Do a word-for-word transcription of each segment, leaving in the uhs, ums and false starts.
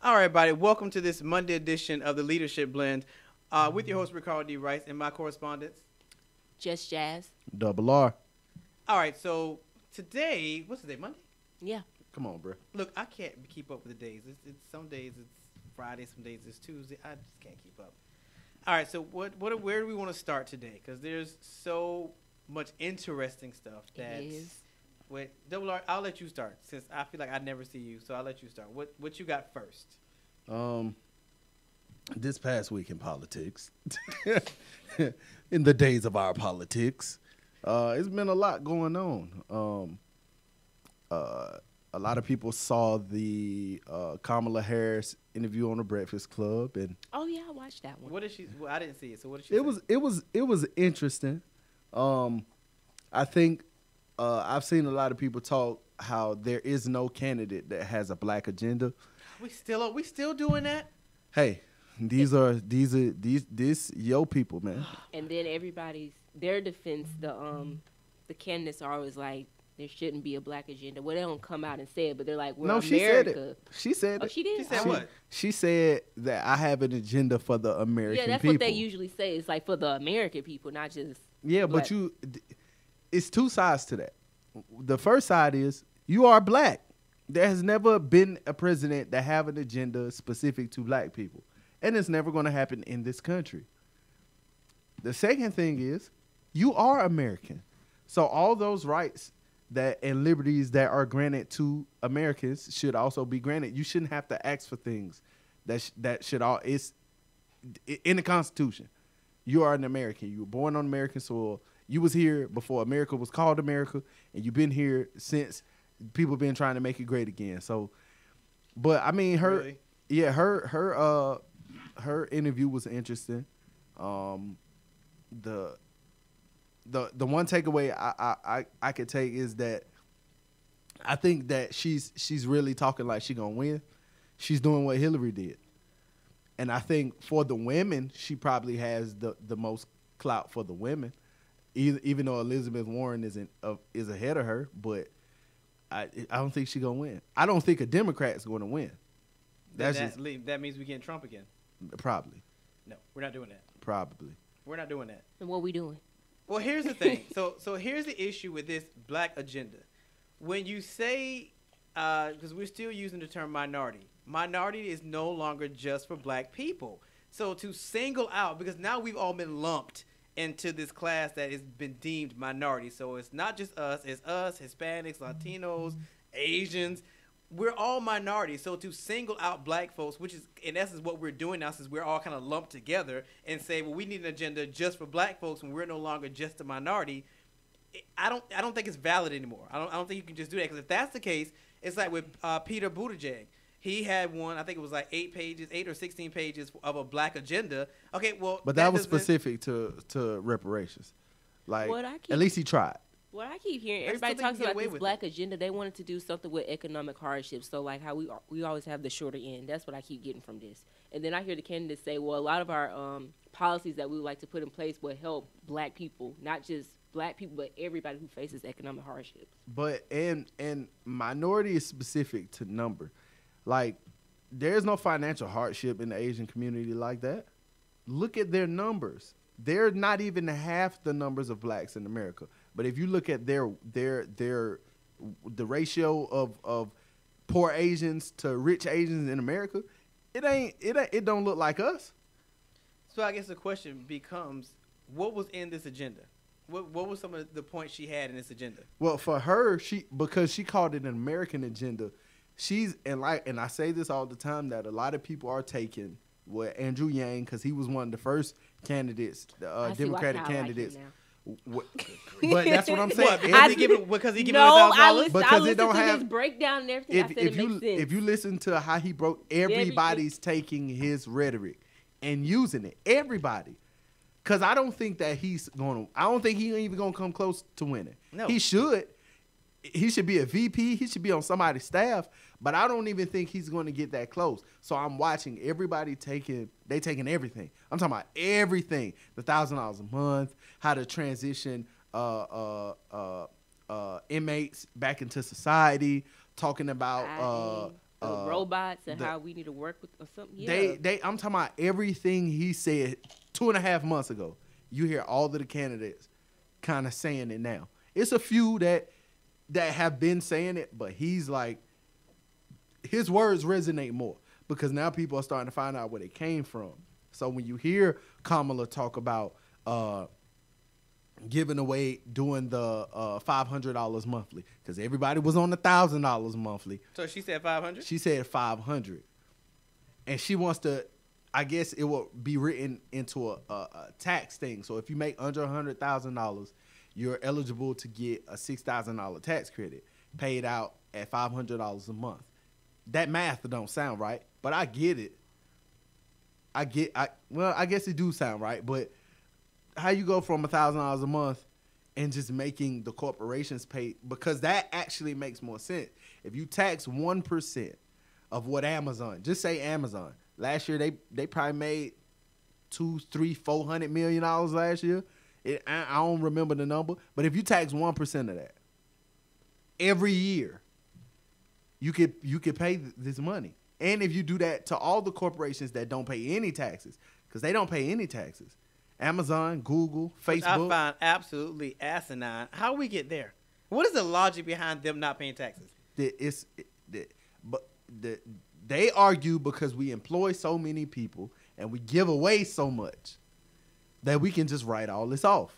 All right, everybody. Welcome to this Monday edition of the Leadership Blend uh, with your host, Ricardo D. Rice, and my correspondents. Just Jazz. Double R. All right, so today, what's the day, Monday? Yeah. Come on, bro. Look, I can't keep up with the days. It's, it's some days it's Friday, some days it's Tuesday. I just can't keep up. All right, so what, what, where do we want to start today? Because there's so much interesting stuff that. It is. Wait, Double R, I'll let you start since I feel like I never see you, so I'll let you start. What what you got first? Um, this past week in politics, in the days of our politics, uh, it's been a lot going on. Um, uh, a lot of people saw the uh, Kamala Harris interview on the Breakfast Club, and Oh yeah, I watched that one. What did she? Well, I didn't see it. So what did she? it say? was it was it was interesting. Um, I think. Uh, I've seen a lot of people talk how there is no candidate that has a black agenda. We still we still doing that? Hey, these are these are these this yo people, man. And then everybody's their defense, the um the candidates are always like there shouldn't be a black agenda. Well, they don't come out and say it, but they're like, we're no, America. she said it. She said Oh, it. she did. She said Oh. what? She said that I have an agenda for the American Yeah, that's people. what they usually say. It's like for the American people, not just. Yeah, black. but you, it's two sides to that. The first side is you are black. There has never been a president that have an agenda specific to black people, and it's never going to happen in this country. The second thing is you are American, so all those rights that and liberties that are granted to Americans should also be granted. You shouldn't have to ask for things that sh- that should all it's in the Constitution. You are an American. You were born on American soil. You was here before America was called America, and you've been here since people been trying to make it great again. So, but I mean, her, Really? yeah, her, her, uh, her interview was interesting. Um, the, the, the one takeaway I, I, I, I could take is that I think that she's she's really talking like she gonna win. She's doing what Hillary did, and I think for the women, she probably has the the most clout for the women. Even though Elizabeth Warren isn't uh, is ahead of her, but I I don't think she's gonna win. I don't think a Democrat's gonna win. That's that, just that, that means we getting Trump again. probably No, we're not doing that. probably. We're not doing that. And what we doing? Well, here's the thing. so so here's the issue with this black agenda. When you say, because we're still using the term minority, minority is no longer just for black people. So to single out, because now we've all been lumped into this class that has been deemed minority. So it's not just us, it's us, Hispanics, Latinos, Asians. We're all minorities. So to single out black folks, which is in essence what we're doing now, since we're all kind of lumped together and say, well, we need an agenda just for black folks when we're no longer just a minority, I don't I don't think it's valid anymore. I don't I don't think you can just do that, because if that's the case, it's like with uh, Peter Buttigieg. He had one, I think it was like eight pages, eight or sixteen pages of a black agenda. Okay, well, But that, that was doesn't- specific to to reparations. Like What I keep- at least he tried. What I keep hearing, I still everybody think talks you get about away this with black agenda. They wanted to do something with economic hardship. So like how we we always have the shorter end. That's what I keep getting from this. And then I hear the candidates say, well, a lot of our um, policies that we would like to put in place will help black people, not just black people, but everybody who faces economic hardships. But and and minority is specific to number. Like there's no financial hardship in the Asian community like that. Look at their numbers. They're not even half the numbers of blacks in America. But if you look at their their their the ratio of, of poor Asians to rich Asians in America, it ain't it ain't, it don't look like us. So I guess the question becomes, what was in this agenda? What what was some of the points she had in this agenda? Well, for her, she because she called it an American agenda, she's and like and I say this all the time that a lot of people are taking with Andrew Yang because he was one of the first candidates, the uh, I see why Democratic I like him candidates. now. What- but that's what I'm saying. What, because Every- he give it, because he give no, it a I thousand dollars? listened, I Because it listened don't to have- his breakdown and everything. I if, said if it you makes sense. if you listen to how he broke, Every- everybody's taking his rhetoric and using it. Everybody, because I don't think that he's going to. I don't think he's even going to come close to winning. No. He should. He should be a V P. He should be on somebody's staff. But I don't even think he's going to get that close. So I'm watching everybody taking. They taking everything. I'm talking about everything. The thousand dollars a month. How to transition uh, uh, uh, uh, inmates back into society. Talking about uh, Uh, uh, robots and the- how we need to work with or something. Yeah. They they I'm talking about everything he said two and a half months ago. You hear all of the candidates kind of saying it now. It's a few that that have been saying it, but he's like his words resonate more because now people are starting to find out where they came from. So when you hear Kamala talk about uh, giving away doing the uh, five hundred dollars monthly, because everybody was on the one thousand dollars monthly. So she said five hundred? She said five hundred. And she wants to, I guess it will be written into a, a, a tax thing. So if you make under one hundred thousand dollars, you're eligible to get a six thousand dollars tax credit paid out at five hundred dollars a month. That math don't sound right, but I get it. I get, I well, I guess it do sound right, but how you go from one thousand dollars a month and just making the corporations pay, because that actually makes more sense. If you tax one percent of what Amazon, just say Amazon, last year they, they probably made two, three, four hundred million dollars last year. It, I, I don't remember the number, but if you tax one percent of that every year, you could you could pay th- this money. And if you do that to all the corporations that don't pay any taxes, because they don't pay any taxes, Amazon, Google, Which I Facebook. find absolutely asinine. How we get there? What is the logic behind them not paying taxes? that it's that, but the, they argue because we employ so many people and we give away so much that we can just write all this off.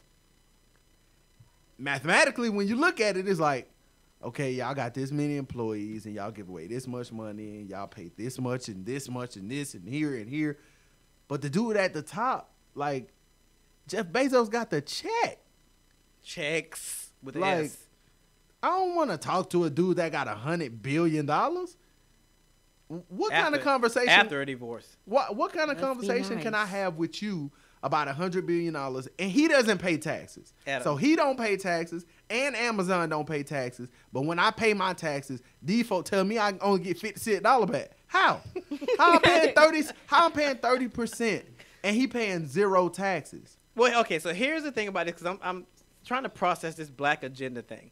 Mathematically, when you look at it, it's like, okay, y'all got this many employees and y'all give away this much money and y'all pay this much and this much and this and here and here. But the dude at the top, like, Jeff Bezos got the check. Checks with an Like, S. I don't want to talk to a dude that got a hundred billion dollars. What kind of After- conversation? After a divorce. What what kind of Must be conversation can I nice. have with you about a hundred billion dollars and he doesn't pay taxes? Adam. So he don't pay taxes and Amazon don't pay taxes. But when I pay my taxes, these folks tell me I can only get fifty six dollars back. How? How I'm paying thirty? How I'm paying thirty percent and he paying zero taxes? Well, okay, so here's the thing about this, because I'm, I'm trying to process this black agenda thing.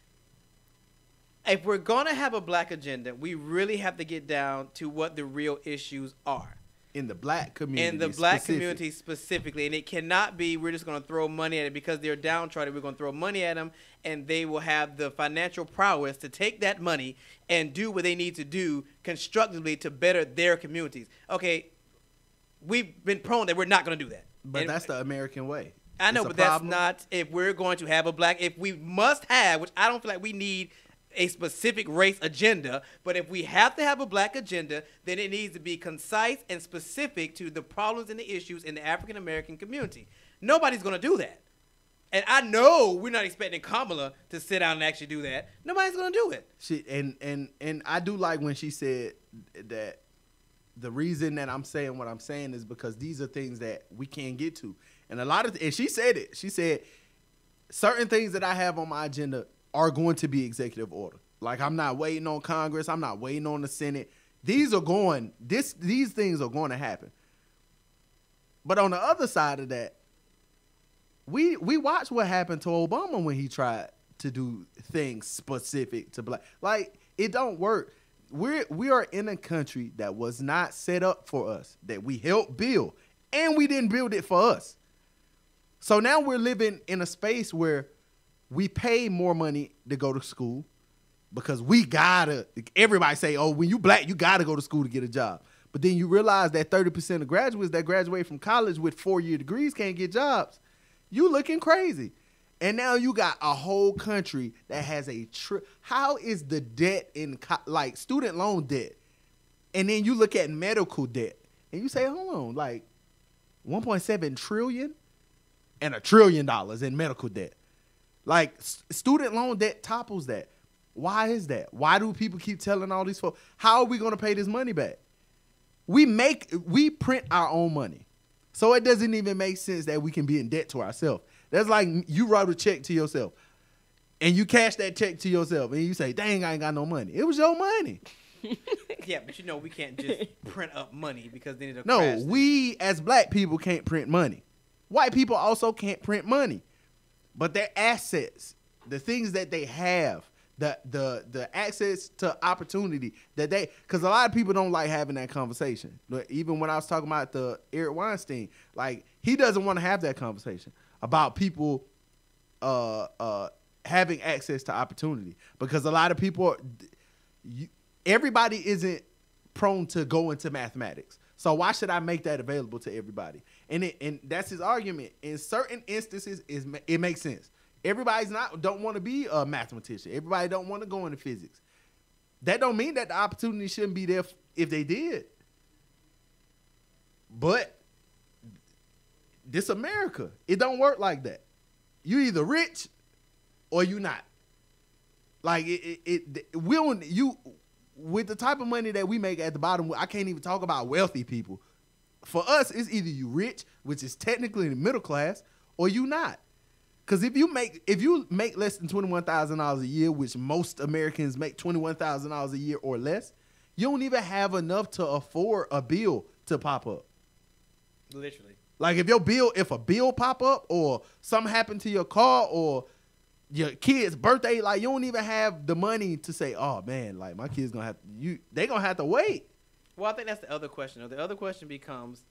If we're going to have a black agenda, we really have to get down to what the real issues are. In the black community, In the black specific. community specifically. And it cannot be we're just going to throw money at it because they're downtrodden. We're going to throw money at them, and they will have the financial prowess to take that money and do what they need to do constructively to better their communities. Okay, we've been prone that we're not going to do that. But And- that's the American way. I know, It's a but that's problem. not if we're going to have a black. If we must have, which I don't feel like we need a specific race agenda, but if we have to have a black agenda, then it needs to be concise and specific to the problems and the issues in the African American community. Nobody's going to do that. And I know we're not expecting Kamala to sit down and actually do that. Nobody's going to do it. She and and and I do like when she said that the reason that I'm saying what I'm saying is because these are things that we can't get to. And a lot of and she said it. She said certain things that I have on my agenda are going to be executive order. Like I'm not waiting on Congress, I'm not waiting on the Senate. These are going this these things are going to happen. But on the other side of that, we we watched what happened to Obama when he tried to do things specific to black. Like it don't work. We're we are in a country that was not set up for us, that we helped build, and we didn't build it for us. So now we're living in a space where we pay more money to go to school because we gotta. Everybody say, "Oh, when you black, you gotta go to school to get a job." But then you realize that thirty percent of graduates that graduate from college with four-year degrees can't get jobs. You looking crazy. And now you got a whole country that has a tri- how is the debt in co- like student loan debt, and then you look at medical debt and you say, hold on, like one point seven trillion and a trillion dollars in medical debt. Like s- student loan debt topples that. Why is that? Why do people keep telling all these folks, how are we going to pay this money back? We make we print our own money, so it doesn't even make sense that we can be in debt to ourselves. That's like you wrote a check to yourself, and you cash that check to yourself, and you say, dang, I ain't got no money. It was your money. Yeah, but you know we can't just print up money because then it'll No, crash. we as black people can't print money. White people also can't print money. But their assets, the things that they have, The the the access to opportunity that they, because a lot of people don't like having that conversation. But even when I was talking about the Eric Weinstein, like he doesn't want to have that conversation about people uh uh having access to opportunity, because a lot of people are, you, everybody isn't prone to go into mathematics. So why should I make that available to everybody? And it, and that's his argument. In certain instances, is it makes sense. Everybody's not don't want to be a mathematician. Everybody don't want to go into physics. That don't mean that the opportunity shouldn't be there f- if they did. But this America, it don't work like that. You either rich or you not. Like it, it, it we don't you with the type of money that we make at the bottom. I can't even talk about wealthy people. For us, it's either you rich, which is technically the middle class, or you not. Because if you make if you make less than twenty-one thousand dollars a year, which most Americans make twenty-one thousand dollars a year or less, you don't even have enough to afford a bill to pop up. Literally. Like if your bill, if a bill pop up or something happened to your car or your kid's birthday, like you don't even have the money to say, oh man, like my kid's gonna have to, you they gonna have to wait. Well, I think that's the other question. The other question becomes,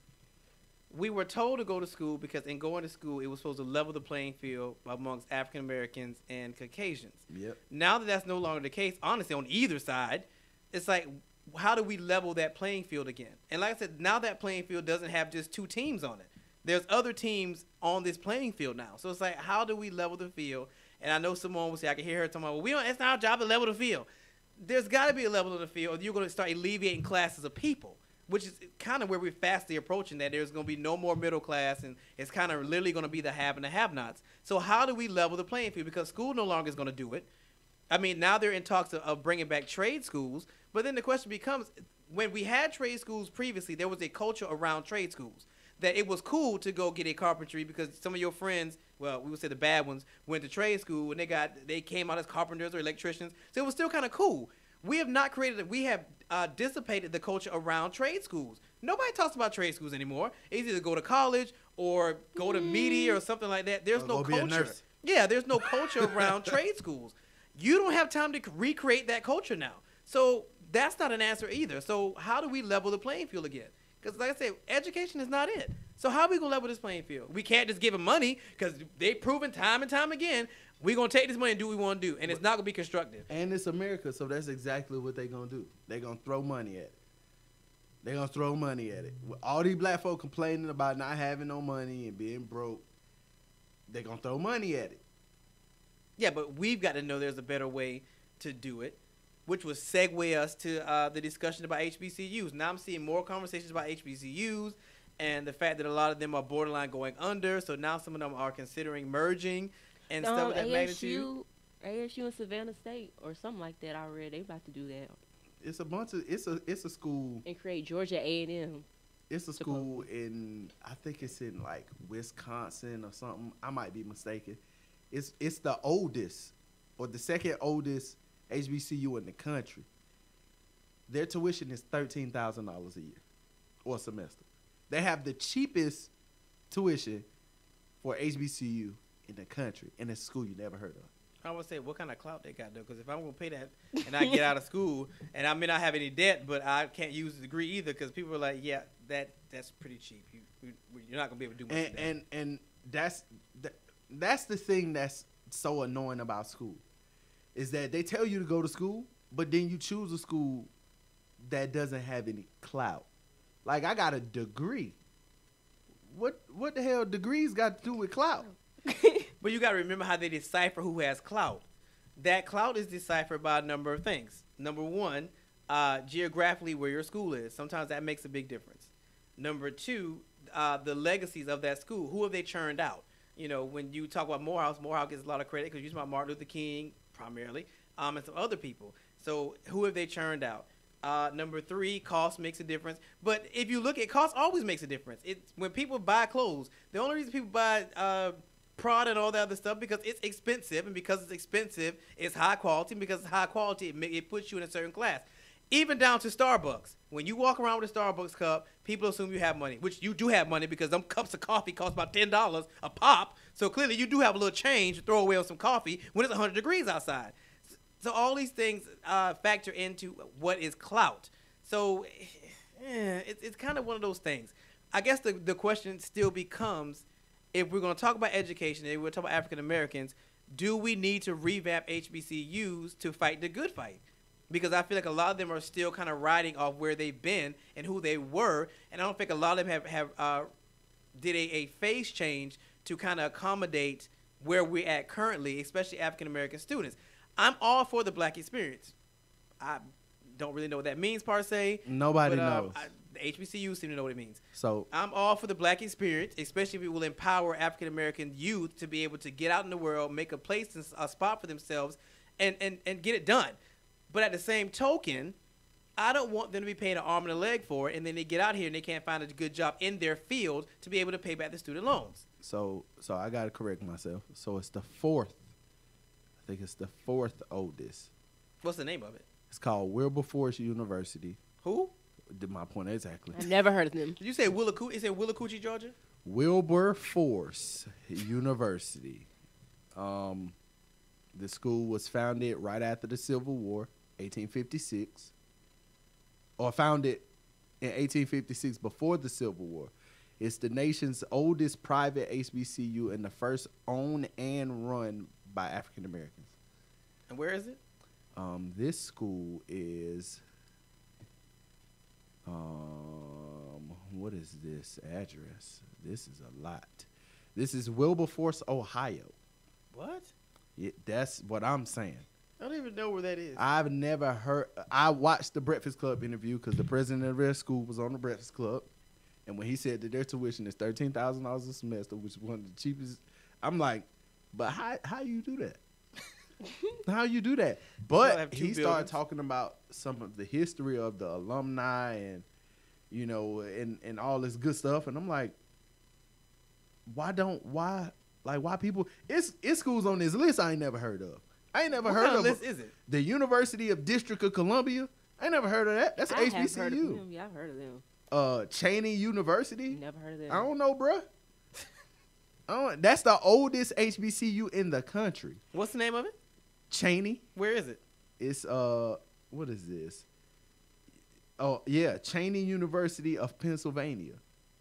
we were told to go to school because in going to school, it was supposed to level the playing field amongst African Americans and Caucasians. Yep. Now that that's no longer the case, honestly, on either side, it's like, how do we level that playing field again? And like I said, now that playing field doesn't have just two teams on it. There's other teams on this playing field now. So it's like, how do we level the field? And I know Simone will say, I can hear her talking about, well, we don't, it's not our job to level the field. There's got to be a level of the field, or you're going to start alleviating classes of people, which is kind of where we're fastly approaching that. There's going to be no more middle class, and it's kind of literally going to be the have and the have-nots. So how do we level the playing field? Because school no longer is going to do it. I mean, now they're in talks of, of bringing back trade schools, but then the question becomes, when we had trade schools previously, there was a culture around trade schools that it was cool to go get a carpentry because some of your friends, well, we would say the bad ones, went to trade school and they got they came out as carpenters or electricians. So it was still kind of cool. We have not created it. We have uh, dissipated the culture around trade schools. Nobody talks about trade schools anymore. It's either go to college or go to media or something like that. There's Or no go be a culture. nurse. Yeah, there's no culture around trade schools. You don't have time to c- recreate that culture now. So that's not an answer either. So how do we level the playing field again? Because like I said, education is not it. So how are we going to level this playing field? We can't just give them money because they've proven time and time again, we're going to take this money and do what we want to do. And it's not going to be constructive. And it's America, so that's exactly what they're going to do. They're going to throw money at it. They're going to throw money at it. With all these black folk complaining about not having no money and being broke, they're going to throw money at it. Yeah, but we've got to know there's a better way to do it, which would segue us to uh, the discussion about H B C Us. Now I'm seeing more conversations about H B C Us and the fact that a lot of them are borderline going under. So now some of them are considering merging and um, stuff of that A S magnitude. U, A S U and Savannah State or something like that already. They about to do that It's a bunch of it's a it's a school. and create Georgia A and M. It's a school in I think it's in like Wisconsin or something. I might be mistaken. It's it's the oldest or the second oldest H B C U in the country. Their tuition is thirteen thousand dollars a year or a semester. They have the cheapest tuition for H B C U in the country, and it's a school you never heard of. I would say, what kind of clout they got, though? Because if I'm going to pay that and I get out of school and I may not have any debt, but I can't use the degree either because people are like, yeah, that that's pretty cheap. You, you, you're not going to be able to do much And of that. and and that's that, that's the thing that's so annoying about school, is that they tell you to go to school, but then you choose a school that doesn't have any clout. Like I got a degree. What what the hell degrees got to do with clout? But you got to remember how they decipher who has clout. That clout is deciphered by a number of things. Number one, uh, geographically where your school is. Sometimes that makes a big difference. Number two, uh, the legacies of that school. Who have they churned out? You know, when you talk about Morehouse, Morehouse gets a lot of credit because you talk about Martin Luther King primarily, um, and some other people. So who have they churned out? Uh, number three, cost makes a difference. But if you look at cost, always makes a difference. It's when people buy clothes. The only reason people buy uh, Prada and all that other stuff because it's expensive, and because it's expensive, it's high quality. And because it's high quality, it, ma- it puts you in a certain class. Even down to Starbucks. When you walk around with a Starbucks cup, people assume you have money, which you do have money because them cups of coffee cost about ten dollars a pop. So clearly, you do have a little change to throw away on some coffee when it's one hundred degrees outside. So all these things uh, factor into what is clout. So eh, it's, it's kind of one of those things. I guess the, the question still becomes, if we're going to talk about education, if we're talking about African Americans, do we need to revamp H B C Us to fight the good fight? Because I feel like a lot of them are still kind of riding off where they've been and who they were, and I don't think a lot of them have, have uh, did a, a phase change to kind of accommodate where we're at currently, especially African American students. I'm all for the black experience. I don't really know what that means per se. Nobody but, uh, knows. I, the H B C U seem to know what it means. So I'm all for the black experience, especially if it will empower African American youth to be able to get out in the world, make a place, and a spot for themselves, and, and, and get it done. But at the same token, I don't want them to be paying an arm and a leg for it, and then they get out here and they can't find a good job in their field to be able to pay back the student loans. So so I gotta correct myself. So it's the fourth. I think it's the fourth oldest. What's the name of it? It's called Wilberforce University. Who? Did my point exactly? I've never heard of them. Did you say Willacoochee? Is it Willacoochee, Georgia? Wilberforce University. Um, the school was founded right after the Civil War, eighteen fifty-six, or founded in eighteen fifty-six before the Civil War. It's the nation's oldest private H B C U and the first owned and run by African Americans. And where is it? Um, this school is, um, what is this address? This is a lot. This is Wilberforce, Ohio. What? Yeah, that's what I'm saying. I don't even know where that is. I've never heard. I watched the Breakfast Club interview because the president of their school was on the Breakfast Club, and when he said that their tuition is thirteen thousand dollars a semester, which is one of the cheapest, I'm like, but how how you do that? How you do that? But he started buildings. talking about some of the history of the alumni and you know and and all this good stuff, and I'm like, why don't why like why people? It's it's schools on this list I ain't never heard of. I ain't never What heard kind of of list is it? the University of District of Columbia. I ain't never heard of that. That's I H have B C heard of U. them. Yeah, I've heard of them. Uh, Cheney University. Never heard of them. I don't know, bruh. I don't, that's the oldest H B C U in the country. What's the name of it? Cheney. Where is it? It's uh, what is this? Oh yeah, Cheney University of Pennsylvania.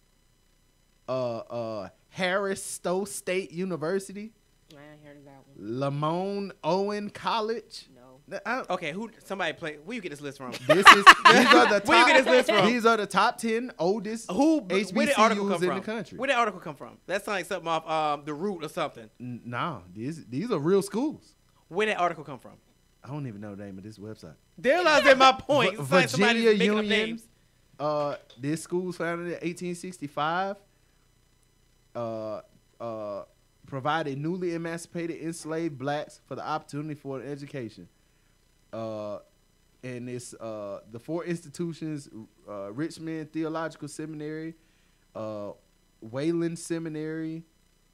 Uh, uh, Harris Stowe State University. I ain't heard of that one. Lamone Owen College. No. I- Okay, who? Somebody play. Where you get this list from? This is these are the top. Where you get this list from? These are the top ten oldest Who? H Where B did C the article come Us in from? the country. Where did the article come from? That sounds like something off um, the Root or something. N- Nah, these these are real schools. Where did that article come from? I don't even know the name of this website. There lies in my point. V- It's like somebody's Virginia making up Union. names. Uh, this school was founded in eighteen sixty-five. Uh, uh, provided newly emancipated enslaved blacks for the opportunity for an education. Uh, and it's uh, the four institutions: uh, Richmond Theological Seminary, uh, Wayland Seminary,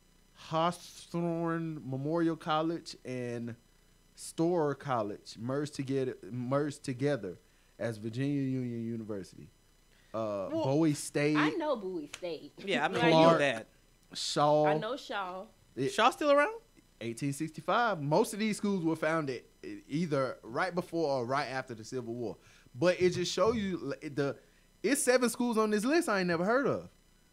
Hawthorne Memorial College, and Storer College merged together merged together as Virginia Union University. Uh, Well, Bowie State, I know Bowie State. Yeah, I mean, Like, you know Clark. that. Shaw. I know Shaw. It- Shaw still around? eighteen sixty-five. Most of these schools were founded e- either right before or right after the Civil War. But it just show you l- the it's seven schools on this list I ain't never heard of.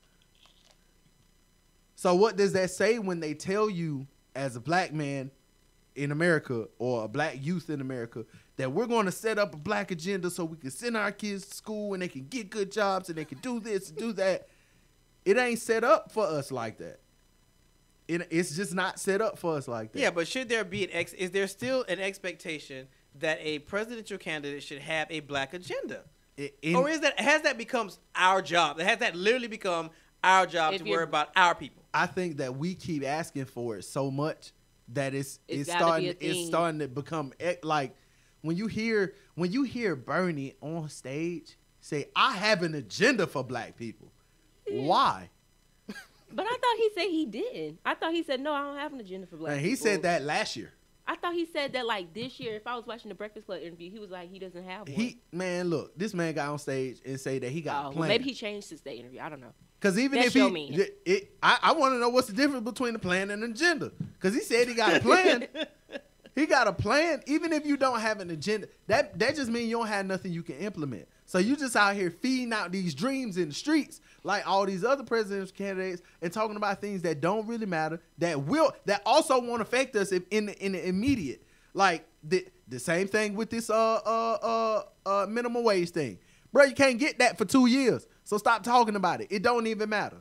So what does that say when they tell you as a black man in America or a black youth in America that we're going to set up a black agenda so we can send our kids to school and they can get good jobs and they can do this and do that? It ain't set up for us like that. It, it's just not set up for us like that. Yeah, but should there be an ex? Is there still an expectation that a presidential candidate should have a black agenda, It- in- or is that has that becomes our job? Has that literally become our job If to you're- worry about our people? I think that we keep asking for it so much that it's It's it's, gotta starting be a it's thing. starting to become e- like when you hear when you hear Bernie on stage say, "I have an agenda for black people." Why? But I thought he said he didn't. I thought he said, no, I don't have an agenda for black And people. he said that last year. I thought he said that like this year. If I was watching the Breakfast Club interview, he was like, he doesn't have one. He man, look, this man got on stage and say that he got Oh, a well, plan. maybe he changed since that interview. I don't know. Because even That if show he, me. it, it- I, I want to know what's the difference between a plan and an agenda. Because he said he got a plan. he got a plan. Even if you don't have an agenda, that that just means you don't have nothing you can implement. So you just out here feeding out these dreams in the streets, like all these other presidential candidates, and talking about things that don't really matter, that will, that also won't affect us if in the, in the immediate. Like the the same thing with this uh uh uh uh minimum wage thing, bro. You can't get that for two years, so stop talking about it. It don't even matter.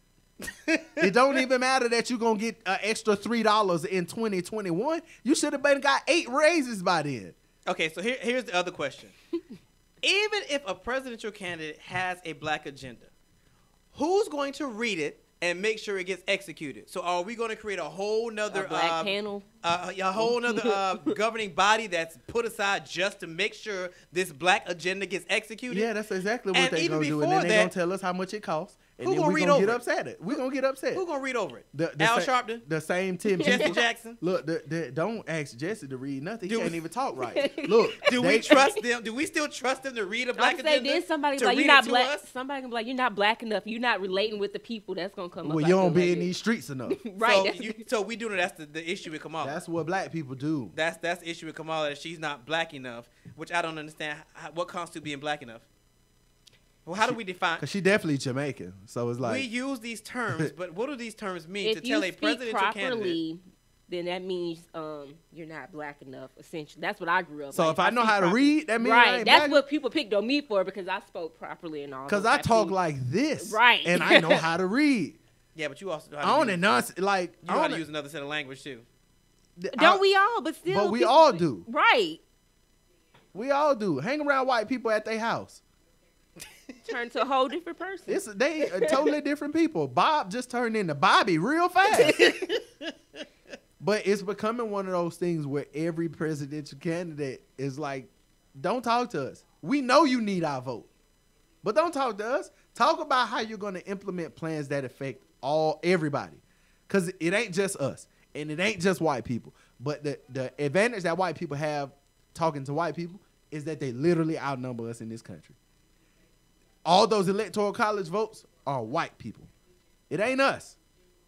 It don't even matter that you're gonna get an extra three dollars in twenty twenty-one. You should have been got eight raises by then. Okay, so here, here's the other question. Even if a presidential candidate has a black agenda, who's going to read it and make sure it gets executed? So are we going to create a whole nother A black uh, panel? Uh, a whole nother uh, governing body that's put aside just to make sure this black agenda gets executed? Yeah, that's exactly what And they're even gonna do, and before then they're that- gonna tell us how much it costs, and Who then gonna we're read gonna get over it? upset. We're gonna get upset. Who's going to read over it? The, the Al sa- Sharpton? the same ten Jesse people. Jackson? Look, the, the, don't ask Jesse to read nothing. He Do- can't even talk right. Look, Do they- we trust them? Do we still trust them to read a black I'm saying agenda? then somebody to be like, read you're not it to black. us? Somebody can be like, you're not black enough. You're not relating with the people. That's gonna come up. Well, I you feel don't be like in it. these streets enough. Right. So, that's- you, so we do know that's the, the issue with Kamala. That's what black people do. That's that's the issue with Kamala, that she's not black enough, which I don't understand. How, what constitutes being black enough? Well, how do we define? Cause she definitely Jamaican, so it's like We use these terms, but what do these terms mean if to you tell a speak presidential candidate? properly, then that means um, you're not black enough. Essentially, that's what I grew up. So like, if I know speak how to properly. read, that means I right. ain't That's black. what people picked on me for because I spoke properly and all. Cause those I type of talk things. like this, Right. And I know how to read. Yeah, but you also know I how to don't use, enunciate like you know I how don't to use another set of language too. Don't we all? But still, But we people- all do. Right. We all do. Hang around white people at their house. Turn to a whole different person. It's they are totally different people. Bob just turned into Bobby real fast. But it's becoming one of those things where every presidential candidate is like, don't talk to us. We know you need our vote. But don't talk to us. Talk about how you're going to implement plans that affect all everybody. Because it ain't just us. And it ain't just white people. But the, the advantage that white people have talking to white people is that they literally outnumber us in this country. All those electoral college votes are white people. It ain't us.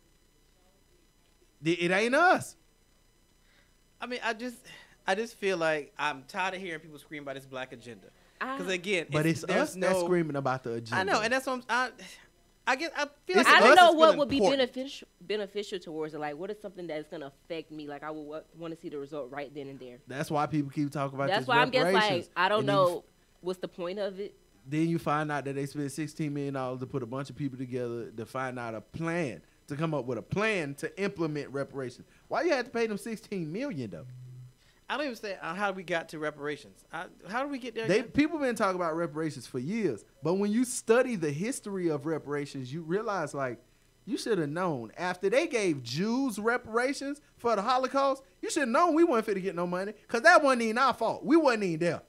It it ain't us. I mean, I just, I just feel like I'm tired of hearing people scream about this black agenda. Because I- again, But it's, there's us no, that's screaming about the agenda. I know, and that's what I'm. I, I guess I feel It's like I don't us know is what feeling would be important. beneficial beneficial towards it. Like, what is something that's gonna affect me? Like, I would want to see the result right then and there. That's why people keep talking about That's this why I'm just like, reparations. I don't And then you know what's the point of it. Then you find out that they spent sixteen million dollars to put a bunch of people together to find out a plan, to come up with a plan to implement reparations. Why you had to pay them sixteen million dollars, though? I don't even say uh, how we got to reparations. I, how do we get there? They, again? people been talking about reparations for years, but when you study the history of reparations, you realize, like, you should have known. After they gave Jews reparations for the Holocaust, you should have known we wasn't fit to get no money, because that wasn't even our fault. We wasn't even there.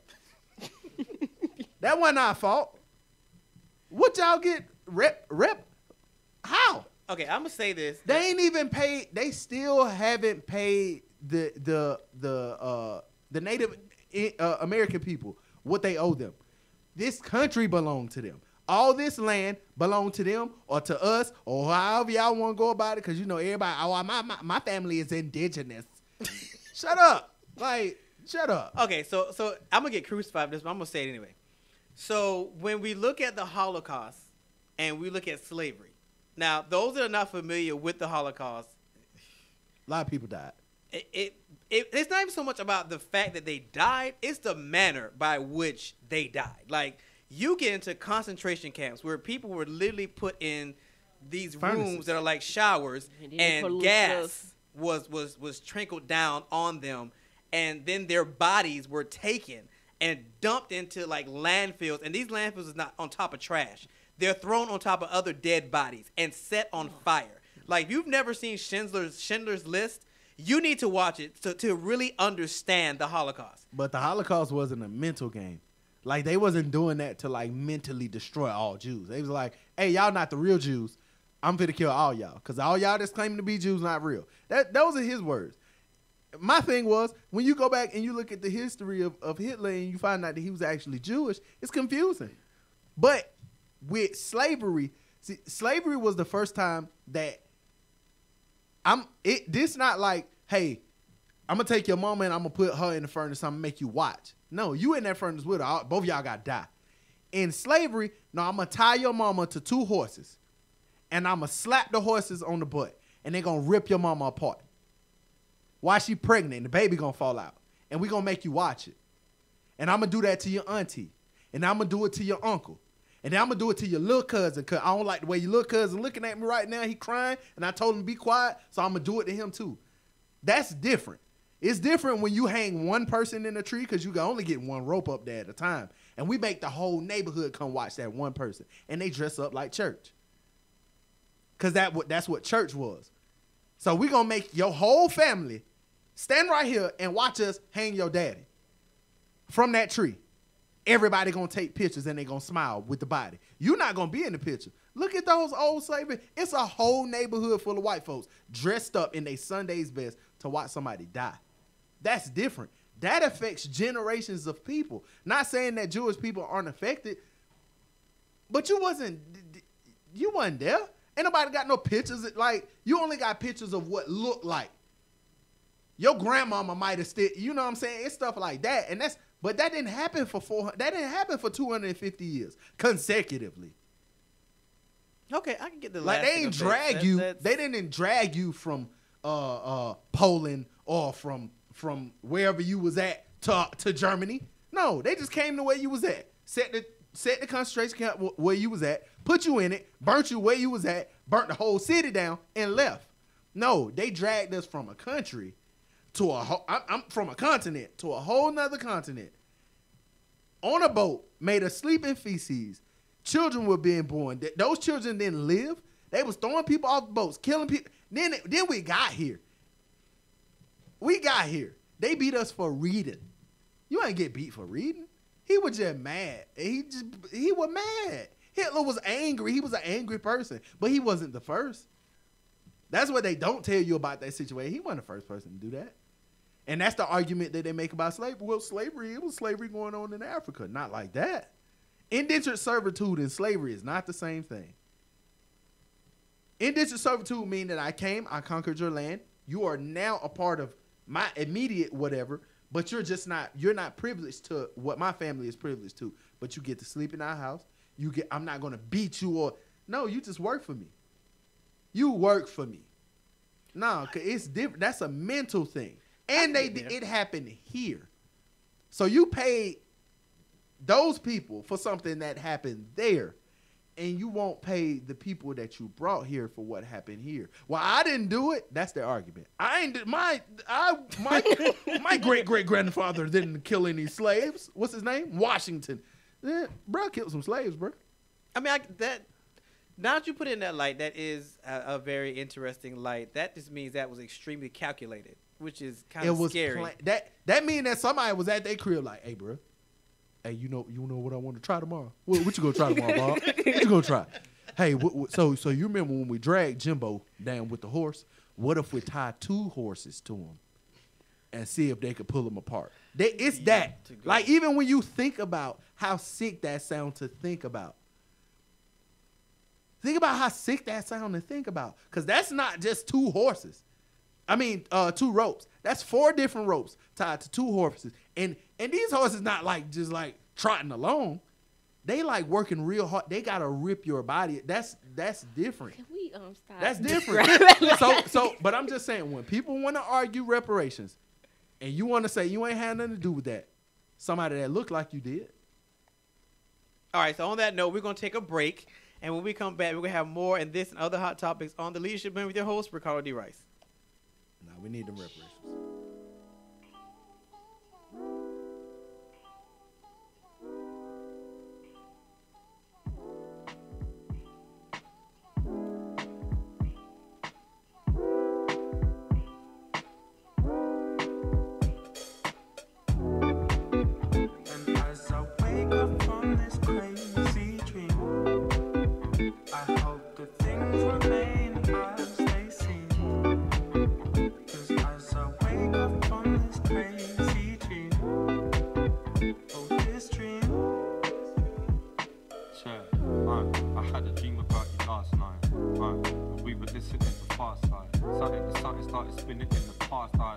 That wasn't our fault. What y'all get rep rep? How? Okay, I'm gonna say this. They ain't even paid. They still haven't paid the the the uh, the Native uh, American people what they owe them. This country belonged to them. All this land belonged to them or to us or however y'all want to go about it. Because you know everybody. Oh, my my, my family is indigenous. Shut up. Like shut up. Okay, so so I'm gonna get crucified for this, but I'm gonna say it anyway. So when we look at the Holocaust and we look at slavery, now those that are not familiar with the Holocaust, A lot of people died. it, it, it it's not even so much about the fact that they died; it's the manner by which they died. Like you get into concentration camps where people were literally put in these Furnaces. rooms that are like showers, And then they put a and little gas stuff. was was was trickled down on them, and then their bodies were taken and dumped into like landfills, and these landfills is not on top of trash. They're thrown on top of other dead bodies and set on fire. Like if you've never seen Schindler's Schindler's List, you need to watch it to, to really understand the Holocaust. But the Holocaust wasn't a mental game. Like they wasn't doing that to like mentally destroy all Jews. They was like, hey, y'all not the real Jews. I'm finna kill all y'all. Because all y'all that's claiming to be Jews not real. That those are his words. My thing was, when you go back and you look at the history of, of Hitler and you find out that he was actually Jewish, it's confusing. But with slavery, see, slavery was the first time that I'm it this not like, hey, I'm gonna take your mama and I'm gonna put her in the furnace. I'm gonna make you watch. No, you in that furnace with her. All- Both of y'all gotta die. In slavery, no, I'm gonna tie your mama to two horses, and I'm gonna slap the horses on the butt, and they're gonna rip your mama apart. While she pregnant, and the baby gonna fall out, and we gonna make you watch it. And I'm gonna do that to your auntie, and I'm gonna do it to your uncle, and then I'm gonna do it to your little cousin. Cause I don't like the way your little cousin looking at me right now. He crying, and I told him to be quiet, so I'm gonna do it to him too. That's different. It's different when you hang one person in a tree because you can only get one rope up there at a time. And we make the whole neighborhood come watch that one person. And they dress up like church. Because that, that's what church was. So we going to make your whole family stand right here and watch us hang your daddy from that tree. Everybody going to take pictures and they going to smile with the body. You're not going to be in the picture. Look at those old slavery. It's a whole neighborhood full of white folks dressed up in their Sunday's best to watch somebody die. That's different. That affects generations of people. Not saying that Jewish people aren't affected, but you wasn't, you wasn't there. Ain't nobody got no pictures. Like, you only got pictures of what looked like. Your grandmama might have still, you know what I'm saying? It's stuff like that. And that's, but that didn't happen for four hundred, that didn't happen for two hundred fifty years consecutively. Okay, I can get the like last they ain't thing of drag that. you. That's- They didn't drag you from uh, uh, Poland or from from wherever you was at to to Germany. No, they just came to where you was at. Set the set the concentration camp where you was at. Put you in it. Burnt you where you was at. Burnt the whole city down and left. No, they dragged us from a country to a whole, I'm, I'm from a continent to a whole nother continent. On a boat, made of sleeping feces. Children were being born. Th- Those children didn't live. They was throwing people off boats, killing people. Then, it- then we got here. We got here. They beat us for reading. You ain't get beat for reading. He was just mad. He just he was mad. Hitler was angry. He was an angry person, but he wasn't the first. That's what they don't tell you about that situation. He wasn't the first person to do that. And that's the argument that they make about slavery. Well, slavery, it was slavery going on in Africa. Not like that. Indentured servitude and slavery is not the same thing. Indentured servitude means that I came, I conquered your land. You are now a part of my immediate whatever, but you're just not, you're not privileged to what my family is privileged to. But you get to sleep in our house. You get, I'm not going to beat you or, no, you just work for me. You work for me. No, cause it's different. That's a mental thing. And they it happened here. So you paid those people for something that happened there. And you won't pay the people that you brought here for what happened here. Well, I didn't do it. That's their argument. I ain't my I my my great great grandfather didn't kill any slaves. What's his name? Washington. Yeah, bro killed some slaves, bro. I mean, I, that now that you put it in that light, that is a, a very interesting light. That just means that was extremely calculated, which is kind of scary. Pla- that that mean that somebody was at their crib like, hey, bro. Hey, you know, you know what I want to try tomorrow? What, what you gonna try tomorrow, Bob? What you gonna try? Hey, what, what, so so you remember when we dragged Jimbo down with the horse? What if we tie two horses to him and see if they could pull them apart? They, it's Yeah, that. to go. Like even when you think about how sick that sound to think about. Think about how sick that sound to think about, because that's not just two horses. I mean, uh, two ropes. That's four different ropes tied to two horses. And and these horses not like just like trotting along. They like working real hard. They gotta rip your body. That's that's different. Can we um stop? That's different. so so but I'm just saying, when people want to argue reparations and you want to say you ain't had nothing to do with that, somebody that looked like you did. All right, so on that note, we're going to take a break. And when we come back, we're going to have more and this and other hot topics on the Leadership Minute with your host, Ricardo D. Rice. No, we need them reparations. And as I wake up from this crazy dream, I hope good things remain as they seem. 'Cause as I wake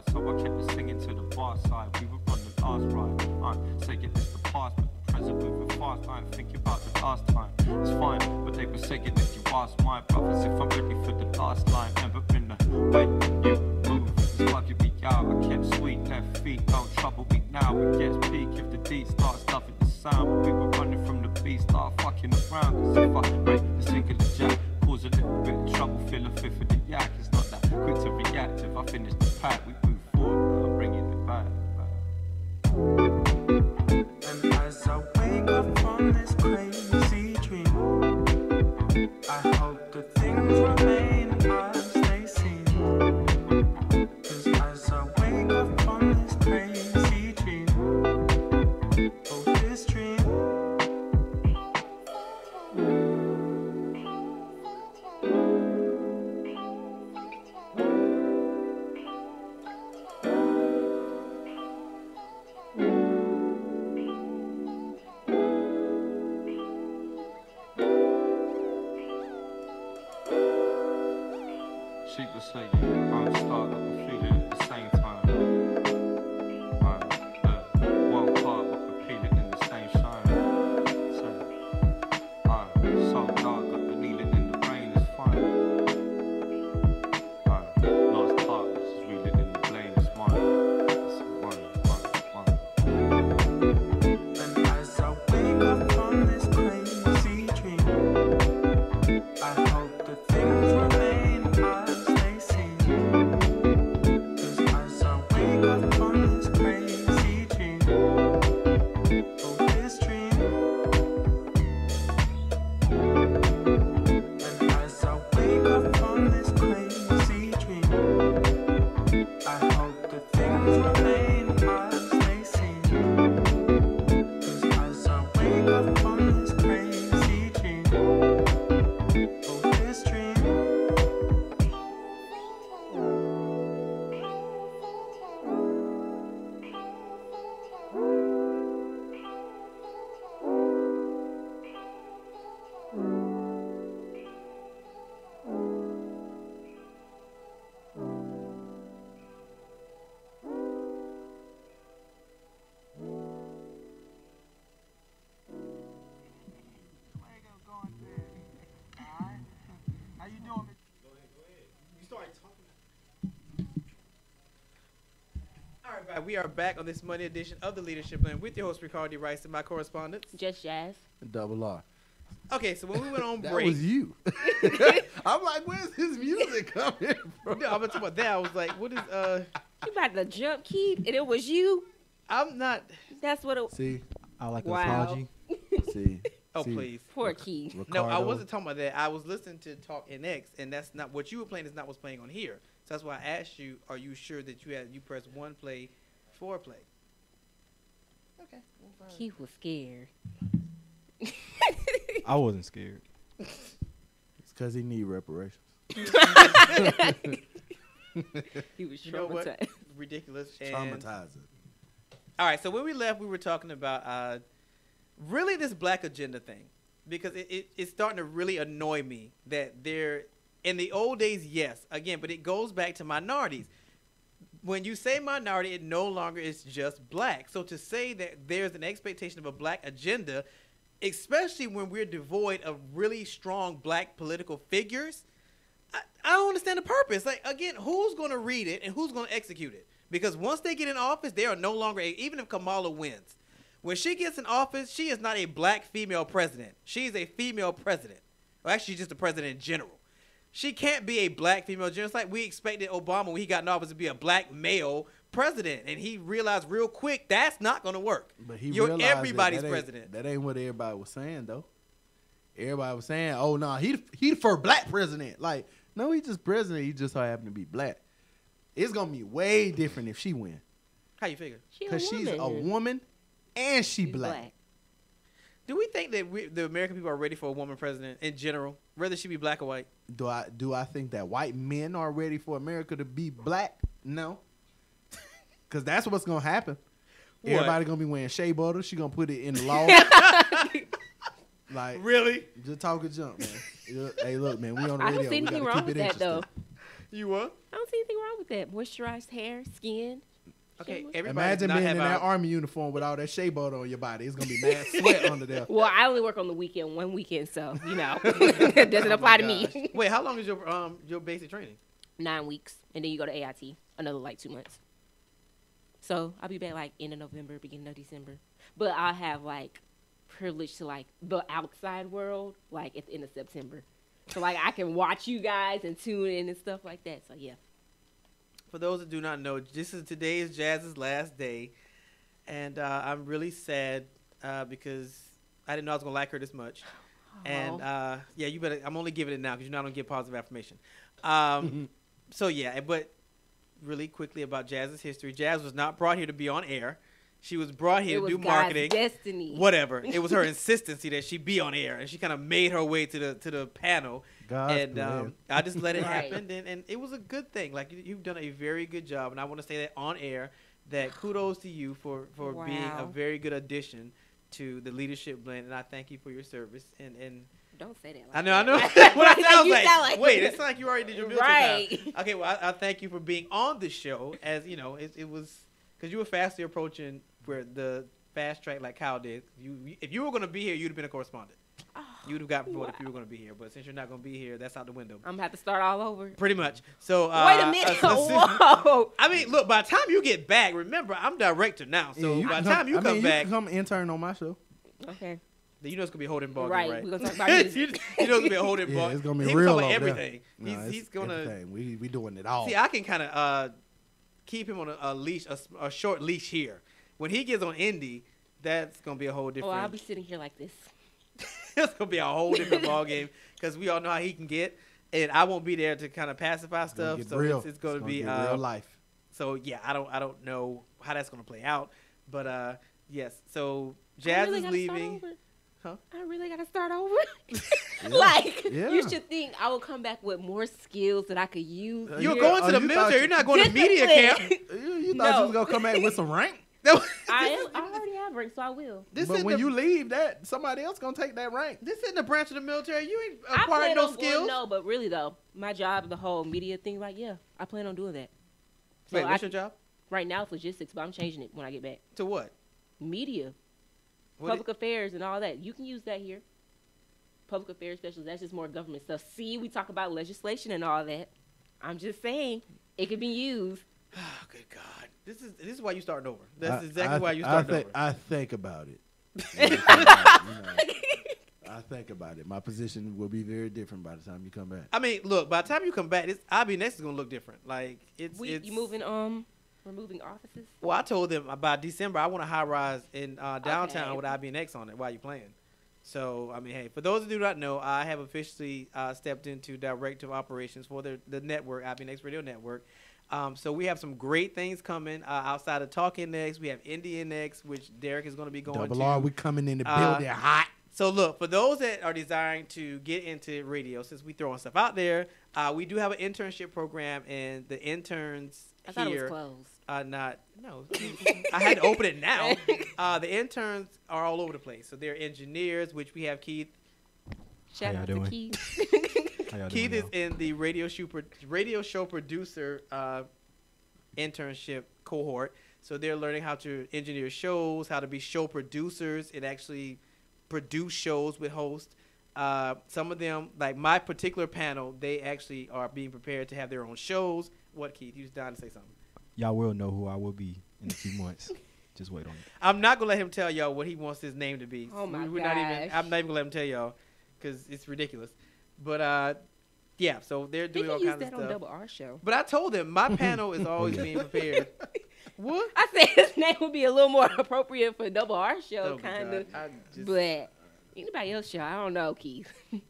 ride. So I kept it singing to the bar side. We were on the last ride. I'm saying it's the past, but the present moving fast. I ain't thinking about the last time. It's fine, but they were saying if you ask my brothers if I'm ready for the last line. Never been the way you move. It's bugging me out. I kept sweet left feet. Don't trouble me now. It gets peak if the D starts loving the sound. But we were running from the beat, start fucking around. Cause if I break the single jack, cause a little bit of trouble, feel a fifth of the yak. It's not that quick to react. If I finish the pack, we move forward. I'm bringing it back. And as I wake up from this crazy dream, I hope the things remain as they seem. Cause as I wake up from this crazy dream, oh this dream. She was saying, I'm starting to feel it at the same time. I'm the one part of the feeling in the same shine. So, I'm so dark, got the needling in the brain, it's fine. I'm lost part, which is reeling in the blame, it's mine. It's mine, mine, mine. And as I wake up from this crazy dream, I hope the things remain as they seem. Cause as I wake up from this crazy dream, oh this dream. And as I wake up from this crazy dream, I hope the things remain as they seem. Cause as I wake up from this crazy dream, oh this dream. How you doing? All right, back. We are back on this Monday edition of the Leadership Blend with your host, Ricardo Rice, and my correspondents. Just Jazz. Double R. Okay, so when we went on That break, was you. I'm like, where's his music coming from? no, I'm gonna talk about that. I was like, what is uh? You about to jump key, and it was you. I'm not. That's what it. See, I like Wow. an apology. see. Oh see, please. Poor Key. No, I Ricardo. wasn't talking about that. I was listening to Talk N X, and that's not what you were playing. Is not what's playing on here. So that's why I asked you: are you sure that you had you pressed one play, four play? Okay. well, fine. Key was scared. I wasn't scared. It's because he need reparations. He was You know what? traumatized. Ridiculous. And Traumatizing. all right. So when we left, we were talking about uh, really this black agenda thing, because it, it, it's starting to really annoy me that they're in the old days. Yes, again, but it goes back to minorities. When you say minority, it no longer is just black. So to say that there's an expectation of a black agenda, especially when we're devoid of really strong black political figures, I, I don't understand the purpose. Like, again, who's going to read it and who's going to execute it? Because once they get in office, they are no longer, a, even if Kamala wins, when she gets in office, she is not a black female president. She is a female president. Well, actually, just a president in general. She can't be a black female general. It's like we expected Obama when he got in office to be a black male president, and he realized real quick that's not going to work. But he You're realized that everybody's that ain't- president. That ain't what everybody was saying, though. Everybody was saying, "Oh no, he he for black president." Like, no, he just president. He just so happened to be black. It's gonna be way different if she win, How you figure? She a cause she's a woman. woman and she She's black. Do we think that we, the American people are ready for a woman president in general, whether she be black or white? Do I do I think that white men are ready for America to be black? No, cause that's what's gonna happen. What? Everybody gonna be wearing shea butter. She gonna put it in the law. Like, Really? just talk a jump, man. Yeah, hey, look, man, we on the I radio. don't see We anything gotta wrong keep with it that, though. interesting. You what? I don't see anything wrong with that. Moisturized hair, skin. Okay, shameless. everybody Imagine does not being have in that our- army uniform with all that shea butter on your body. It's gonna be mad sweat under there. Well, I only work on the weekend, one weekend, so you know, it doesn't Oh apply my to me. gosh. Wait, how long is your um your basic training? Nine weeks, and then you go to A I T, another like two months. So I'll be back like end of November, beginning of December. But I'll have like privilege to like the outside world, like at the end of September. So like I can watch you guys and tune in and stuff like that. So yeah. For those that do not know, this is today is Jazz's last day, and uh, I'm really sad uh, because I didn't know I was gonna like her this much. And uh, yeah, you better. I'm only giving it now because you know I don't get positive affirmation. Um, so yeah, but really quickly about Jazz's history. Jazz was not brought here to be on air. She was brought here It to was do God's marketing. destiny. Whatever. It was her insistency that she be on air, and she kind of made her way to the to the panel. God's and plan. um, I just let it Right. happen, and, and it was a good thing. Like you, you've done a very good job, and I want to say that on air. That kudos to you for for being a Wow. very good addition to the leadership blend, and I thank you for your service. And and Don't say that. Like I know, I know. that. When I said, I was You like, sound like- wait, it's like you already did your military Right. time. Okay, well, I, I thank you for being on the show. As you know, it, it was because you were fastly approaching where the fast track like Kyle did. You, if you were going to be here, you'd have been a correspondent. You would have got promoted wow. if you were going to be here. But since you're not going to be here, that's out the window. I'm gonna have to start all over. Pretty much. So uh, Wait a minute. uh, so- Whoa. I mean, look. By the time you get back, remember I'm director now. So Yeah, you by can the time you I come mean, back, you can come intern on my show. Okay. you know it's gonna be a holding ball Right. game, right? We're gonna talk about music. you, you know it's gonna be a holding Yeah, ball. it's gonna be he was real talking over about there. everything. No, he's it's he's gonna. everything. We we doing it all. See, I can kind of uh, keep him on a, a leash, a, s- a short leash here. When he gets on Indy, that's gonna be a whole Oh, different. I'll be sitting here like this. it's gonna be a whole different ball game because we all know how he can get, and I won't be there to kind of pacify It's gonna stuff. get So real. it's, it's gonna be get uh, real life. So yeah, I don't I don't know how that's gonna play out, but uh, yes. So I Jazz really is gotta start leaving. over. Huh? I really gotta start over. Like Yeah. you should think I will come back with more skills that I could use. Uh, You're Yeah. going Oh, to the you thought military. you- You're not going to media Discipline. camp. You, you thought No. you was gonna come back with some rank, No, I this am. is- I already have rank, so I will. This but is when the, you leave, that somebody else gonna take that rank. this isn't the branch of the military. You ain't I acquired plan no on skills. going, no, but really though, my job, the whole media thing, like yeah, I plan on doing that. So Wait, I, what's your job? right now it's logistics, but I'm changing it when I get back. To what? Media, What public affairs, and all that. You can use that here. Public affairs specialist. That's just more government stuff. See, we talk about legislation and all that. I'm just saying it could be used. Oh, good God. This is this is why you starting over. That's I- exactly I, why you I starting think, over. I think about it. You know, I think about it. My position will be very different by the time you come back. I mean, look. By the time you come back, this I B next is gonna look different. Like it's We it's you moving um, we're moving offices. Well, I told them by December I want a high rise in uh, downtown Okay. with I B N X on it while you playing. So I mean, hey, for those who do not know, I have officially uh, stepped into director of operations for the the network, I B N X Radio Network. Um, so we have some great things coming uh, outside of Talking Next. We have Indian Next, which Derek is going to be going Double to. R, we coming in the Uh, building hot. So look, for those that are desiring to get into radio, since we throwing stuff out there, uh, we do have an internship program, and the interns I thought it here was closed. are not. No, I had to open it now. Uh, the interns are all over the place. So they're engineers, which we have Keith. Shout y'all out to doing? Keith. How y'all Keith doing, is in the radio show pro- radio show producer uh, internship cohort. So they're learning how to engineer shows, how to be show producers, and actually produce shows with hosts. Uh, some of them, like my particular panel, they actually are being prepared to have their own shows. What, Keith? You was dying to say something. y'all? Y'all will know who I will be in a few months. Just wait on it. I'm not gonna let him tell y'all what he wants his name to be. Oh my We're not even. gosh. I'm not even gonna let him tell y'all because it's ridiculous. But uh, yeah. So they're They doing can all use kinds of that on stuff. Double R show. But I told them my panel is always being prepared. What? I said his name would be a little more appropriate for Double R show, Oh my kind God. of. I just, But anybody else show, I don't know, Keith.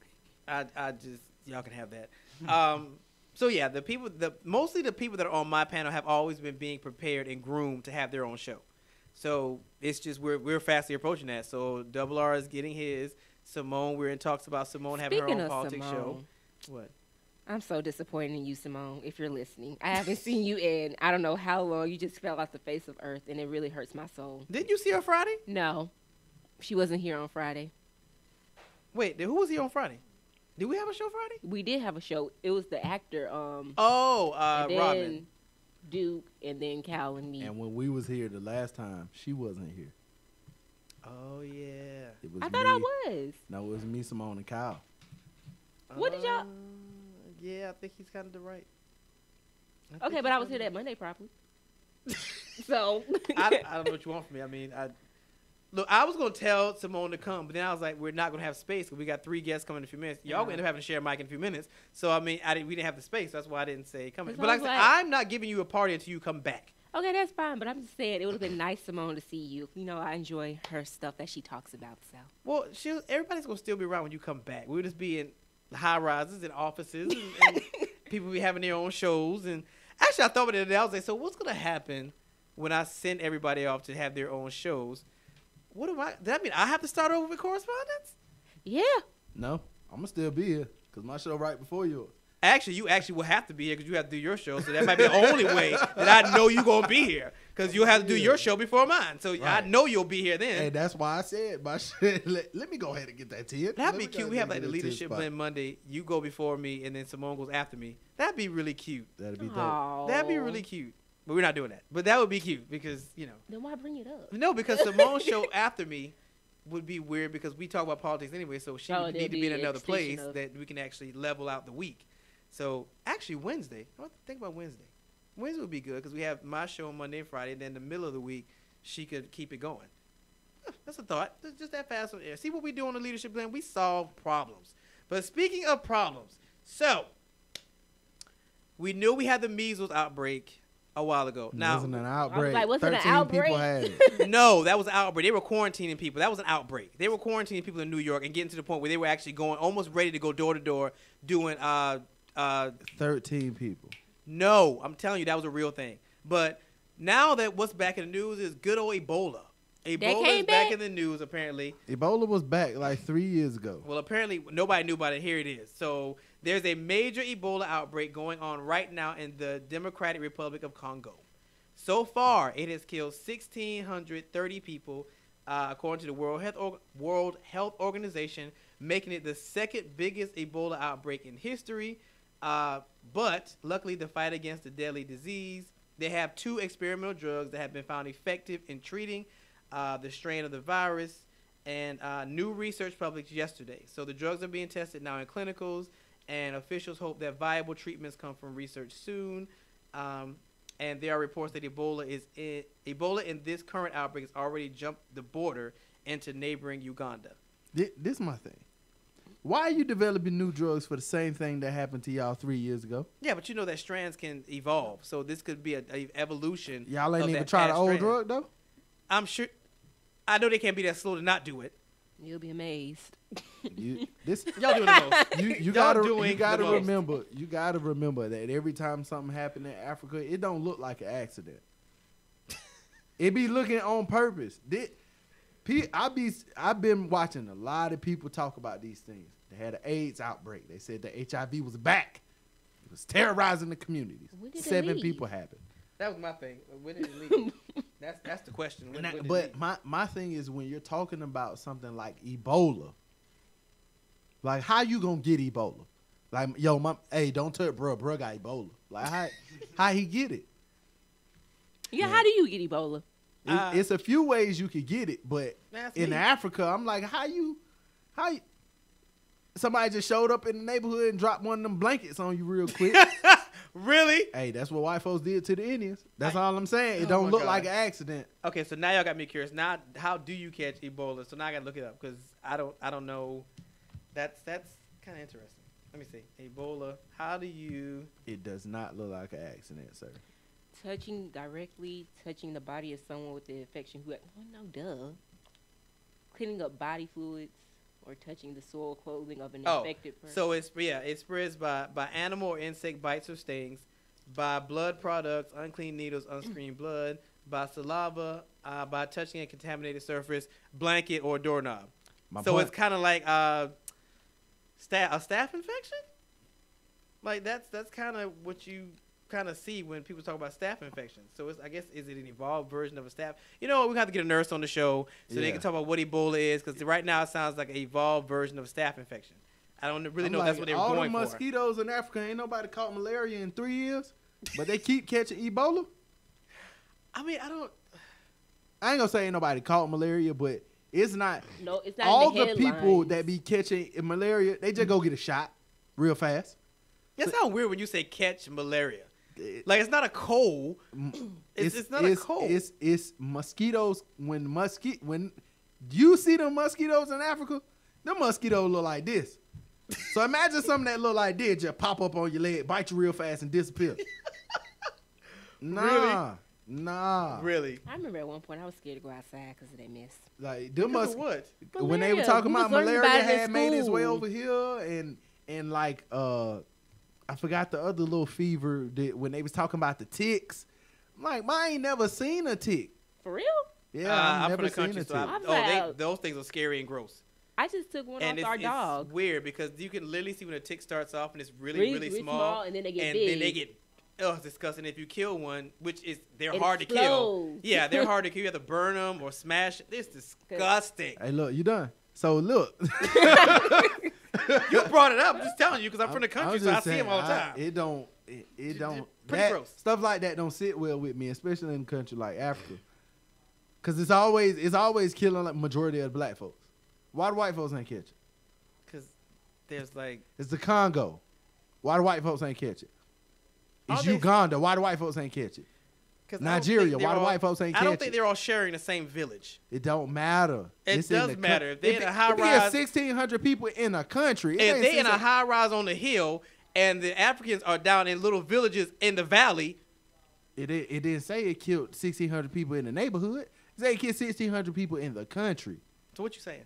I, I just, y'all can have that. Um, so yeah, the people, the mostly the people that are on my panel have always been being prepared and groomed to have their own show. So it's just we're we're fastly approaching that. So Double R is getting his. Simone, we're in talks about Simone having Speaking her own of politics Simone, show. What? I'm so disappointed in you, Simone, if you're listening. I haven't seen you in I don't know how long. You just fell off the face of earth, and it really hurts my soul. Didn't you see her Friday? No, she wasn't here on Friday. Wait, then who was he on Friday? Did we have a show Friday? We did have a show. It was the actor, um, Oh, uh, and then Rodman. Duke, and then Cal and me. And when we was here the last time, she wasn't here. Oh yeah. It was I thought me. I was. No, it was me, Simone, and Kyle. What did y'all- Uh, Yeah, I think he's kind of the right. I think Okay, he's but I was kinda here that Monday properly. So I, I don't know what you want from me. I mean, I look. I was gonna tell Simone to come, but then I was like, we're not gonna have space because we got three guests coming in a few minutes. Y'all gonna end up having to share a mic in a few minutes. So I mean, I didn't. We didn't have the space. That's why I didn't say come in. That's But why I like, I was said, like- I'm not giving you a party until you come back. okay, that's fine. But I'm just saying it would have been nice, Simone, to see you. You know, I enjoy her stuff that she talks about. So Well, she, everybody's gonna still be around when you come back. We'll just be in high rises and offices, and, and people be having their own shows. And actually, I thought about it today. I was like, so what's gonna happen when I send everybody off to have their own shows? What am I? Does that mean I have to start over with correspondence? yeah, No, I'm gonna still be here because my show right before yours. Actually, you actually will have to be here because you have to do your show. So that might be the only way that I know you're going to be here because you'll have to do your show before mine. So I Right. know you'll be here then. And that's why I said my shit. Let, let me go ahead and get that ten. That'd be cute. We have like the leadership blend Monday. You go before me and then Simone goes after me. That'd be really cute. That'd be dope. Aw. That'd be really cute. But we're not doing that. But that would be cute because, you know. Then why bring it up? No, because Simone's show after me would be weird because we talk about politics anyway. So she Oh, would there'd need to be be in an another place extension of- that we can actually level out the week. So actually Wednesday, I want to think about Wednesday. Wednesday would be good because we have my show on Monday and Friday. And then in the middle of the week, she could keep it going. Huh, That's a thought. Just- Just that fast on air. See what we do on the Leadership Blend? We solve problems. But speaking of problems, so we knew we had the measles outbreak a while ago. Now, wasn't an outbreak. like, was it an Thirteen people outbreak? had it. no, that was an outbreak. They were quarantining people. That was an outbreak. They were quarantining people in New York and getting to the point where they were actually going almost ready to go door to door doing. Uh, uh, Thirteen people. no, I'm telling you that was a real thing. But now that what's back in the news is good old Ebola. Ebola came is back back? in the news apparently. Ebola was back like three years ago. Well, apparently nobody knew about it. Here it is. So there's a major Ebola outbreak going on right now in the Democratic Republic of Congo. So far, it has killed one thousand six hundred thirty people, uh, according to the World Health, Org- World Health Organization, making it the second biggest Ebola outbreak in history. Uh, but luckily, the fight against the deadly disease, they have two experimental drugs that have been found effective in treating uh, the strain of the virus, and uh, new research published yesterday. So the drugs are being tested now in clinicals, and officials hope that viable treatments come from research soon. Um, and there are reports that Ebola is in, Ebola in this current outbreak has already jumped the border into neighboring Uganda. Thi- This is my thing. Why are you developing new drugs for the same thing that happened to y'all three years ago? Yeah, but you know that strands can evolve, so this could be a, a evolution. Y'all ain't of even that try the past old strand. drug though. I'm sure. I know they can't be that slow to not do it. You'll be amazed. You, this Y'all doing the most. you, you Y'all gotta doing you gotta the most. remember you gotta remember that every time something happened in Africa, it don't look like an accident. It be looking on purpose. Thi- Pe- I be I've been watching a lot of people talk about these things. They had an AIDS outbreak. They said the H I V was back. It was terrorizing the communities. When did it Seven leave? people happened. That was my thing. When did it leave? that's that's the question. When, And that- when did it but leave? my, my thing is when you're talking about something like Ebola, like how you gonna get Ebola? Like yo, my hey, don't touch bro, bro got Ebola. Like how how he get it? Yeah, how do you get Ebola? It- Uh, it's a few ways you could get it, but That's in me. Africa, I'm like, how you, how you, somebody just showed up in the neighborhood and dropped one of them blankets on you real quick. Really? Hey, that's what white folks did to the Indians. That's all I'm saying. It Oh don't my look God. like an accident. Okay, so now y'all got me curious. Now, how do you catch Ebola? So now I gotta look it up because I don't, I don't know. That's that's kind of interesting. Let me see. Ebola. How do you? It does not look like an accident, sir. Touching directly, touching the body of someone with the infection who, oh no, duh. Cleaning up body fluids or touching the soil clothing of an Oh, infected person. so it's yeah, it spreads by by animal or insect bites or stings, by blood products, unclean needles, unscreened blood, by saliva, uh, by touching a contaminated surface, blanket or doorknob. My so point- it's kind of like uh, sta- a staph infection. Like that's that's kind of what you kind of see when people talk about staph infections. So it's I guess is it an evolved version of a staph? You know, we have to get a nurse on the show so they Yeah. can talk about what Ebola is because right now it sounds like an evolved version of a staph infection. I don't really I'm know like, if that's what they were all going the for. mosquitoes in Africa, ain't nobody caught malaria in three years, but they keep catching Ebola. I mean, I don't. I ain't gonna say ain't nobody caught malaria, but it's not. No, it's not all in the, the people headlines. that be catching malaria, they just go get a shot real fast. That sounds weird when you say catch malaria. Like, it's not a cold. It's, it's, not it's, a cold. It's it's mosquitoes. When mosquito when you see the mosquitoes in Africa, the mosquitoes look like this. So imagine something that look like this just pop up on your leg, bite you real fast, and disappear. Nah, Really? nah. Really? I remember at one point I was scared to go outside because of that mess. Like them Because mus- of what? when they were Malaria. talking We about was learning malaria about it in had made its way school. over here, and and like uh, I forgot the other little fever that when they was talking about the ticks. I'm like, I ain't never seen a tick. For real? Yeah, Uh, I've I'm never from the seen country, a so tick. I, I'm oh, they, like- those things are scary and gross. I just took one And off it's, our it's dog. weird because you can literally see when a tick starts off and it's really, Really, really, really small, small, and then they get and big. then they get, oh, it's disgusting. If you kill one, which is they're It hard to kill. explodes. Yeah, they're hard to kill. You have to burn them or smash. It's disgusting. Hey, look, you done. So look, You brought it up. I'm just telling you because I'm from the I'm country, so I just see them saying, all the I- time. it don't, it, it don't. pretty that- gross. Stuff like that don't sit well with me, especially in a country like Africa, because it's always it's always killing like majority of the black folks. Why the white folks ain't catch it? Because there's like, It's the Congo. Why the white folks ain't catch it? It's Are they- Uganda. Why the white folks ain't catch it? cause Nigeria, why the white folks ain't I don't catch think it? they're all sharing the same village. It don't matter. It It's in does the co- matter. If they in it- a high if you have rise- sixteen hundred people in a country, it If ain't they in a six- high rise on the hill and the Africans are down in little villages in the valley, It, it, it didn't say it killed sixteen hundred people in the neighborhood. It said it killed sixteen hundred people in the country. so what you saying?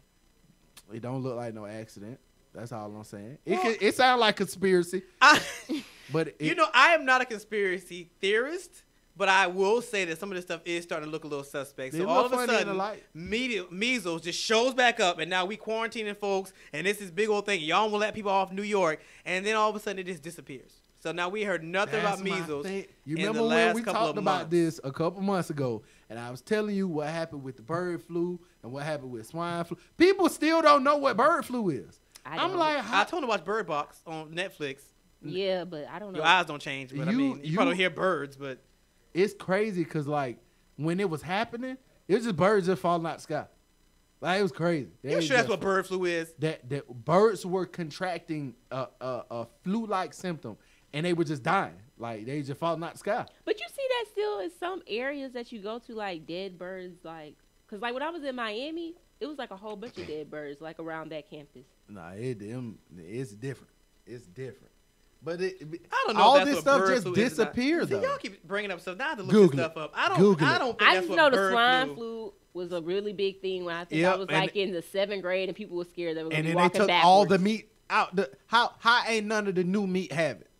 It don't look like no accident. That's all I'm saying. It Well- could, it sounds like conspiracy, I, but it, you know, I am not a conspiracy theorist, but I will say that some of this stuff is starting to look a little suspect. They So look all of a funny in the sudden, light. media, measles just shows back up, and now we quarantining folks, and this is big old thing. Y'all won't let people off New York, and then all of a sudden it just disappears. So now we heard nothing that's about my measles. thing. You in remember the when last we couple talked of about months. this a couple months ago, and I was telling you what happened with the bird flu and what happened with swine flu. People still don't know what bird flu is. I I'm don't. like, I how, told him to watch Bird Box on Netflix. Yeah, but I don't know. Your eyes don't change, but I You- mean, you, you- probably don't hear birds, but it's crazy because like when it was happening, it was just birds just falling out the sky. Like it was crazy. They you was sure that's just- what bird flu is? that that birds were contracting a, a, a flu-like symptom, and they were just dying. Like they just falling out the sky. But you see that still in some areas that you go to, like dead birds, like because like when I was in Miami, it was like a whole bunch of dead birds, like around that campus. Nah, it them it's different. It's different. But it, I don't know. all if that's this what stuff bird just flu is or not. disappeared See, though. y'all keep bringing up stuff. Now I have to look Google this it. stuff up. I don't. Google I it. don't think I that's just what know the bird swine flu. flu was a really big thing when I think Yep, I was and like in the seventh grade and people were scared they were going And to be then they walking took backwards. all the meat out. The how how ain't none of the new meat have it?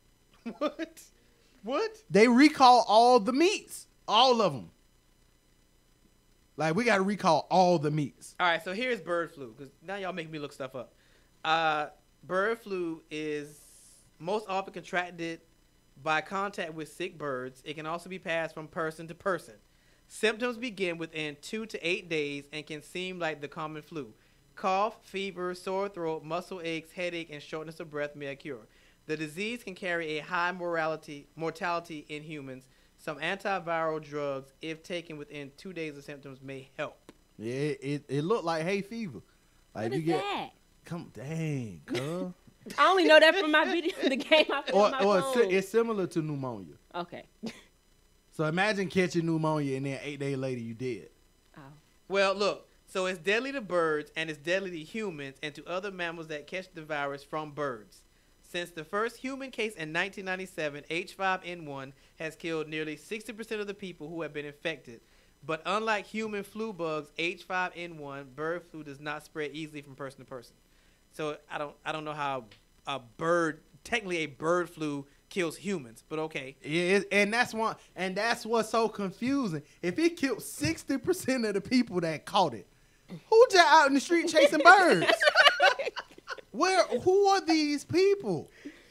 What? What? They recall all the meats, all of them. Like we got to recall all the meats. All right, so here's bird flu because now y'all making me look stuff up. Uh, bird flu is most often contracted by contact with sick birds. It can also be passed from person to person. Symptoms begin within two to eight days and can seem like the common flu. Cough, fever, sore throat, muscle aches, headache, and shortness of breath may occur. The disease can carry a high mortality mortality in humans. Some antiviral drugs, if taken within two days of symptoms, may help. Yeah, it it, it looked like hay fever. Like What you is get that? come dang, cuz. I only know that from my video, the game I play or on my or phone. it's, it's similar to pneumonia. Okay. So imagine catching pneumonia and then eight days later you dead. Oh. Well, look, so it's deadly to birds and it's deadly to humans and to other mammals that catch the virus from birds. Since the first human case in nineteen ninety-seven, H five N one has killed nearly sixty percent of the people who have been infected. But unlike human flu bugs, H five N one bird flu does not spread easily from person to person. So I don't I don't know how a bird, technically a bird flu kills humans, but okay. Yeah, it- and that's one, and that's what's so confusing. If it killed sixty percent of the people that caught it, who just out in the street chasing birds? Where? Who are these people?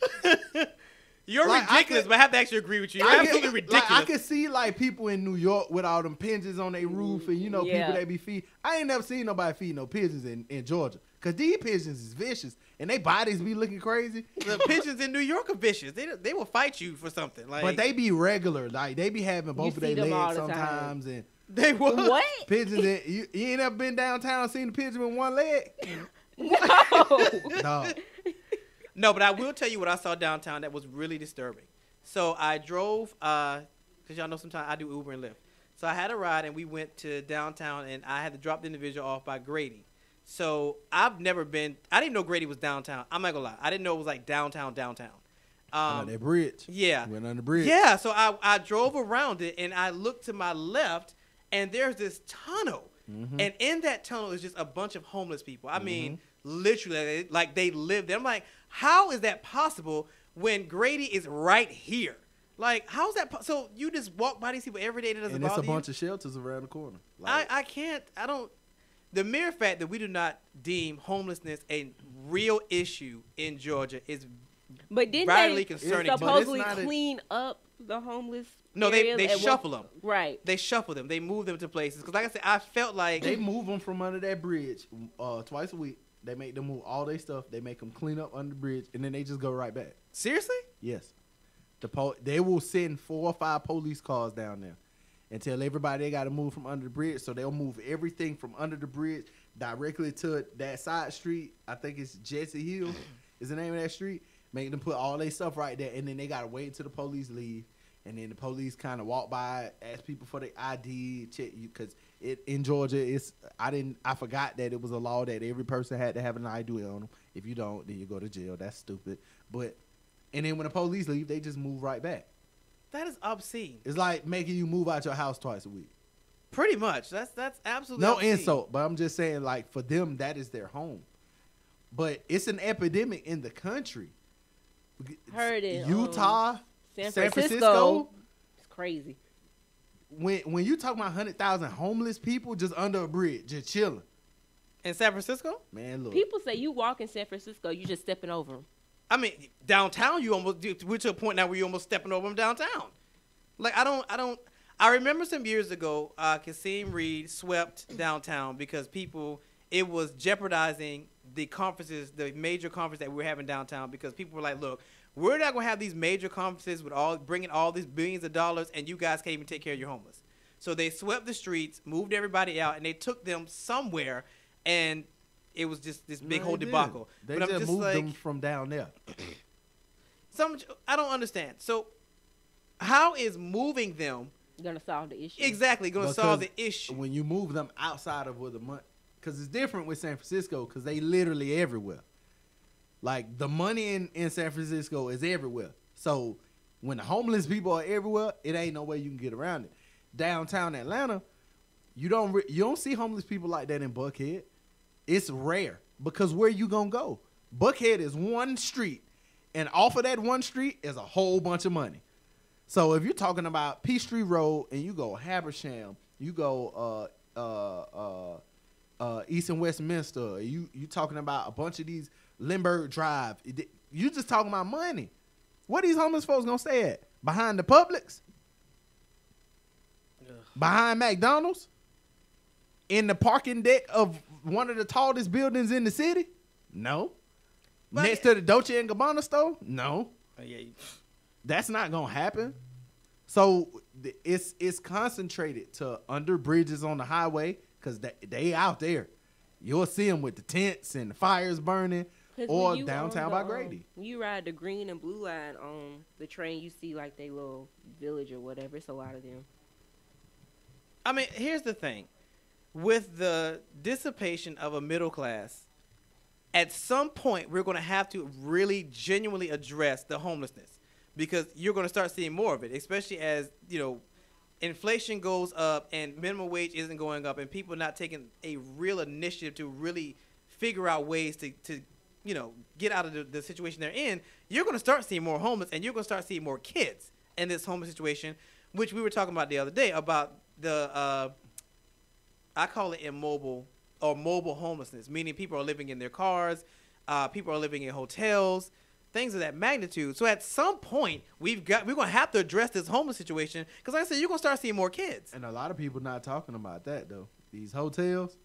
You're Like, I ridiculous, could- but I have to actually agree with you. You're I absolutely can, ridiculous. Like, I can see like people in New York with all them pigeons on their roof, and you know Yeah. people that be feed. I ain't never seen nobody feed no pigeons in, in Georgia, Cause these pigeons is vicious, and they bodies be looking crazy. The pigeons in New York are vicious. They they will fight you for something. Like, But they be regular. Like they be having both of see their them all legs the time. sometimes, and they will. What? pigeons. That, you, you ain't ever been downtown and seen a pigeon with one leg? No. No. No, but I will tell you what I saw downtown that was really disturbing. So I drove, uh, cause y'all know sometimes I do Uber and Lyft. So I had a ride and we went to downtown and I had to drop the individual off by Grady. So I've never been, I didn't know Grady was downtown. I'm not gonna lie. I didn't know it was like downtown, downtown. Um, Um, that bridge. yeah. Went on the bridge. Yeah, so I, I drove around it and I looked to my left and there's this tunnel. Mm-hmm. And in that tunnel is just a bunch of homeless people. I mean, literally, like they live there. I'm like, how is that possible when Grady is right here? Like, how's that? Po- so you just walk by these people every day that doesn't And it's bother a you? bunch of shelters around the corner. I, Like, I can't, I don't, the mere fact that we do not deem homelessness a real issue in Georgia is But didn't vitally they concerning to me. supposedly But it's not a- clean up the homeless? No, they, areas they at one- shuffle them. Right. They shuffle them. They move them to places. Because like I said, I felt like. they move them from under that bridge uh, twice a week. They make them move all their stuff. They make them clean up under the bridge, and then they just go right back. Seriously? Yes. The po- they will send four or five police cars down there and tell everybody they got to move from under the bridge. So they'll move everything from under the bridge directly to that side street. I think it's Jesse Hill is the name of that street. Make them put all their stuff right there, and then they got to wait until the police leave. And then the police kind of walk by, ask people for their I D, check you, because it in Georgia, it's I didn't I forgot that it was a law that every person had to have an I D on them. If you don't, then you go to jail. That's stupid. But and then when the police leave, they just move right back. That is obscene. It's like making you move out your house twice a week. Pretty much. That's that's absolutely No obscene. insult, but I'm just saying, like for them, that is their home. But it's an epidemic in the country. Heard it, Utah. um, San San Francisco. Francisco? It's crazy. When when you talk about hundred thousand homeless people just under a bridge, just chilling, In San Francisco? man. Look, People say you walk in San Francisco, you just stepping over them. I mean, downtown, you almost, we're to a point now where you're almost stepping over them downtown. Like, I don't, I don't, I remember some years ago, uh, Kasim Reed swept downtown because people, it was jeopardizing the conferences, the major conference that we were having downtown because people were like, look, we're not going to have these major conferences with all, bringing all these billions of dollars and you guys can't even take care of your homeless. So they swept the streets, moved everybody out, and they took them somewhere, and it was just this big No, whole they didn't. debacle. They but I'm just just moved like, them from down there. some, I don't understand. So how is moving them Gonna solve the issue. exactly going to solve the Because issue? when you move them outside of where the money, because it's different with San Francisco, because they literally everywhere. Like the money in, in San Francisco is everywhere. So when the homeless people are everywhere, it ain't no way you can get around it. Downtown Atlanta, you don't re- you don't see homeless people like that in Buckhead. It's rare because where you gonna go? Buckhead is one street, and off of that one street is a whole bunch of money. So if you're talking about Peachtree Road and you go Habersham, you go uh uh uh uh East and Westminster, you you talking about a bunch of these Lindbergh Drive, you just talking about money. What these homeless folks gonna stay at? Behind the Publix? Ugh. Behind McDonald's? In the parking deck of one of the tallest buildings in the city? No. But- Next to the Dolce and Gabbana store? No. Oh, yeah, you- That's not gonna happen. So th- it's it's concentrated to under bridges on the highway because they, they out there. You'll see them with the tents and the fires burning, 'Cause or when you downtown on by the, Grady. Um, when you ride the green and blue line on the train, you see like they little village or whatever. It's a lot of them. I mean, here's the thing. With the dissipation of a middle class, at some point we're going to have to really genuinely address the homelessness because you're going to start seeing more of it, especially as, you know, inflation goes up and minimum wage isn't going up and people are not taking a real initiative to really figure out ways to, to you know, get out of the, the situation they're in. You're going to start seeing more homeless and you're going to start seeing more kids in this homeless situation, which we were talking about the other day about the, uh, I call it immobile or mobile homelessness, meaning people are living in their cars, uh, people are living in hotels, things of that magnitude. So at some point, we've got we're gonna have to address this homeless situation because, like I said, you're gonna start seeing more kids. And a lot of people not talking about that though. These hotels,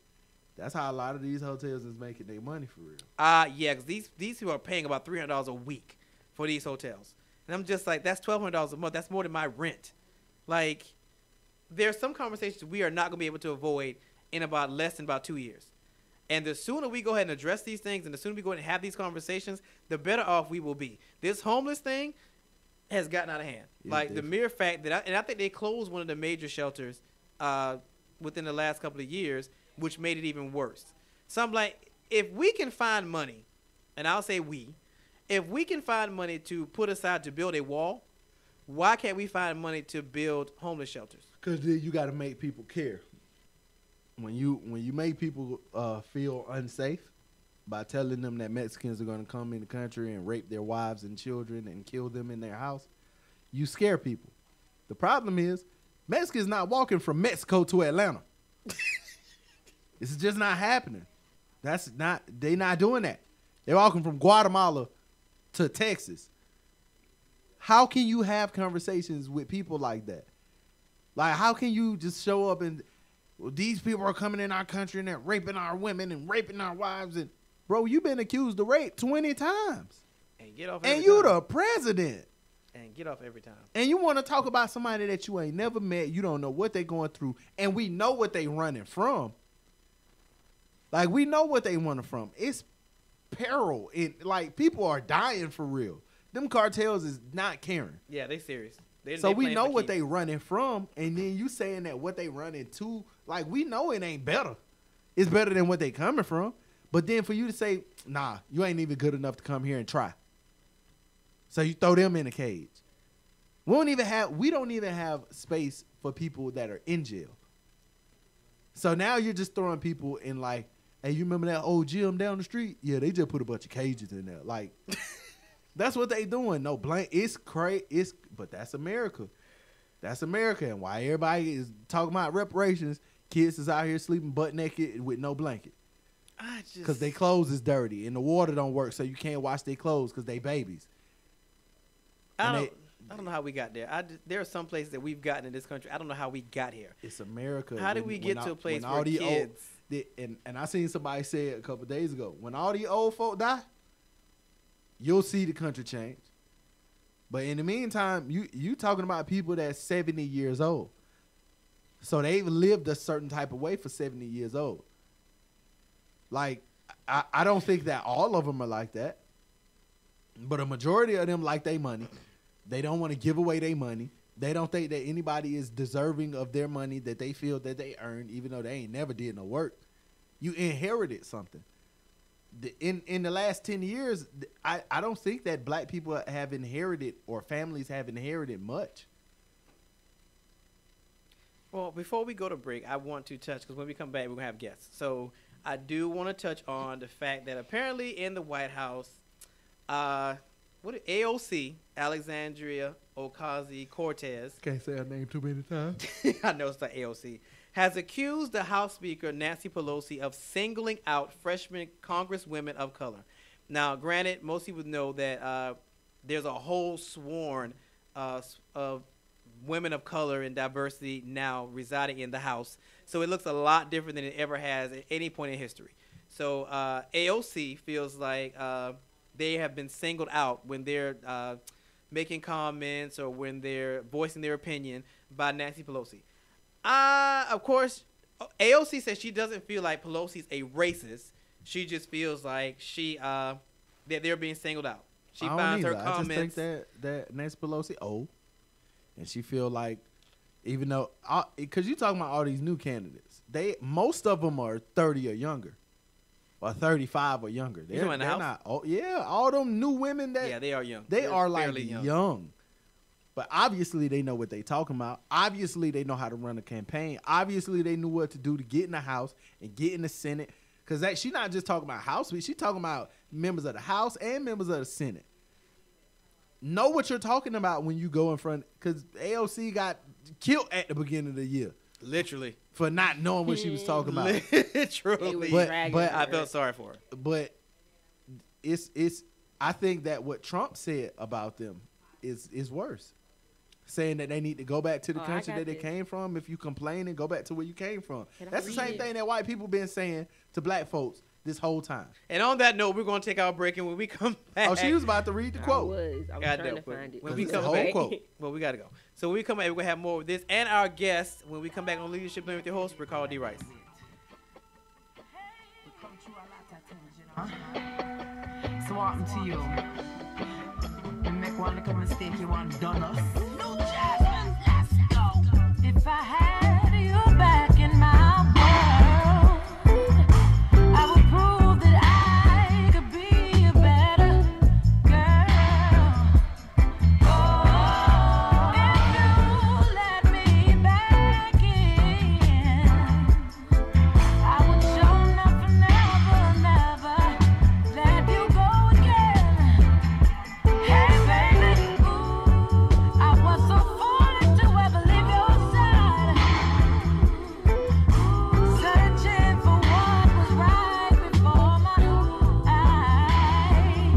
That's how a lot of these hotels is making their money for real. Uh, yeah, because these, these people are paying about three hundred dollars a week for these hotels. And I'm just like, that's twelve hundred dollars a month. That's more than my rent. Like, there's some conversations we are not going to be able to avoid in about less than about two years. And the sooner we go ahead and address these things and the sooner we go ahead and have these conversations, the better off we will be. This homeless thing has gotten out of hand. It's like, different. the mere fact that, I, and I think they closed one of the major shelters uh, within the last couple of years, which made it even worse. So I'm like, if we can find money, and I'll say we, if we can find money to put aside to build a wall, why can't we find money to build homeless shelters? Because then you got to make people care. When you when you make people uh, feel unsafe by telling them that Mexicans are going to come in the country and rape their wives and children and kill them in their house, you scare people. The problem is Mexicans not walking from Mexico to Atlanta. It's just not happening. That's not they not doing that. They're walking from Guatemala to Texas. How can you have conversations with people like that? Like, how can you just show up and well, these people are coming in our country and they're raping our women and raping our wives and bro, you've been accused of rape twenty times. And get off every And you time. the president. And get off every time. And you want to talk about somebody that you ain't never met, you don't know what they going through, and we know what they running from. Like, we know what they running from. It's peril. It, like, people are dying for real. Them cartels is not caring. Yeah, they serious. They, So they we playing know for what keeps. they running from, and then you saying that what they running to, like, we know it ain't better. It's better than what they coming from. But then for you to say, nah, you ain't even good enough to come here and try. So you throw them in a cage. We don't even have we don't even have space for people that are in jail. So now you're just throwing people in like, hey, you remember that old gym down the street? Yeah, they just put a bunch of cages in there. Like, that's what they doing. No blank. It's crazy. It's but that's America. That's America. And why everybody is talking about reparations, kids is out here sleeping butt naked with no blanket. I just Because their clothes is dirty and the water don't work, so you can't wash their clothes because they babies. I and don't, they- I don't know how we got there. I just, there are some places that we've gotten in this country. I don't know how we got here. It's America. How did When- we when get all- to a place when where all the old- kids? the- and, and I seen somebody say it a couple days ago. When all the old folk die, you'll see the country change. But in the meantime, you you talking about people that's seventy years old. So they've lived a certain type of way for seventy years old. Like, I, I don't think that all of them are like that. But a majority of them like their money. They don't want to give away their money. They don't think that anybody is deserving of their money that they feel that they earned, even though they ain't never did no work. You inherited something. The- In in the last ten years, I, I don't think that black people have inherited or families have inherited much. Well, before we go to break, I want to touch, because when we come back, we're going to have guests. So I do want to touch on the fact that apparently in the White House, uh, what A O C, Alexandria Ocasio-Cortez, Can't say her name too many times. I know it's like A O C, has accused the House Speaker, Nancy Pelosi, of singling out freshman congresswomen of color. Now, granted, most people know that uh, there's a whole sworn uh, s- of women of color and diversity now residing in the House. So it looks a lot different than it ever has at any point in history. So uh, A O C feels like uh, they have been singled out when they're uh, making comments or when they're voicing their opinion by Nancy Pelosi. Uh, of course, A O C says she doesn't feel like Pelosi's a racist. She just feels like she uh, that they're being singled out. She I don't finds her either. I just comments. think that, that Nancy Pelosi old. And she feel like, even though, because you talking about all these new candidates, they most of them are thirty or younger, or thirty-five or younger. They're, talking about in the they're House? not. Oh yeah, all them new women that Yeah, they are young. they They're are like fairly young. But obviously they know what they talking about. Obviously they know how to run a campaign. Obviously they knew what to do to get in the House and get in the Senate. Because that she not just talking about House Speaker. She talking about members of the House and members of the Senate. Know what you're talking about when you go in front. Because A O C got killed at the beginning of the year Literally. for not knowing what she was talking about. Literally. They But- dragging but- her. I felt sorry for her. But it's it's I think that what Trump said about them is is worse. saying that they need to go back to the Oh, I country got that they this. came from. If you complaining, go back to where you came from. Can I That's the read same it? thing that white people been saying to black folks this whole time. And on that note, we're gonna take our break, and when we come back, Oh, she was about to read the I quote. was. I was God trying damn, to but find it. when Cause we it's come a whole back, quote. well, we gotta go. So when we come back, we're gonna have more of this and our guests when we come back on Leadership Lane with your host, Ricardo D. Rice. So what happened to you? You make one little mistake, you want done us. No judgment, let's go. If I had you back in my world, I would prove that I could be a better girl. Oh, if you let me back in, I would show nothing, never, never let you go again. Hey baby, ooh, I was so foolish to ever leave your side. Searching for what was right before my eyes.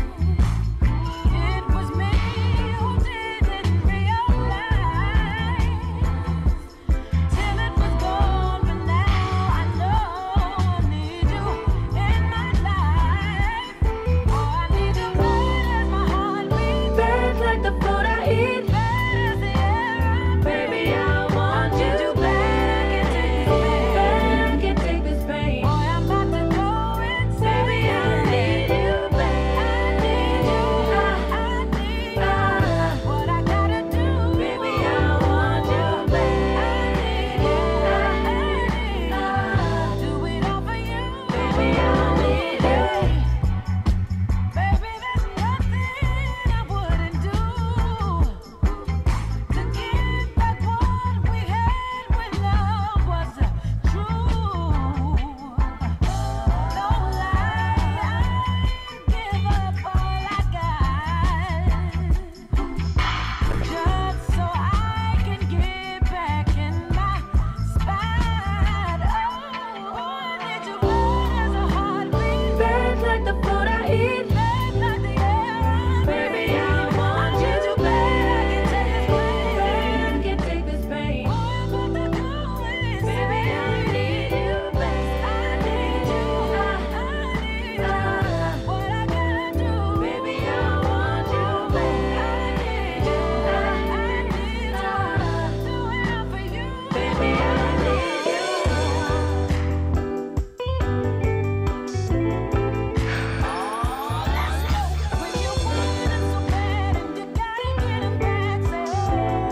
It was me who didn't realize till it was gone. But now I know I need you in my life. Oh, I need you right as my heart beats, bad like the food I eat, bad as the air I breathe. Baby, I want you bad. I can't take this pain. Boy, I'm about to go insane. Baby, I need you bad. I need you. I, I need you. What I gotta do? Baby, I want you bad. I need you. I need you. Do it all for you. Baby, I need you. Baby, there's nothing I wouldn't do to get back what we had when love was true. No lie, I'd give up all I got just so I can get back in my spot. Oh, I need you bad as a heartbeat, bad like the food I eat, bad like the air I breathe. Baby, I want you bad. I can't take this pain. I can't take this pain. Baby, I need you bad. I need you. I need you. What I gotta do? Baby, I want you bad. I need you. I need you. Do it all for you. Baby, I need you. When you want it so bad and you gotta get 'em back, say oh,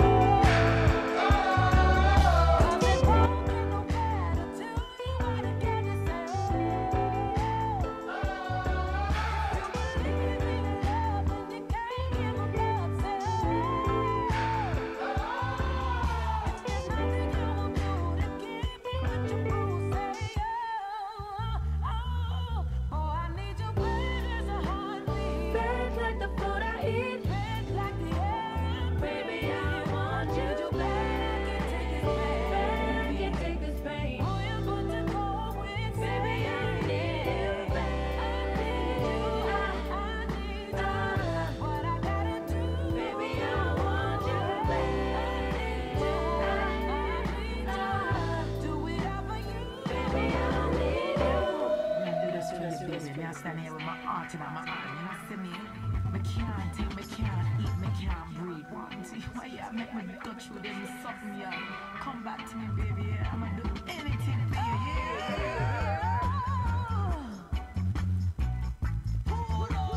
'cause it won't get no better till you what it got to say oh. You believe in love and you can't give 'em up, say oh. If there's nothing you won't do to keep me with your boo, say oh, oh, oh, I need you bad as a heartbeat, bad like the food I eat, bad like the air I breathe. Baby, I want you bad. I can't take this pain. I can't take this pain. Boy, I'm about to go insane. Baby, I need you bad. I need you. I, I need you. What I gotta do? Baby, I want you bad. I need you. I, I need you. Do it all for you. Baby, I need you. Me do this for you, baby. Me I stand here with my heart in my arm. You know, see me? Me can't take, me can't eat, me can't breathe. Want to why you make me go through them something, yeah. Come back to me, baby. Yeah. I'ma do anything for you, yeah. Hold on.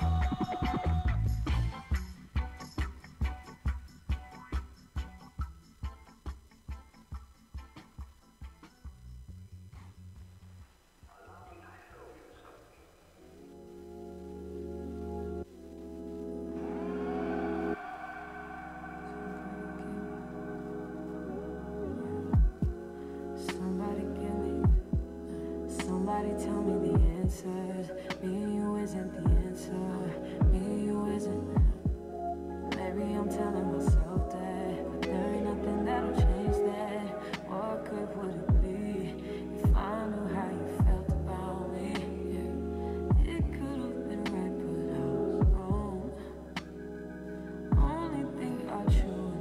Somebody give me, somebody tell me the answers. Me and you isn't the answer. Me and you isn't. Maybe I'm telling myself that, but there ain't nothing that'll change that. What good would it be if I knew how you felt about me? Yeah. It could have been right, but I was wrong. Only thing I truly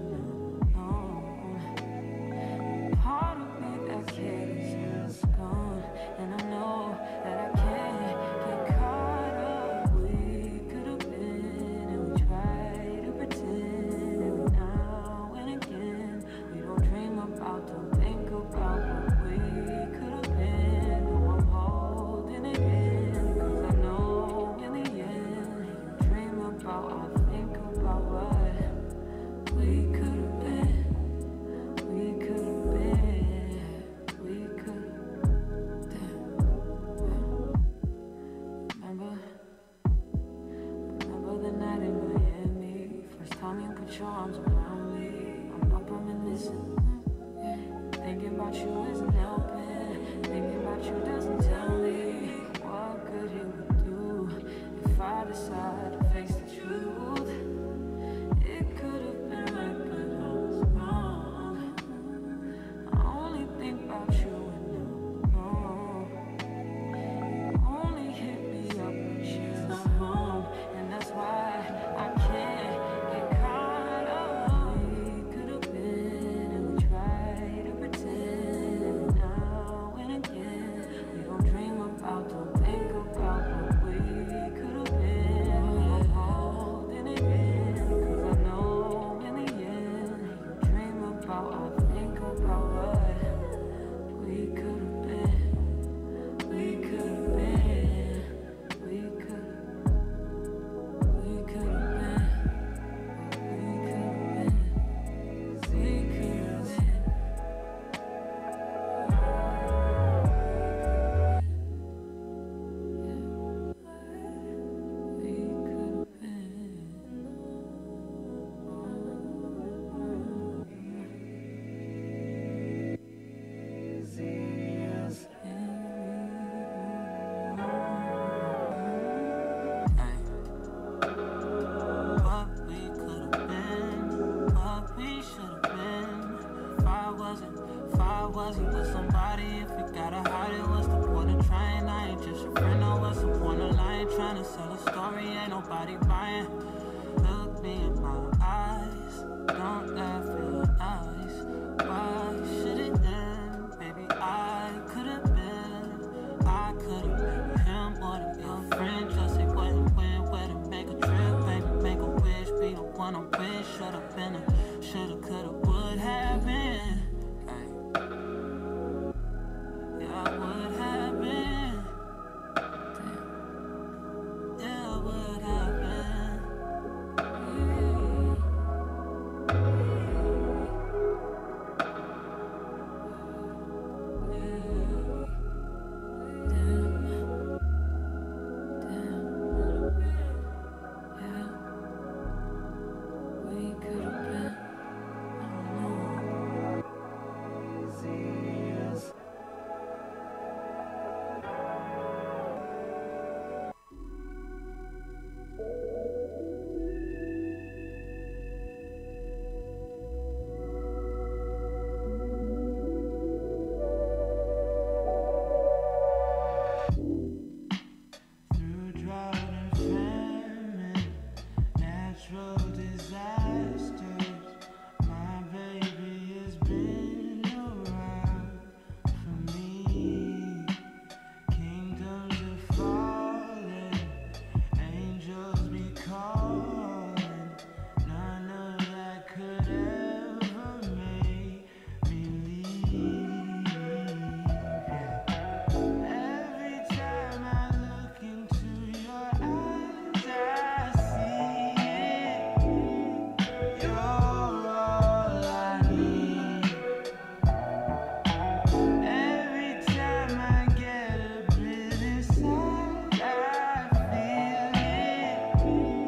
I wasn't with somebody. If we gotta hide it, what's the point of trying? I ain't just your friend, no, what's the point of lying? Trying to sell a story, ain't nobody buying. Look me in my eyes, don't laugh real nice. Why should it end? Baby, I could've been, I could've been with him or to be a friend. Just say what and when, where to make a trip, baby, make a wish, be the one I wish. Should've been a, should've, could've, would have been. Yeah, I would have been. Damn. Yeah, I would have been. Through drought and famine, natural disasters, my baby has been around for me. Kingdoms are falling, angels be calling. None of that could ever make me leave. Every time I look into your eyes, I see it. You're all I need. Every time I get a bit inside, I feel it.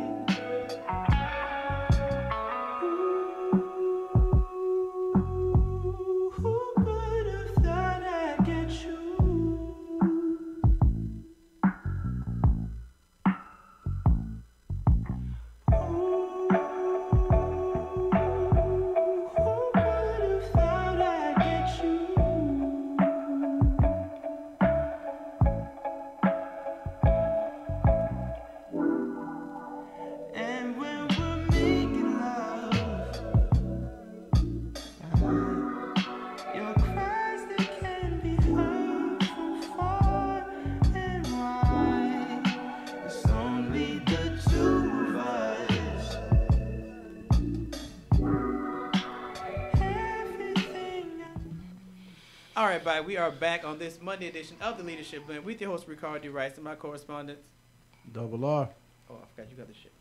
Who would have thought I'd get you? And when we're making love, your cries that can be heard from far and wide. It's only the two of us. Everything All right, bye. We are back on this Monday edition of the Leadership Blend with your host Ricardo D. Rice and my correspondent. Double R. Oh, I forgot you got the shit.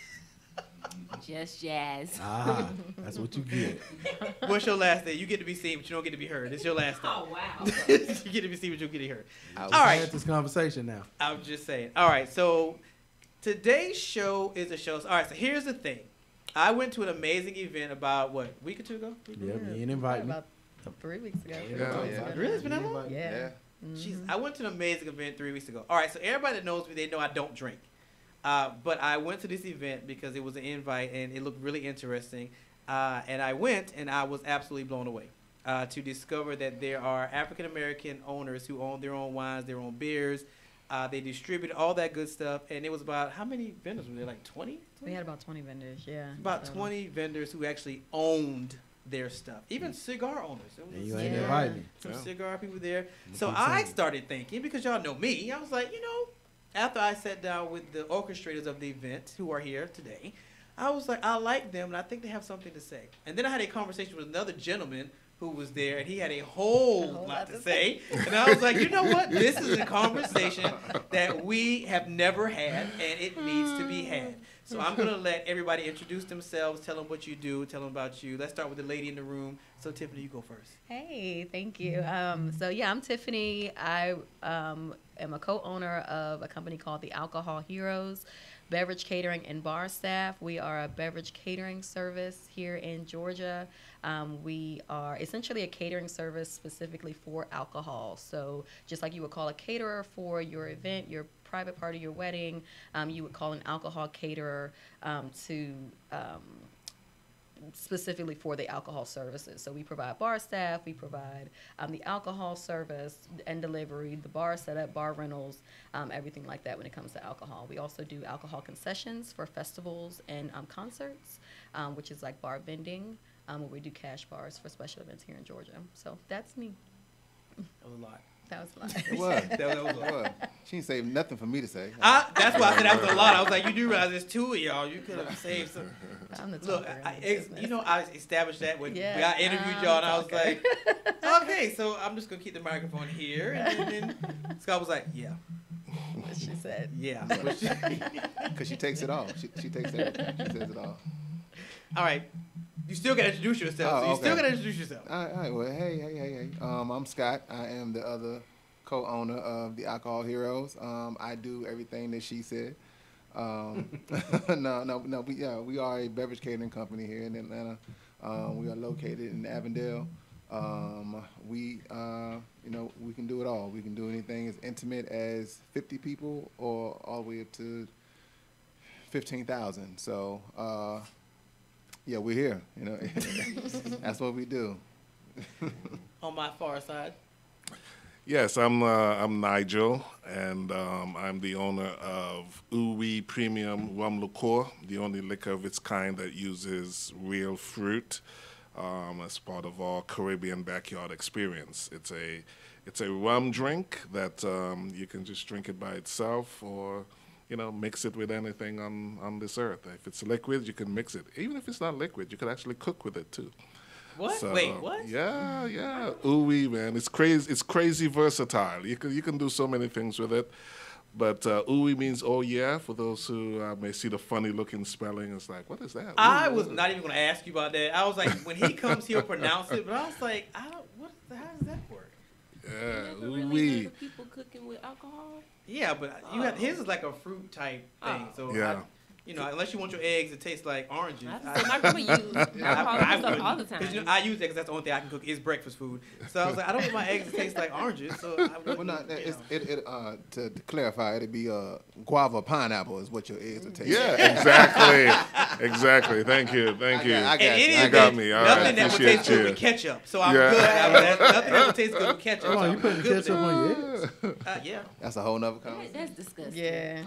Just jazz. Ah, that's what you get. What's your last name? You get to be seen, but you don't get to be heard. It's your last name. Oh wow. you get to be seen, but you don't get to be heard. All All right. had this conversation now. I'm just saying. All right, so today's show is a show. All right, so here's the thing. I went to an amazing event about, what, a week or two ago? Yeah, you ain't invite me. About three weeks ago. Yeah, Four weeks yeah. ago. Really? It's been that long? Yeah. Jeez, I went to an amazing event three weeks ago. All right, so everybody that knows me, they know I don't drink. Uh, but I went to this event because it was an invite and it looked really interesting. Uh, and I went and I was absolutely blown away uh, to discover that there are African American owners who own their own wines, their own beers. Uh, they distribute all that good stuff. And it was about, how many vendors were there? Like twenty? We had about twenty vendors, yeah. About So- twenty vendors who actually owned their stuff. Even cigar owners. There was And you a ain't Yeah. invite me. some Yeah. cigar people there. I'ma So keep I saying it. started thinking, because y'all know me, I was like, you know, after I sat down with the orchestrators of the event who are here today, I was like, I like them and I think they have something to say. And then I had a conversation with another gentleman who was there and he had a whole, A whole lot to to say. And I was like, you know what? This is a conversation that we have never had and it needs to be had. So I'm going to let everybody introduce themselves, tell them what you do, tell them about you. Let's start with the lady in the room. So Tiffany, you go first. Hey, thank you. Um, so yeah, I'm Tiffany. I um, am a co-owner of a company called the Alcohol Heroes, beverage catering and bar staff. We are a beverage catering service here in Georgia. Um, we are essentially a catering service specifically for alcohol. So just like you would call a caterer for your event, your private party, your wedding, um, you would call an alcohol caterer um, to um, specifically for the alcohol services. So we provide bar staff, we provide um, the alcohol service and delivery, the bar setup, bar rentals, um, everything like that when it comes to alcohol. We also do alcohol concessions for festivals and um, concerts, um, which is like bar vending, um, where we do cash bars for special events here in Georgia. So that's me. That was a lot. That was a lot. It was. That, that was a It lot. was. She didn't say nothing for me to say. I, that's why I said that was a lot. I was like, you do realize there's two of y'all. You could have saved some. I'm the Look, talker in I, this ex, business. you know, I established that when Yeah, I interviewed I'm y'all, and the I was talker. like, okay, so I'm just gonna keep the microphone here, and then, then Scott was like, yeah, What she said. yeah. Because she takes it all. She, she takes everything. She says it all. All right, you still gotta introduce yourself. Oh, so you okay. still gotta introduce yourself. All right, all right. Well, hey, hey, hey, hey. Um, I'm Scott. I am the other co-owner of the Alcohol Heroes. Um, I do everything that she said. Um, no, no, no. We yeah, we are a beverage catering company here in Atlanta. Um, we are located in Avondale. Um, we, uh, you know, we can do it all. We can do anything as intimate as fifty people, or all the way up to fifteen thousand. So, uh, yeah, we're here. You know, that's what we do. On my far side. Yes, I'm uh, I'm Nigel, and um, I'm the owner of Ou-Oui Premium Rum Liqueur, the only liquor of its kind that uses real fruit um, as part of our Caribbean backyard experience. It's a it's a rum drink that um, you can just drink it by itself, or you know, mix it with anything on on this earth. If it's liquid, you can mix it. Even if it's not liquid, you can actually cook with it too. What? So, Wait, what? Yeah, yeah. Ou-Oui, man. It's crazy. It's crazy versatile. You can you can do so many things with it. But uh, Ou-Oui means oh yeah. For those who uh, may see the funny looking spelling, it's like, what is that? I Ooh. was not even gonna ask you about that. I was like, when he comes, he'll pronounce it, but I was like, I don't. What? How does that work? Yeah, You never really Ou-Oui. heard of people cooking with alcohol? Yeah, but you have his is like a fruit type thing. Oh. So Yeah. I, you know, unless you want your eggs to taste like oranges. I have to say, my grandma used alcohol in stuff all the time. Because you know, I use it because that's the only thing I can cook is breakfast food. So I was like, I don't want my eggs to taste like oranges. So I Well, wouldn't, no, you it's, know. it, it, uh, to, to clarify, it'd be uh, guava pineapple is what your eggs would taste. Yeah, exactly, exactly. Thank you, thank I you. got- I got And you. it You is got good. me. All Nothing right, that would appreciate taste good you. with ketchup. So I'm Yeah. good. I mean, that- nothing that would taste good with ketchup. Hold so on, you I'm putting good with ketchup that. on your eggs? Uh, yeah. That's a whole nother That- conversation. that's disgusting. Yeah.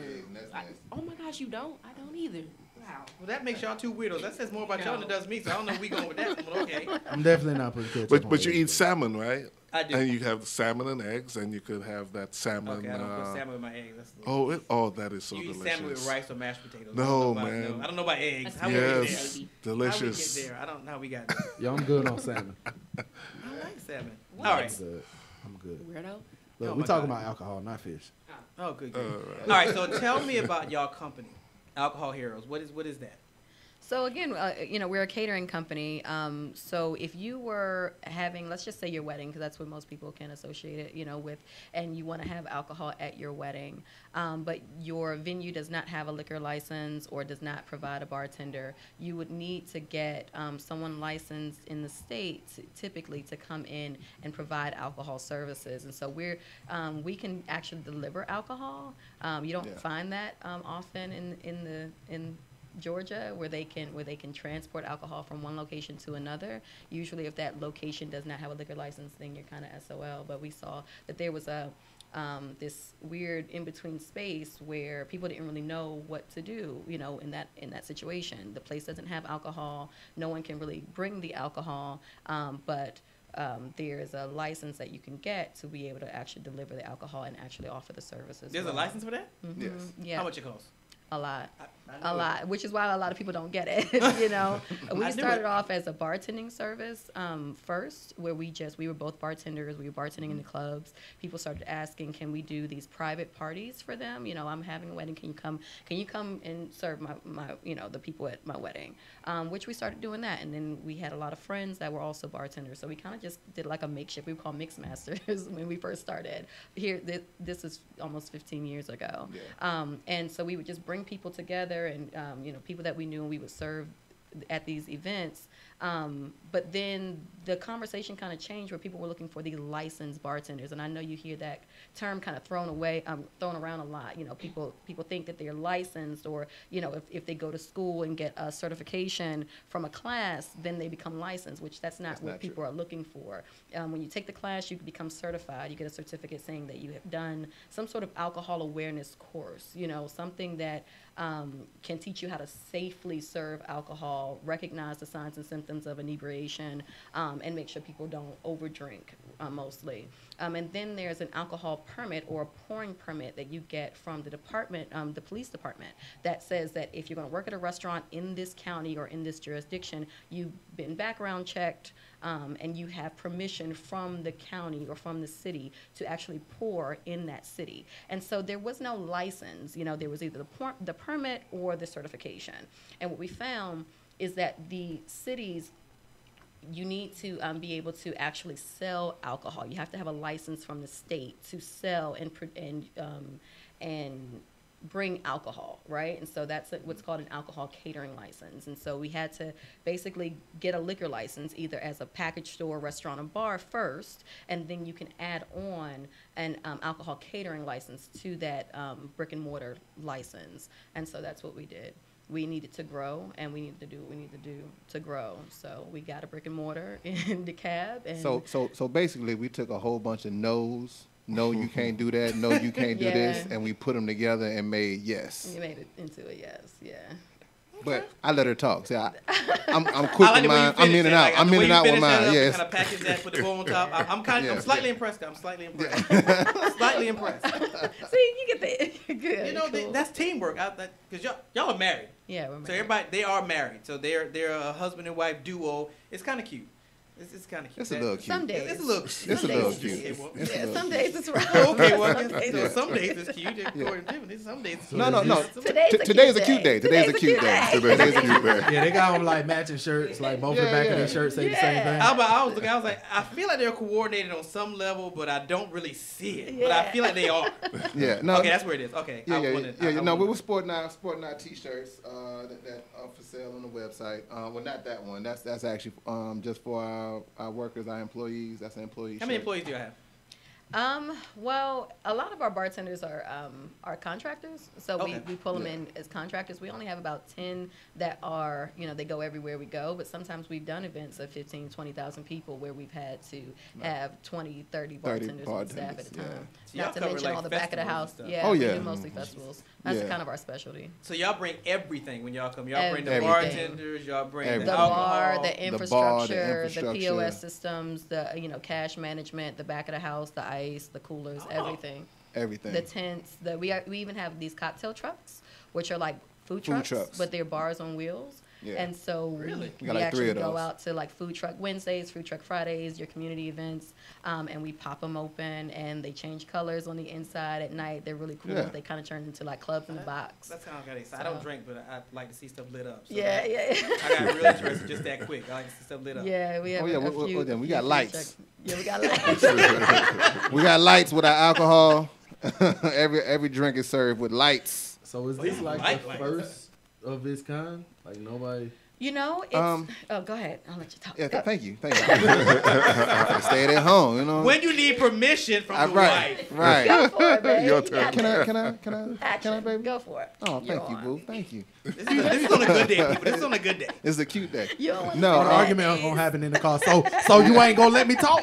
I, oh my gosh, you don't? I don't either. Wow. Well, that makes y'all two weirdos. That says more about y'all than it does me. So I don't know if we going with that. But okay. I'm definitely not putting ketchup But on but you my eat eggs. salmon, right? I do. And you have salmon and eggs, and you could have that salmon. Okay, I don't put uh, salmon with my eggs. That's oh, it, oh, that is so you eat delicious. salmon with rice or mashed potatoes. No, I don't know about, man. No, I don't know about eggs. That's How we get Yes, there? Baby. delicious. How we get there? I don't know how we got there. Yeah, I'm good on salmon. I like salmon. What? All I'm right. good. I'm good. Weirdo. Look, Oh we my talking God. about alcohol, not fish. Oh, good. Uh, good. right. All right. So tell me about y'all company, Alcohol Heroes. What is what is that? So again, uh, you know, we're a catering company. Um, so if you were having, let's just say your wedding, because that's what most people can associate it, you know, with, and you want to have alcohol at your wedding, um, but your venue does not have a liquor license or does not provide a bartender, you would need to get um, someone licensed in the state to, typically to come in and provide alcohol services. And so we're um, we can actually deliver alcohol. Um, you don't Yeah. find that um, often in in the in Georgia, where they can where they can transport alcohol from one location to another. Usually, if that location does not have a liquor license, then you're kind of S O L. But we saw that there was a um, this weird in between space where people didn't really know what to do. You know, in that in that situation, the place doesn't have alcohol. No one can really bring the alcohol, um, but um, there's a license that you can get to be able to actually deliver the alcohol and actually offer the services. There's a license for that? Mhm. Yes. Yeah. How much it costs? A lot. I, I A knew it. lot, which is why a lot of people don't get it. You know, I we knew started it. off as a bartending service um, first, where we just we were both bartenders. We were bartending in the clubs. People started asking, "Can we do these private parties for them? You know, I'm having a wedding. Can you come? Can you come and serve my, my you know the people at my wedding?" Um, which we started doing that, and then we had a lot of friends that were also bartenders. So we kind of just did like a makeshift. We were called mix masters when we first started. Here, this, this is almost fifteen years ago. Yeah. Um, and so we would just bring people together and, um, you know, people that we knew, and we would serve at these events. Um, but then the conversation kind of changed where people were looking for the licensed bartenders, and I know you hear that term kind of thrown away, um, thrown around a lot. You know, people people think that they're licensed, or you know, if, if they go to school and get a certification from a class, then they become licensed, which that's not That's what not people are looking for. Um, when you take the class, you become certified. You get a certificate saying that you have done some sort of alcohol awareness course. You know, something that um, can teach you how to safely serve alcohol, recognize the signs and symptoms of inebriation, um, and make sure people don't overdrink, uh, mostly. Um, and then there's an alcohol permit or a pouring permit that you get from the department, um, the police department, that says that if you're going to work at a restaurant in this county or in this jurisdiction, you've been background checked, um, and you have permission from the county or from the city to actually pour in that city. And so there was no license. You know, there was either the, por- the permit or the certification. And what we found is that the cities, you need to um, be able to actually sell alcohol. You have to have a license from the state to sell and pr- and um, and bring alcohol, right? And so that's what's called an alcohol catering license. And so we had to basically get a liquor license either as a package store, restaurant, or bar first, and then you can add on an um, alcohol catering license to that um, brick and mortar license. And so that's what we did. We needed to grow, and we needed to do what we needed to do to grow. So we got a brick and mortar in DeKalb. And So so so basically, we took a whole bunch of no's. No, you can't do that. No, you can't do this, Yeah. and we put them together and made yes. you made it into a yes, yeah. But I let her talk. See, I, I'm I'm quick I like with the way you mine. I'm finish in and that. out. Like, I'm the in way and you out with finish that mine. up, Yes. Kind of package that, put the bow on top. I, I'm kind of, Yeah. I'm slightly impressed. I'm slightly impressed. slightly impressed. See, you get the good. You know, they, cool. that's teamwork. Because y'all, y'all are married. yeah. We're So married. everybody, they are married. So they're they're a husband and wife duo. It's kind of cute. It's, it's kind of cute. It's a That- little cute. Some days. It's, it's a little. It's a Some little days cute. Okay, well, It's a Yeah, little some cute. days it's rough. okay, well, Some days you know, it's some days it's cute. According to Tiffany, some days it's cute. No, no, no. Today's T- a Today's a cute cute day. day. Today's a cute day. Today's a cute day. Yeah, they got on like matching shirts, like both the Yeah, back of yeah. their shirts say the same Yeah. thing. I, but I was looking. I was like, I feel like they're coordinated on some level, but I don't really see it. But I Yeah. feel like they are. Yeah. No. Okay, that's where it is. Okay. Yeah, I yeah, wanted- yeah. I- yeah I no, we wanted- were sporting our sporting our t-shirts uh, that, that are for sale on the website. Uh, well, not that one. That's that's actually um, just for our, our workers, our employees. That's an employee. How many shirt. employees do you have? Um, well, a lot of our bartenders are um, are contractors, so Okay. we, we pull them Yeah. in as contractors. We only have about ten that are, you know, they go everywhere we go, but sometimes we've done events of fifteen, twenty thousand people where we've had to have twenty, thirty thirty bartenders on staff at a bartenders, yeah. time. So y'all Not to cover, mention like, all the back of the festivals and house. stuff. Yeah, Oh, we yeah. do mostly festivals. That's Yeah. kind of our specialty. So y'all bring everything when y'all come. Y'all bring the Everything. bartenders. Y'all bring Everything. the The alcohol. bar, the bar, the infrastructure, the, P O S infrastructure. systems, the you know cash management, the back of the house, the ice, the coolers, Oh. everything. Everything. The tents. The we are, we even have these cocktail trucks, which are like food Food trucks, trucks. but they're bars on wheels. Yeah. And so Really? we, We we got like three actually of go those. out to like food truck Wednesdays, food truck Fridays, your community events, um, and we pop them open, and they change colors on the inside at night. They're really cool. Yeah. They kind of turn into like clubs in a box. That sounds kind of exciting. I don't So- drink, but I, I like to see stuff lit up. So Yeah, that- yeah, yeah. I got real interested just that quick. I like to see stuff lit up. Yeah, we have Oh, yeah, a, we- we- few. oh, then a we few got food lights. trucks. Yeah, we got lights. We got lights with our alcohol. every every drink is served with lights. So is Oh, this you like like the lights. first of its kind? Like nobody. You know, it's. Um, oh, go ahead. I'll let you talk. Yeah, Go. th- thank you, thank you. I stayed at home, you know. When you need permission from I, the right, wife. right. Go for it, babe. Your You turn. got Can I, this. can I, can I, Action. can I, baby? Go for it. Oh, You're thank you, on. boo. Thank you. This is, this is on a good day, people. This is on a good day. It's a cute day. You don't want No, to Or say the uh, that. argument gonna happen in the car. So so you ain't gonna let me talk?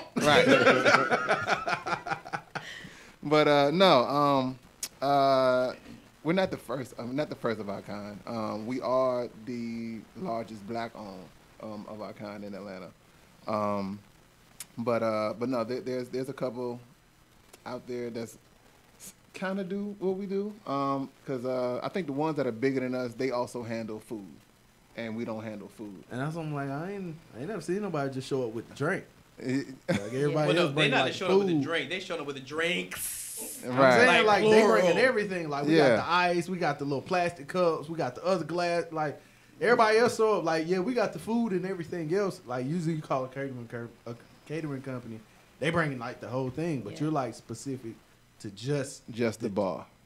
Right. But uh, no, um, uh, we're not the first. Um, not the first of our kind. Um, we are the largest black-owned um, of our kind in Atlanta. Um, but uh, but no, there, there's there's a couple out there that's kind of do what we do. Um, cause uh, I think the ones that are bigger than us, they also handle food, and we don't handle food. And that's what I'm like, I ain't I ain't never seen nobody just show up with the drink. It- Like everybody Well, no, else they bring not like just showing up with the food. drink. They showing up with the drinks. I'm Right. saying Like like, they plural. bringing everything. Like we Yeah. got the ice, we got the little plastic cups, we got the other glass. Like everybody else show up. Like yeah, we got the food and everything else. Like usually you call a catering cur- a catering company, they bringing like the whole thing, but Yeah. you're like specific to just Just the bar.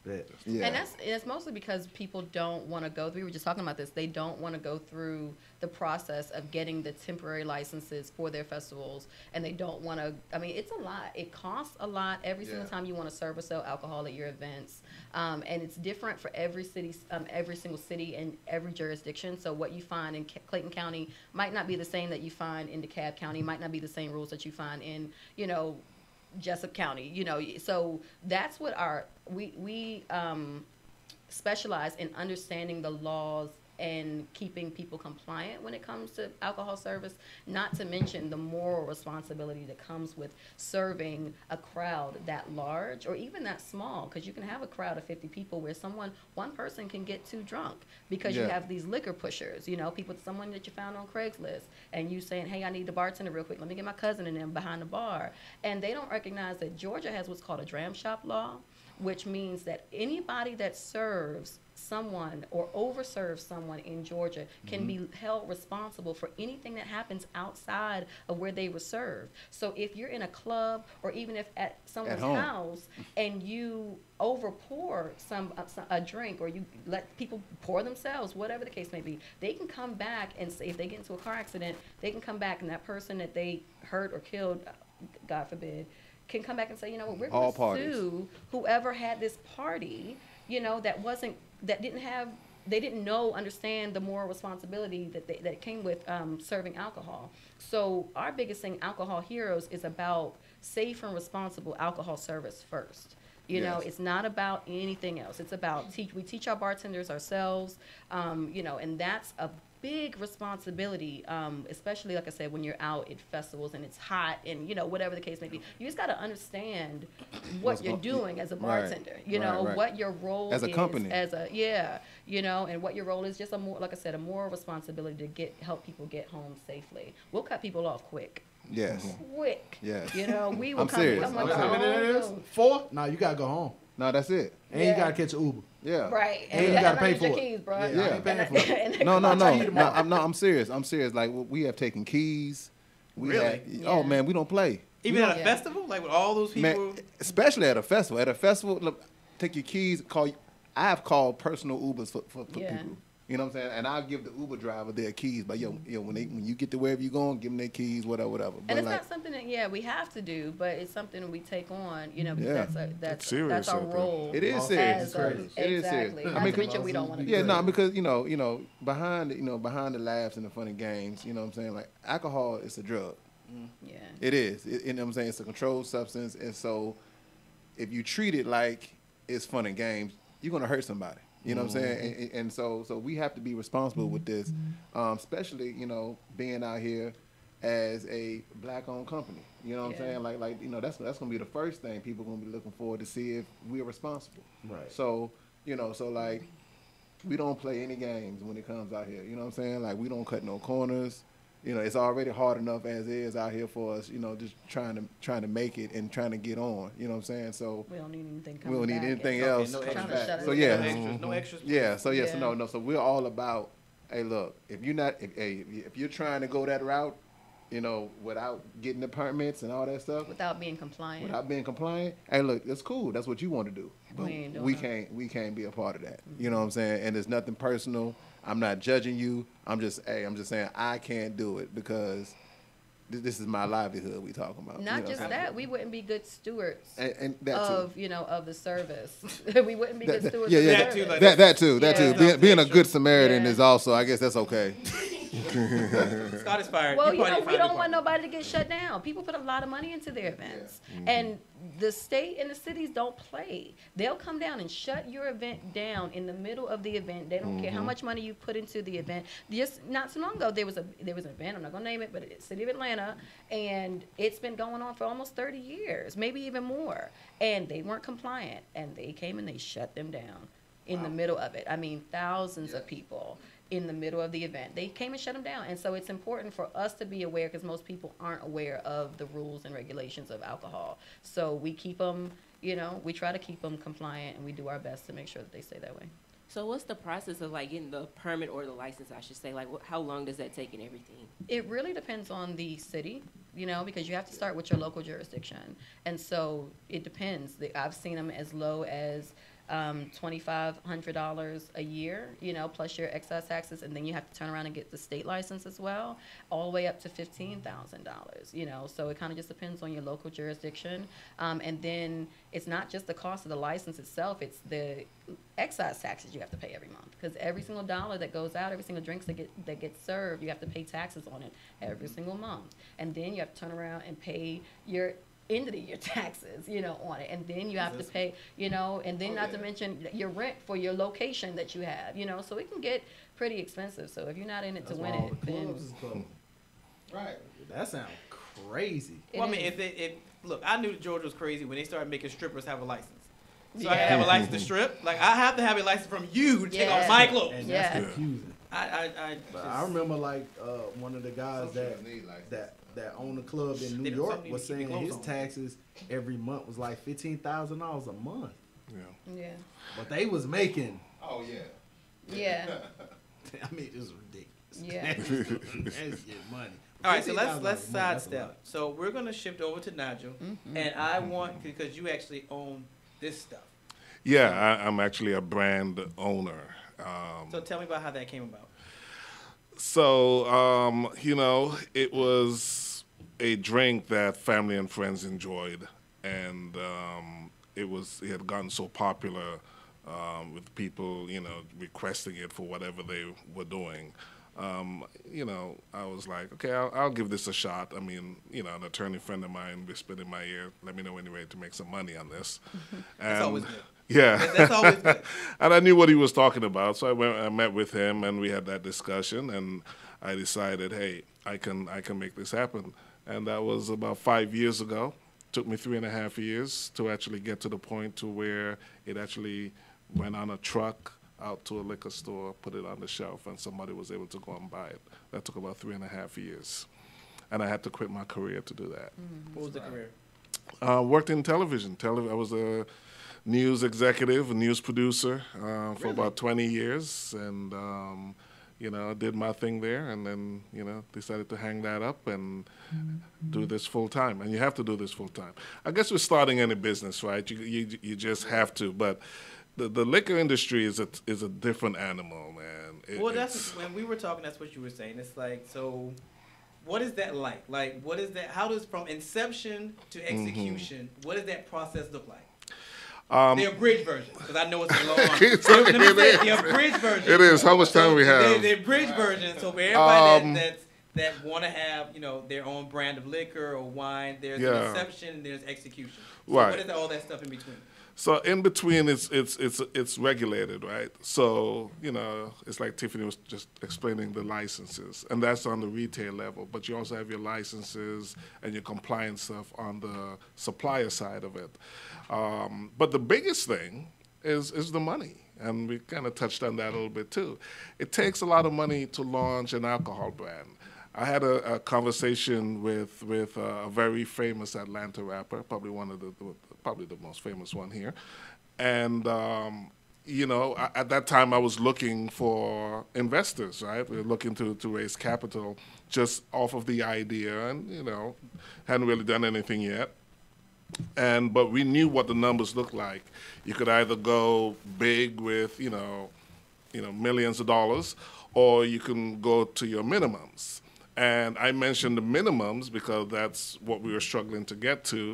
Bet. Yeah. And that's it's mostly because people don't want to go through. We were just talking about this. They don't want to go through the process of getting the temporary licenses for their festivals, and they don't want to. I mean, it's a lot. It costs a lot every single Yeah. time you want to serve or sell alcohol at your events, um, and it's different for every city, um, every single city and every jurisdiction. So what you find in Ca- Clayton County might not be the same that you find in DeKalb County. Might not be the same rules that you find in, you know, Jessup County, you know, so that's what our we we um, specialize in understanding the laws and keeping people compliant when it comes to alcohol service. Not to mention the moral responsibility that comes with serving a crowd that large or even that small, because you can have a crowd of fifty people where someone one person can get too drunk because you Yeah. have these liquor pushers, you know, people, someone that you found on Craigslist, and you saying, hey, I need the bartender real quick, let me get my cousin and them behind the bar. And they don't recognize that Georgia has what's called a dram shop law, which means that anybody that serves someone or overserves someone in Georgia can be held responsible for anything that happens outside of where they were served. So if you're in a club or even if at someone's home. house and you overpour some a, some- a drink, or you let people pour themselves, whatever the case may be, they can come back and say, if they get into a car accident, they can come back and that person that they hurt or killed, God forbid, can come back and say, you know what, we're All going to parties. sue whoever had this party, you know, that wasn't, that didn't have, they didn't know, understand the moral responsibility that they, that came with um, serving alcohol. So our biggest thing, Alcohol Heroes, is about safe and responsible alcohol service first. You know, Yes. it's not about anything else. It's about teach. We teach our bartenders ourselves. Um, you know, and that's a big responsibility, um, especially like I said, when you're out at festivals and it's hot and you know whatever the case may be. You just got to understand what What's you're go- doing as a right, bartender. You right, know right. what your role As a is company. as a yeah. You know, and what your role is. Just a more like I said, a moral responsibility to get help people get home safely. We'll cut people off quick. Yes. Quick. Yes. You know, we will I'm come. serious. come I'm on, serious. How many it is? oh, Four? Nah, you gotta go home. No, that's it. And Yeah. you gotta catch an Uber. Yeah. Right. And you gotta pay use your for it. keys, bro. Yeah, I ain't paying for it. No, no, I'll no. tell you No, tomorrow. I'm, no, I'm serious. I'm serious. Like we have taken keys. We Really? have- oh Yeah. man, we don't play. Even at a Yeah. festival, like with all those people. Man, especially at a festival. At a festival, look, take your keys. Call. I have called personal Ubers for, for, for Yeah. people. You know what I'm saying? And I'll give the Uber driver their keys. But yo, yo, when they when you get to wherever you're going, give them their keys, whatever, whatever. But And it's like, not something that yeah we have to do, but it's something we take on, you know, because Yeah. that's a, that's serious that's our out there. role. it is As serious. As It's a, crazy. It is serious. exactly. I Not mean, to mention we don't want to. Yeah, no, because you know, you know, behind the, you know, behind the laughs and the funny games, you know what I'm saying? Like alcohol is a drug. Yeah. It is. It, you know what I'm saying? It's a controlled substance, and so if you treat it like it's fun and games, you're gonna hurt somebody. You know what I'm saying? And, and so, so we have to be responsible with this, um, especially you know being out here as a black-owned company. You know what Yeah. I'm saying? Like, like you know that's that's gonna be the first thing people gonna be looking for to see if we're responsible. Right. So you know, so like we don't play any games when it comes out here. You know what I'm saying? Like we don't cut no corners. You know, it's already hard enough as is out here for us. You know, just trying to trying to make it and trying to get on. You know what I'm saying? So We don't need anything we coming don't need back. anything Okay, else. no coming extras. back. Shut it So down. yeah, No extras. No extras. yeah. So yeah, so Yeah. no, no. So we're all about. Hey, look, if you're not, if, hey, if you're trying to go that route, you know, without getting the permits and all that stuff, Without being compliant. without being compliant, hey, look, it's cool. That's what you want to do. But We ain't doing we that. can't, we can't be a part of that. You know what I'm saying? And it's nothing personal. I'm not judging you. I'm just, hey, I'm just saying I can't do it because th- this is my livelihood we talking about. you Not know just what I'm that, we wouldn't be good stewards saying? And, and that too. of you know of the service. we wouldn't be That- good that- stewards yeah, of the yeah. That too, service. like- That, that too, that Yeah. too. Being, being a Extra. good Samaritan Yeah. is also, I guess that's okay. Scott is fired. Well, you probably know, we fired don't the want department. nobody to get shut down. People put a lot of money into their events. And the state and the cities don't play. They'll come down and shut your event down in the middle of the event. They don't care how much money you put into the event. Just not too long ago, there was a there was an event, I'm not going to name it, but it's City of Atlanta, and it's been going on for almost thirty years, maybe even more. And they weren't compliant, and they came and they shut them down in the middle of it. I mean, thousands of people in the middle of the event. They came and shut them down. And so it's important for us to be aware because most people aren't aware of the rules and regulations of alcohol. So we keep them, you know, we try to keep them compliant and we do our best to make sure that they stay that way. So what's the process of like getting the permit or the license, I should say? Like wh- how long does that take and everything? It really depends on the city, you know, because you have to start with your local jurisdiction. And so it depends. The- I've seen them as low as um, twenty-five hundred dollars a year, you know, plus your excise taxes, and then you have to turn around and get the state license as well, all the way up to fifteen thousand dollars, you know. So it kind of just depends on your local jurisdiction. Um, and then it's not just the cost of the license itself, it's the excise taxes you have to pay every month. Because every single dollar that goes out, every single drinks that get that gets served, you have to pay taxes on it every single month. And then you have to turn around and pay your end of the year taxes, you know, on it. And then you have to pay, you know, and then not to mention your rent for your location that you have, you know. So it can get pretty expensive. So if you're not in it to win it, then Right. That sounds crazy. Well, I It mean, is. if they, if look, I knew Georgia was crazy when they started making strippers have a license. So Yeah. I gotta have a license to strip. Like I have to have a license from you to take Yeah. off my clothes. And Yeah. that's confusing. I, I, I, But just- I remember like uh, one of the guys Some that people need license. that that owned a club in They New don't- York some need was to keep saying their his clothes on. taxes every month was like fifteen thousand dollars a month, Yeah. yeah, but they was making. Oh yeah. yeah, I mean, it's ridiculous. Yeah. That's your money. All right, so let's fifteen thousand dollars let's a month, that's a sidestep. lot. So we're gonna shift over to Nigel, Mm-hmm. and I want because you actually own this stuff. Yeah, I, I'm actually a brand owner. Um, So tell me about how that came about. So, um, you know, it was a drink that family and friends enjoyed, and um, it was it had gotten so popular um, with people, you know, requesting it for whatever they were doing. Um, you know, I was like, okay, I'll, I'll give this a shot. I mean, you know, an attorney friend of mine whispered in my ear, let me know when you're ready to make some money on this. That's And- always good. Yeah. That's- that's always good. And I knew what he was talking about, so I went. I met with him, and we had that discussion. And I decided, hey, I can, I can make this happen. And that was about five years ago. Took me three and a half years to actually get to the point to where it actually went on a truck out to a liquor store, put it on the shelf, and somebody was able to go and buy it. That took about three and a half years, and I had to quit my career to do that. What was the career? Uh, worked in television. Tele- I was a news executive, a news producer uh, for about twenty years, and um, you know, did my thing there, and then you know, decided to hang that up and do this full time. And you have to do this full time. I guess with starting any business, right? You you you just have to. But the the liquor industry is a is a different animal, man. It- Well, it's- that's when we were talking. That's what you were saying. It's like, so, what is that like? Like, what is that? How does from inception to execution? What does that process look like? Um, the abridged version, because I know it's a long. It's Let me okay, say it it, the is. abridged version. It is. How much time So we have? The, the abridged version. So for everybody Um, that that's, that want to have, you know, their own brand of liquor or wine, there's Yeah. an inception and there's execution. So Right. What is all that stuff in between? So in between, it's it's it's it's regulated, right? So you know, it's like Tiffany was just explaining the licenses, and that's on the retail level. But you also have your licenses and your compliance stuff on the supplier side of it. Um, but the biggest thing is is the money, and we kind of touched on that a little bit too. It takes a lot of money to launch an alcohol brand. I had a, a conversation with with a very famous Atlanta rapper, probably one of the, the probably the most famous one here, and um, you know, I, at that time I was looking for investors, right? We were looking to to raise capital just off of the idea, and you know, hadn't really done anything yet. And but we knew what the numbers looked like. You could either go big with you know, you know, millions of dollars, or you can go to your minimums. And I mentioned the minimums because that's what we were struggling to get to.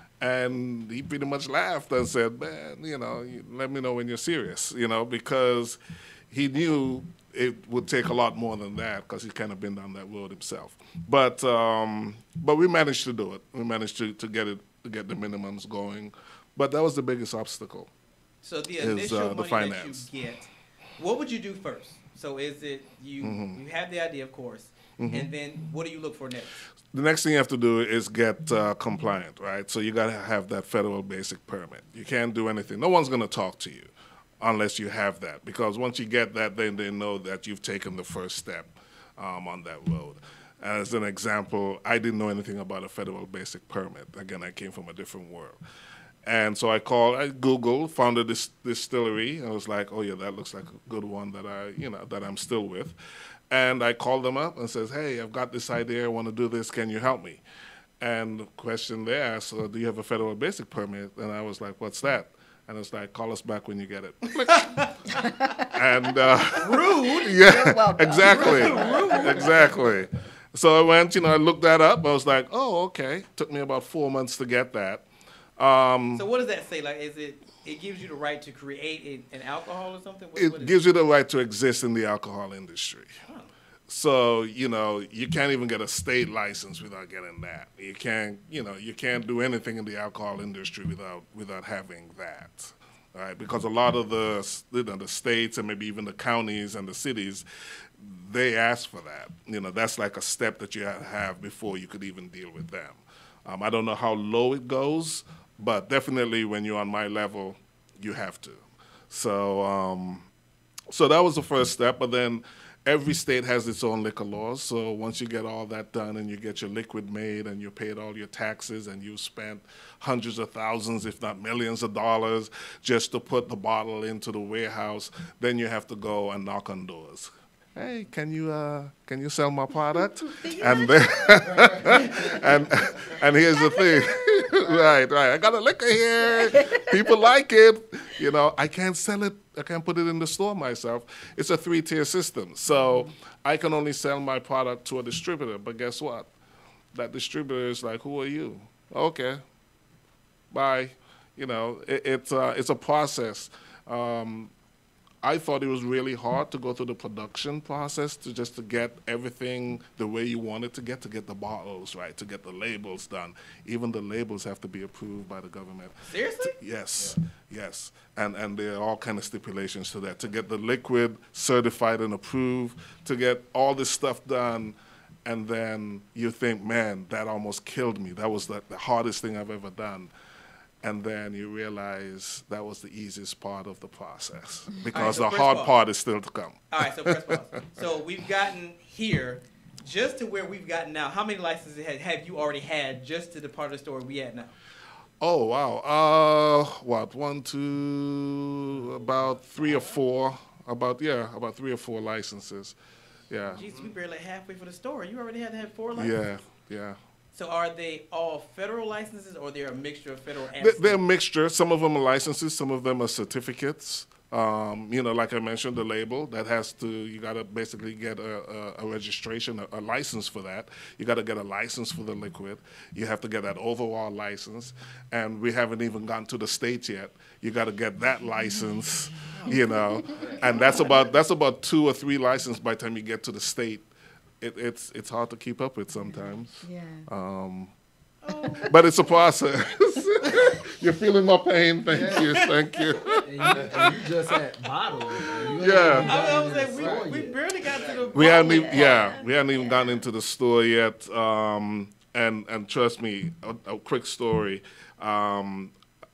And he pretty much laughed and said, man, you know, you- let me know when you're serious, you know, because he knew it would take a lot more than that because he's kind of been down that road himself. But um, but we managed to do it. We managed to, to get it to get the minimums going. But that was the biggest obstacle. So the Is, initial uh, the money finance. that you get, what would you do first? So is it you? Mhm. You have the idea, of course, Mhm. and then what do you look for next? The next thing you have to do is get uh, compliant, right? So you got to have that federal basic permit. You can't do anything. No one's going to talk to you unless you have that, because once you get that, then they know that you've taken the first step um, on that road. As an example, I didn't know anything about a federal basic permit. Again, I came from a different world. And so I called, I Googled, found a dis- distillery. I was like, oh yeah, that looks like a good one that I, you know, that I'm still with. And I called them up and says, hey, I've got this idea, I want to do this, can you help me? And the question they asked, uh, do you have a federal basic permit? And I was like, what's that? And it's like, call us back when you get it. and uh, Rude. yeah, You're welcome. exactly, exactly. So I went, you know, I looked that up. I was like, oh, okay. Took me about four months to get that. Um, So what does that say? Like, is it? It gives you the right to create a, an alcohol or something? What, what it is gives you the right to exist in the alcohol industry. Oh. So, you know, you can't even get a state license without getting that. You can't, you know, you can't do anything in the alcohol industry without without having that, right? Because a lot of the, you know, the states and maybe even the counties and the cities, they ask for that. You know, that's like a step that you have before you could even deal with them. Um, I don't know how low it goes, but definitely when you're on my level, you have to. So, um, so that was the first step. But then every state has its own liquor laws. So once you get all that done and you get your liquid made and you paid all your taxes and you spent hundreds of thousands, if not millions of dollars just to put the bottle into the warehouse, then you have to go and knock on doors. Hey, can you uh, can you sell my product? and then, and and here's the thing, right, right. I got a liquor here. People like it. You know, I can't sell it. I can't put it in the store myself. It's a three-tier system, so I can only sell my product to a distributor. But guess what? That distributor is like, who are you? Okay, bye. You know, it, it's uh, it's a process. Um, I thought it was really hard to go through the production process to just to get everything the way you want it to get, to get the bottles right, to get the labels done. Even the labels have to be approved by the government. Seriously? Yes, yes. And and there are all kind of stipulations to that. To get the liquid certified and approved, to get all this stuff done, and then you think, man, that almost killed me. That was the, the hardest thing I've ever done. And then you realize that was the easiest part of the process because so the first hard of all- part is still to come. All right, so first pause. So we've gotten here, just to where we've gotten now. How many licenses have, have you already had just to the part of the store we at now? Oh, wow. Uh, what, one, two, about three or four. About, yeah, about three or four licenses. Yeah. Jeez, we barely halfway for the store. You already had to have four licenses? Yeah, yeah. So are they all federal licenses, or they're a mixture of federal and They're, state? they're a mixture. Some of them are licenses. Some of them are certificates. Um, you know, like I mentioned, the label that has to, you got to basically get a, a, a registration, a, a license for that. You got to get a license for the liquid. You have to get that overall license. And we haven't even gotten to the states yet. You got to get that license, you know. And that's about, that's about two or three licenses by the time you get to the state. It, it's, it's hard to keep up with sometimes. Yeah. Um, but it's a process. You're feeling my pain. Thank you. Thank you. And you, and you just had bottles. You ain't Yeah. even I gotten was in like, the we, store we yet. barely got to the We haven't bottle. even, yeah, we haven't even gotten into the store yet. Um, and and trust me, a, a quick story. Um,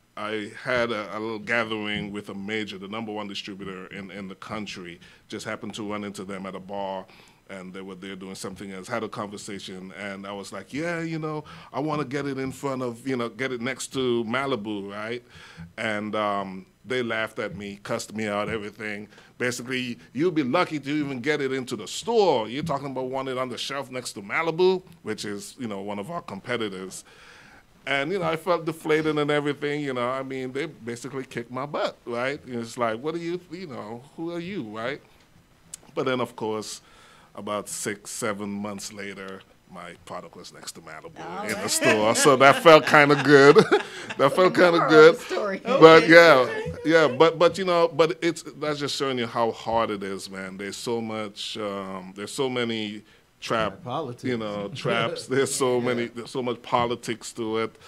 I had a, a little gathering with a major, the number one distributor in, in the country. Just happened to run into them at a bar. And they were there doing something else, had a conversation, and I was like, yeah, you know, I want to get it in front of, you know, get it next to Malibu, right? And um, they laughed at me, cussed me out, everything. Basically, you'll be lucky to even get it into the store. You're talking about wanting it on the shelf next to Malibu, which is, you know, one of our competitors. And, you know, I felt deflated and everything, you know. I mean, they basically kicked my butt, right? And it's like, what are you, you know, who are you, right? But then, of course, about six, seven months later, my product was next to Malibu All in the right. store. So that felt kind of good. That felt kind Moral of good. the story. But yeah, yeah, but but you know, but it's that's just showing you how hard it is, man. There's so much, um, there's so many trap, Politics. you know, traps. There's so many, there's so much politics to it.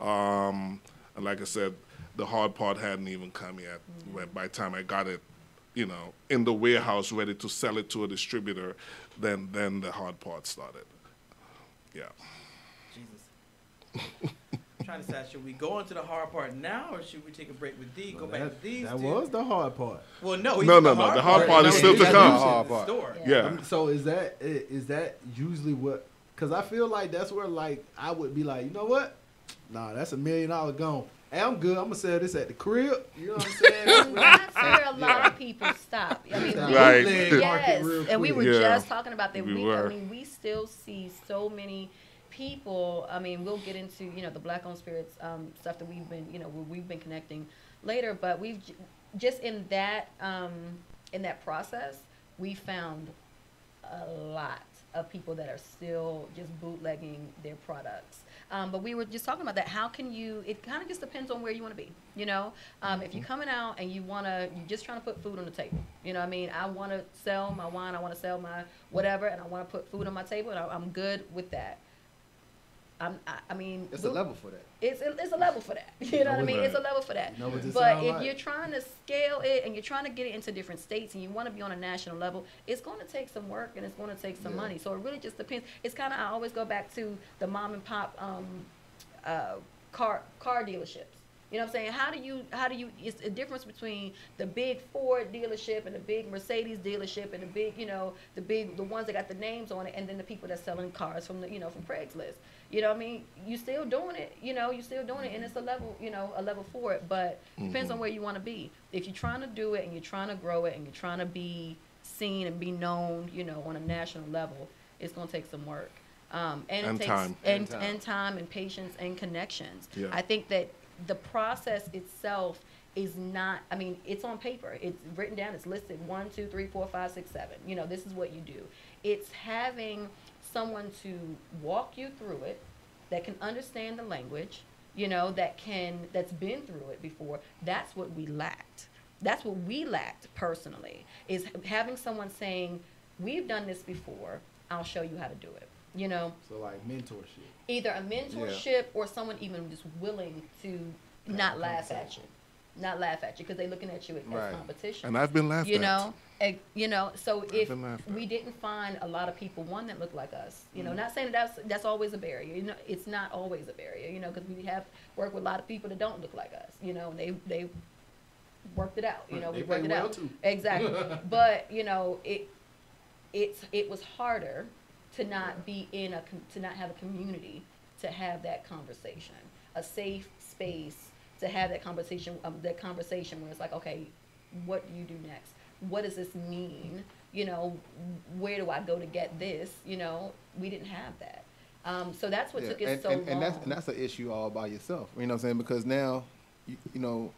Um, and like I said, the hard part hadn't even come yet. When by the time I got it, you know, in the warehouse ready to sell it to a distributor, then then the hard part started. Yeah. Jesus. I'm trying to decide, should we go into the hard part now, or should we take a break with D, go back That, to these that two? was the hard part. Well, no. he No, said no, no, the hard part is No, still he to said come. the Hard part. store. Yeah. So is that i- is that usually what? Because I feel like that's where like I would be like, you know what? Nah, that's a million dollar gone. Hey, I'm good. I'm gonna sell this at the crib. You know what I'm saying? That's And what- that's where a lot of people stop. I mean, we- Right. Bootleg market yes, real and we quick. were Yeah. just talking about that. We We, were. I mean, we still see so many people, I mean, we'll get into, you know, the Black-owned spirits um, stuff that we've been, you know, we've been connecting later, but we've j- just in that, um, in that process, we found a lot of people that are still just bootlegging their products. Um, but we were just talking about that. How can you, it kind of just depends on where you want to be, you know? Um, if you're coming out and you want to, you're just trying to put food on the table. You know what I mean? I want to sell my wine, I want to sell my whatever, and I want to put food on my table, and I, I'm good with that. I'm, I, I mean, It's a level for that. It's a, it's a level for that. You know what I mean? Right. It's a level for that. You know what this But sound if like? you're trying to scale it and you're trying to get it into different states and you want to be on a national level, it's going to take some work and it's going to take some Yeah. money. So it really just depends. It's kind of, I always go back to the mom and pop um, uh, car car dealerships. You know what I'm saying? How do you, how do you, it's a difference between the big Ford dealership and the big Mercedes dealership and the big, you know, the big, the ones that got the names on it, and then the people that's selling cars from the, you know, from Craigslist. You know what I mean? You still doing it, you know, you still doing it, and it's a level, you know, a level for it, but depends on where you want to be. If you're trying to do it and you're trying to grow it and you're trying to be seen and be known, you know, on a national level, it's going to take some work. Um, and, And it takes, time. And, And time. and time and patience and connections. Yeah. I think that the process itself is not, I mean, it's on paper. It's written down. It's listed one, two, three, four, five, six, seven. You know, this is what you do. It's having someone to walk you through it that can understand the language, you know, that can, that's been through it before. That's what we lacked. That's what we lacked personally, is having someone saying, we've done this before. I'll show you how to do it. You know, So like mentorship. either a mentorship or someone even just willing to not laugh at you, not laugh at you because they're looking at you as Right. competition. And I've been laughed you at. know, eh, you know. So if been laughed at. we didn't find a lot of people, one that looked like us, you know, not saying that that's that's always a barrier. You know, it's not always a barrier. You know, because we have worked with a lot of people that don't look like us. You know, and they they worked it out. You know, They we worked pay it well, out too. exactly. But you know, it it's it was harder to not be in a com- to not have a community to have that conversation, a safe space to have that conversation um, that conversation where it's like, okay, what do you do next? What does this mean? You know, where do I go to get this? You know, we didn't have that. Um, so that's what Yeah, took us and, so and, long. and that's and that's an issue all by yourself. You know what I'm saying? Because now, you, you know,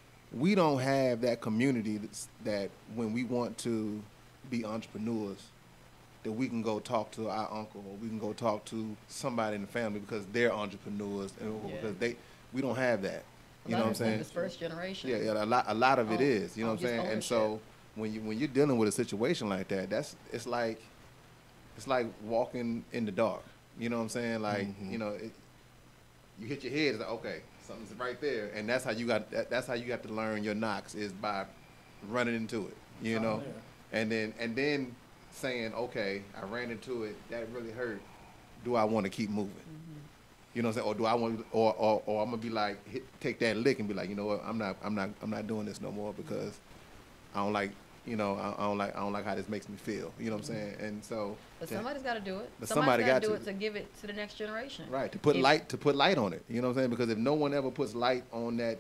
we don't have that community that's, that when we want to be entrepreneurs, that we can go talk to our uncle or we can go talk to somebody in the family because they're entrepreneurs and Yeah. because they we don't have that. A You lot know what I'm of saying? It's first generation. Yeah, yeah, a lot, a lot of it Oh, is. You know oh, what I'm just saying? And so ownership. when you when you're dealing with a situation like that, that's it's like it's like walking in the dark. You know what I'm saying? Like you know, it, you hit your head. It's like okay, something's right there, and that's how you got. That, that's how you have to learn your knocks is by running into it. You know, and then and then saying okay, I ran into it. That really hurt. Do I want to keep moving? You know what I'm saying? Or do I want, or, or, or I'm gonna be like, hit, take that lick and be like, you know what? I'm not, I'm not, I'm not doing this no more because I don't like, you know, I, I don't like, I don't like how this makes me feel. You know what I'm saying? And so, But to- somebody's got to do it. But Somebody's somebody got got to do to. it to give it to the next generation. right, to put If- light, to put light on it. You know what I'm saying? Because if no one ever puts light on that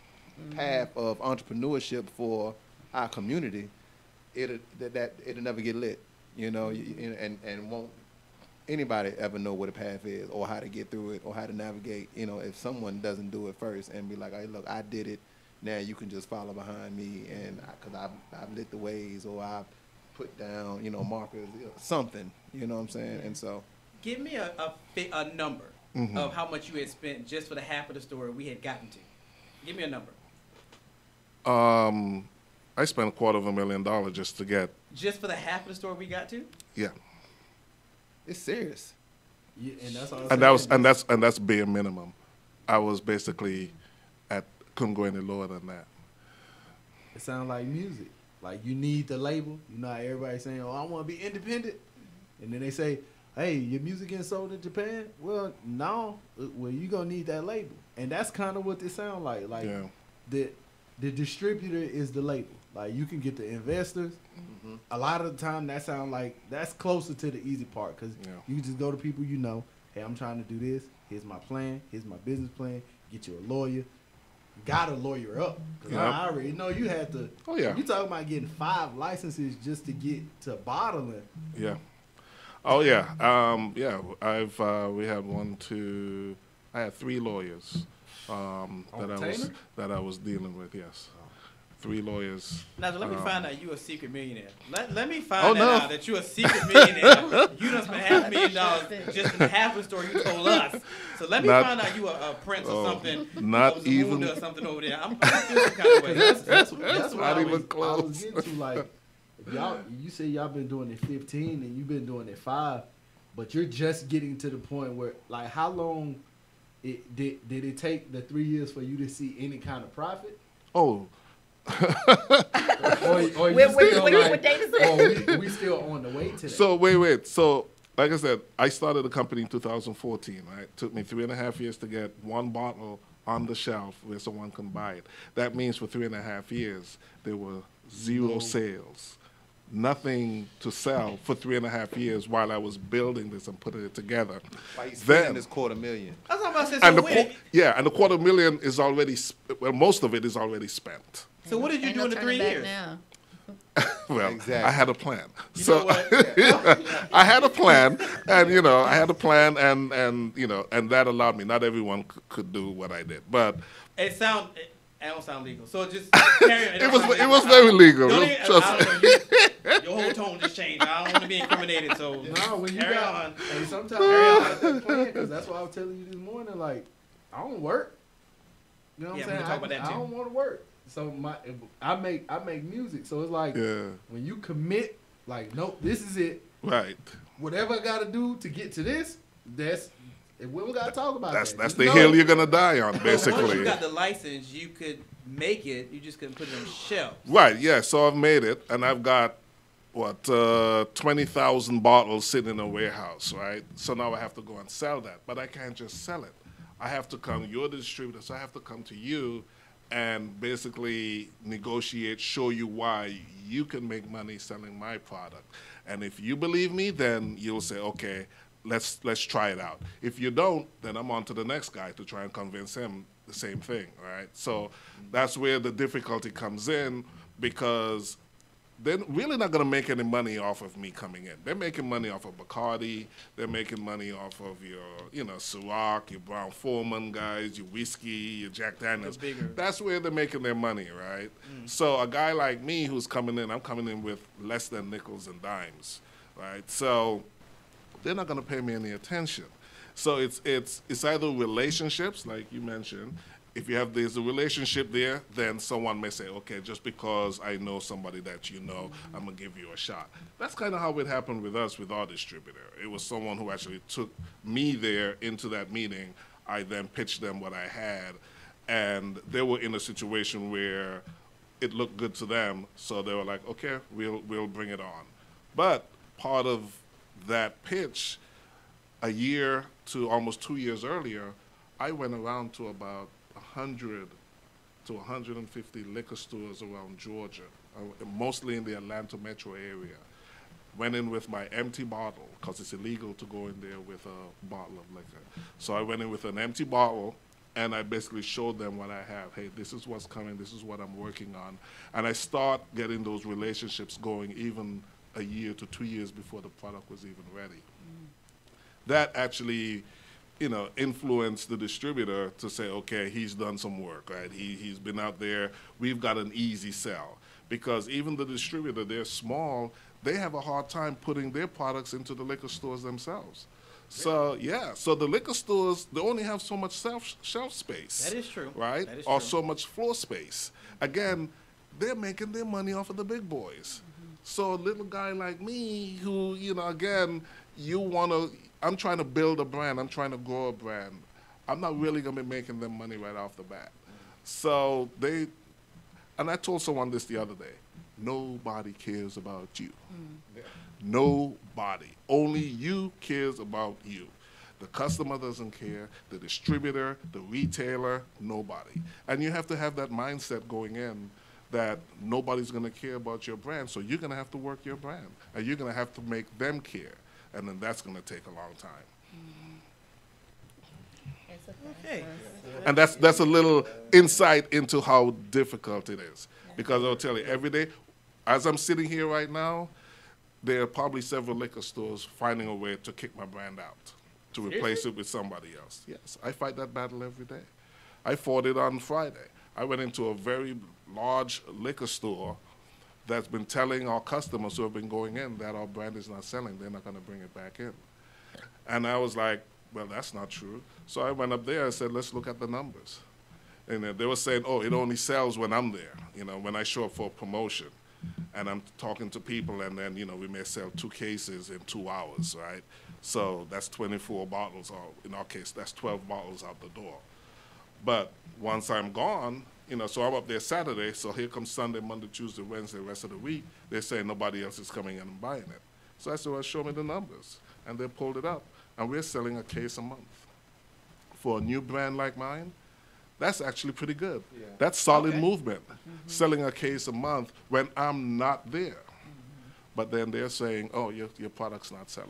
path of entrepreneurship for our community, it'll that, that it'll never get lit. You know, you, you- and and won't anybody ever know what a path is or how to get through it or how to navigate. You know, if someone doesn't do it first and be like, hey, look, I did it. Now you can just follow behind me, and because I've, I've lit the ways or I've put down, you know, markers, you know, something. You know what I'm saying? And so, Give me a a, fi- a number Mhm. of how much you had spent just for the half of the story we had gotten to. Give me a number. Um, I spent a quarter of a million dollars just to get, Just for the half of the story we got to? yeah. it's serious. Yeah, and that's all I'm And that was, saying. and that's, and that's bare minimum. I was basically at, couldn't go any lower than that. It sounds like music. Like you need the label. You know how everybody's saying, "Oh, I want to be independent," and then they say, "Hey, your music getting sold in Japan." Well, no. Uh, Well, you gonna need that label, and that's kind of what they sound like. Like Yeah. the the distributor is the label. Like you can get the investors. A lot of the time, that sound like that's closer to the easy part because Yeah. you can just go to people you know. Hey, I'm trying to do this. Here's my plan. Here's my business plan. Get you a lawyer. Gotta lawyer up. 'Cause Yep. I already know you had to. Oh, yeah. You talking about getting five licenses just to get to bottling. Yeah. Oh yeah, um, yeah. I've uh, we had one, two. I had three lawyers um, that I was retainer? that I was dealing with. Yes, three lawyers. Now, let me Um, find out you a secret millionaire. Let, let me find Oh, that no. out that you a secret millionaire. You done spent half a million dollars just in half the story you told us. So let me Not- find out you a, a prince or oh, something. not of Zamunda even- or something over there. I'm, I'm feeling some kind of way. That's, that's, that's what Not I even was, I close. was getting to. Like, if y'all, you say y'all been doing it fifteen and you've been doing it five, but you're just getting to the point where, like, how long it did did it take the three years for you to see any kind of profit? Oh, Or, or you Wait, wait, still wait, like, what date is it? or we, we still on the way to that? so wait, wait. So like I said, I started the company in two thousand fourteen. Right, it took me three and a half years to get one bottle on the shelf where someone can buy it. That means for three and a half years there were zero sales. Nothing to sell for three and a half years while I was building this and putting it together. Why you spending Then, this quarter million? I was about to say, and so, the when, qu- yeah, and the quarter million is already sp- well, most of it is already spent. so what did you Ain't do no in the turning three back years? now. Well, Exactly. I had a plan. You so know what? I had a plan, and you know, I had a plan, and and you know, and that allowed me. Not everyone c- could do what I did, but It sound it, it don't sound legal. So just carry on. it was don't it sound was legal. very legal. Don't Just even- trust I me. don't know, you, your whole tone just changed. I don't want to be incriminated. So No, when you carry got, on. and sometimes Carry I on. got that plan because that's why I was telling you this morning. Like, I don't work. You know what Yeah, I'm we saying? can talk about I, that I too. don't want to work. So my, I make I make music. So it's like Yeah, when you commit, like, nope, this is it. right. Whatever I got to do to get to this, that's we don't got to talk about That's that. that's Just the know. hill you're gonna die on, But once you basically. got the license, you could make it. You just couldn't put it on the shelf. Right. Yeah. So I've made it, and I've got what uh, twenty thousand bottles sitting in a warehouse. Right. So now I have to go and sell that, but I can't just sell it. I have to come. You're the distributor, so I have to come to you and basically negotiate, show you why you can make money selling my product. And if you believe me, then you'll say, okay, let's let's try it out. If you don't, then I'm on to the next guy to try and convince him the same thing, right? So that's where the difficulty comes in, because they're really not going to make any money off of me coming in. They're making money off of Bacardi. They're making money off of your, you know, Ciroc, your Brown Foreman guys, your whiskey, your Jack Daniels. The bigger- That's where they're making their money, right? So a guy like me who's coming in, I'm coming in with less than nickels and dimes, right? So they're not going to pay me any attention. So it's it's it's either relationships, like you mentioned. If you have there's a relationship there, then someone may say, okay, just because I know somebody that you know, I'm gonna give you a shot. That's kind of how it happened with us with our distributor. It was someone who actually took me there into that meeting. I then pitched them what I had, and they were in a situation where it looked good to them, so they were like, okay, we'll we'll bring it on. But part of that pitch, a year to almost two years earlier, I went around to about one hundred to one hundred fifty liquor stores around Georgia, uh, mostly in the Atlanta metro area. Went in with my empty bottle, because it's illegal to go in there with a bottle of liquor. So I went in with an empty bottle, and I basically showed them what I have. Hey, this is what's coming, this is what I'm working on. And I start getting those relationships going even a year to two years before the product was even ready. That actually, you know, influenced the distributor to say, okay, he's done some work, right? He, he's been out there. We've got an easy sell. Because even the distributor, they're small, they have a hard time putting their products into the liquor stores themselves. So, yeah, so the liquor stores, they only have so much shelf, shelf space. That is true. Right? That is or true. so much floor space. Again, they're making their money off of the big boys. So a little guy like me who, you know, again, you want to, I'm trying to build a brand. I'm trying to grow a brand. I'm not really going to be making them money right off the bat. So they, and I told someone this the other day, nobody cares about you. Nobody. Only you cares about you. The customer doesn't care, the distributor, the retailer, nobody. And you have to have that mindset going in that nobody's going to care about your brand, so you're going to have to work your brand, and you're going to have to make them care, and then that's going to take a long time. Okay. And that's that's a little insight into how difficult it is, because I'll tell you, every day, as I'm sitting here right now, there are probably several liquor stores finding a way to kick my brand out, to replace it with somebody else. Yes, I fight that battle every day. I fought it on Friday. I went into a very large liquor store that's been telling our customers who have been going in that our brand is not selling. They're not going to bring it back in. And I was like, well, that's not true. So I went up there and said, let's look at the numbers. And they were saying, oh, it only sells when I'm there, you know, when I show up for a promotion. And I'm talking to people, and then, you know, we may sell two cases in two hours, right? So that's twenty-four bottles, or in our case, that's twelve bottles out the door. But once I'm gone, you know, so I'm up there Saturday, so here comes Sunday, Monday, Tuesday, Wednesday, the rest of the week. They're saying nobody else is coming in and buying it. So I said, well, show me the numbers. And they pulled it up. And we're selling a case a month. For a new brand like mine, that's actually pretty good. Yeah. That's solid Okay. movement, mm-hmm. selling a case a month when I'm not there. Mm-hmm. But then they're saying, oh, your, your product's not selling.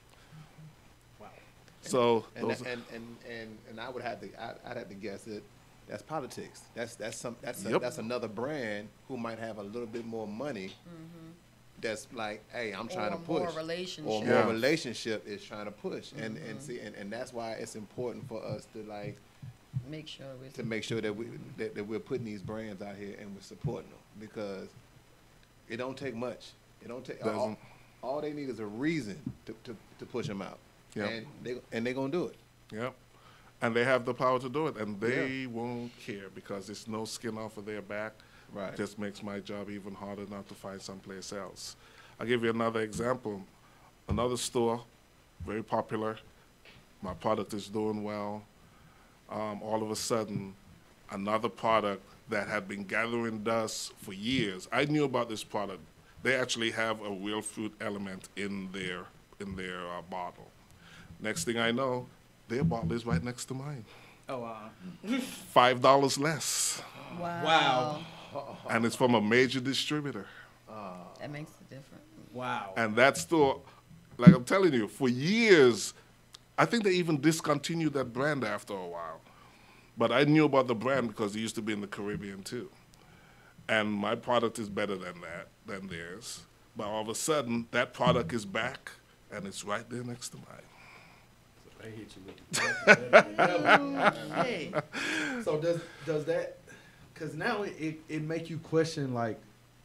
Wow. So And, those and, and, and, and, and I would have to, I, I'd have to guess that that's politics. That's, that's, some, that's, a, Yep. that's another brand who might have a little bit more money. That's like, hey, I'm trying Or to push. more relationship. Or more Yeah. relationship is trying to push. And, and see, and, and that's why it's important for us to like, Make sure we. to make sure that we that, that we're putting these brands out here and we're supporting them, because it don't take much. It don't take all, Doesn't. all they need is a reason to, to, to push them out. Yep. And they and they're gonna do it. Yep. And they have the power to do it, and they won't care because it's no skin off of their back. Right. Just makes my job even harder not to find someplace else. I'll give you another example. Another store, very popular. My product is doing well. Um, all of a sudden, another product that had been gathering dust for years. I knew about this product. They actually have a real fruit element in their in their uh, bottle. Next thing I know, their bottle is right next to mine. Oh, wow. Five dollars less, Wow. Wow. and it's from a major distributor. That makes a difference. Wow. And that store, like I'm telling you, for years, I think they even discontinued that brand after a while. But I knew about the brand because it used to be in the Caribbean too. And my product is better than that, than theirs. But all of a sudden, that product is back, and it's right there next to mine. They hit you with the Hey. So does does that? Because now it, it it make you question like,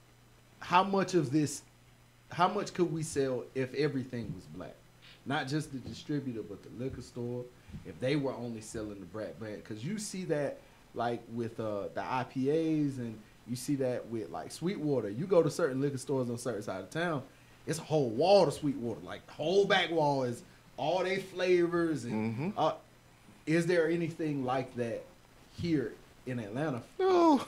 how much of this, how much could we sell if everything was black, not just the distributor but the liquor store, if they were only selling the black brand? Because you see that like with uh, the I P As, and you see that with like Sweetwater. You go to certain liquor stores on certain side of town, it's a whole wall of Sweetwater, like the whole back wall is all they flavors. And Mhm. uh, is there anything like that here in Atlanta? No,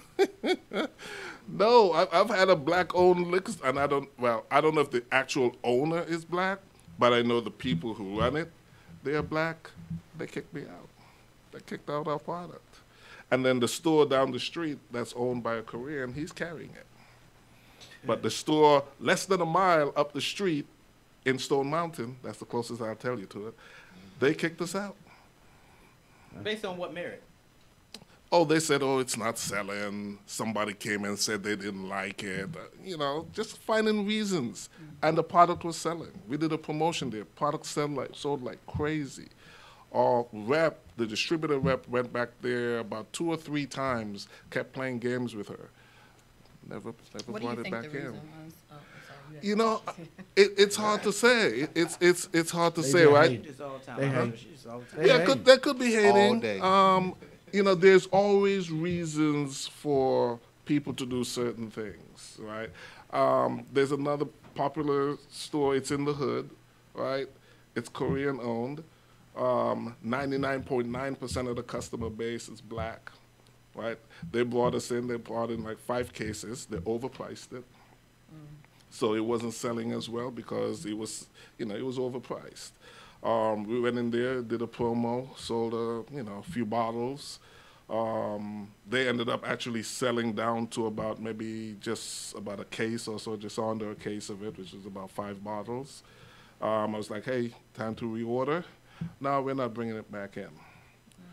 no. I've, I've had a black-owned liquor, and I don't. Well, I don't know if the actual owner is black, but I know the people who run it. They are black. They kicked me out. They kicked out our product, and then the store down the street that's owned by a Korean, he's carrying it. But the store less than a mile up the street in Stone Mountain, that's the closest I'll tell you to it, they kicked us out. Based on what merit? Oh, they said, oh, it's not selling. Somebody came and said they didn't like it. Uh, you know, just finding reasons. And the product was selling. We did a promotion there. Product sold like, sold like crazy. Our rep, the distributor rep, went back there about two or three times, kept playing games with her. Never, never What do you brought it think back the reason in. was? Oh, I'm sorry. had You a know, question. it, it's hard to say. It, it's it's it's hard to They say, get right? hate. Just all the time. They I know hate. she's all the time. They Yeah, hate. could, there could be hating. All day. Um, you know, there's always reasons for people to do certain things, right? Um, there's another popular store. It's in the hood, right? It's Korean owned. Um, ninety-nine point nine percent of the customer base is black, right? They brought us in. They brought in like five cases. They overpriced it. So it wasn't selling as well because it was, you know, it was overpriced. Um, we went in there, did a promo, sold a, you know, a few bottles. Um, they ended up actually selling down to about maybe just about a case or so, just under a case of it, which was about five bottles. Um, I was like, hey, time to reorder. No, we're not bringing it back in.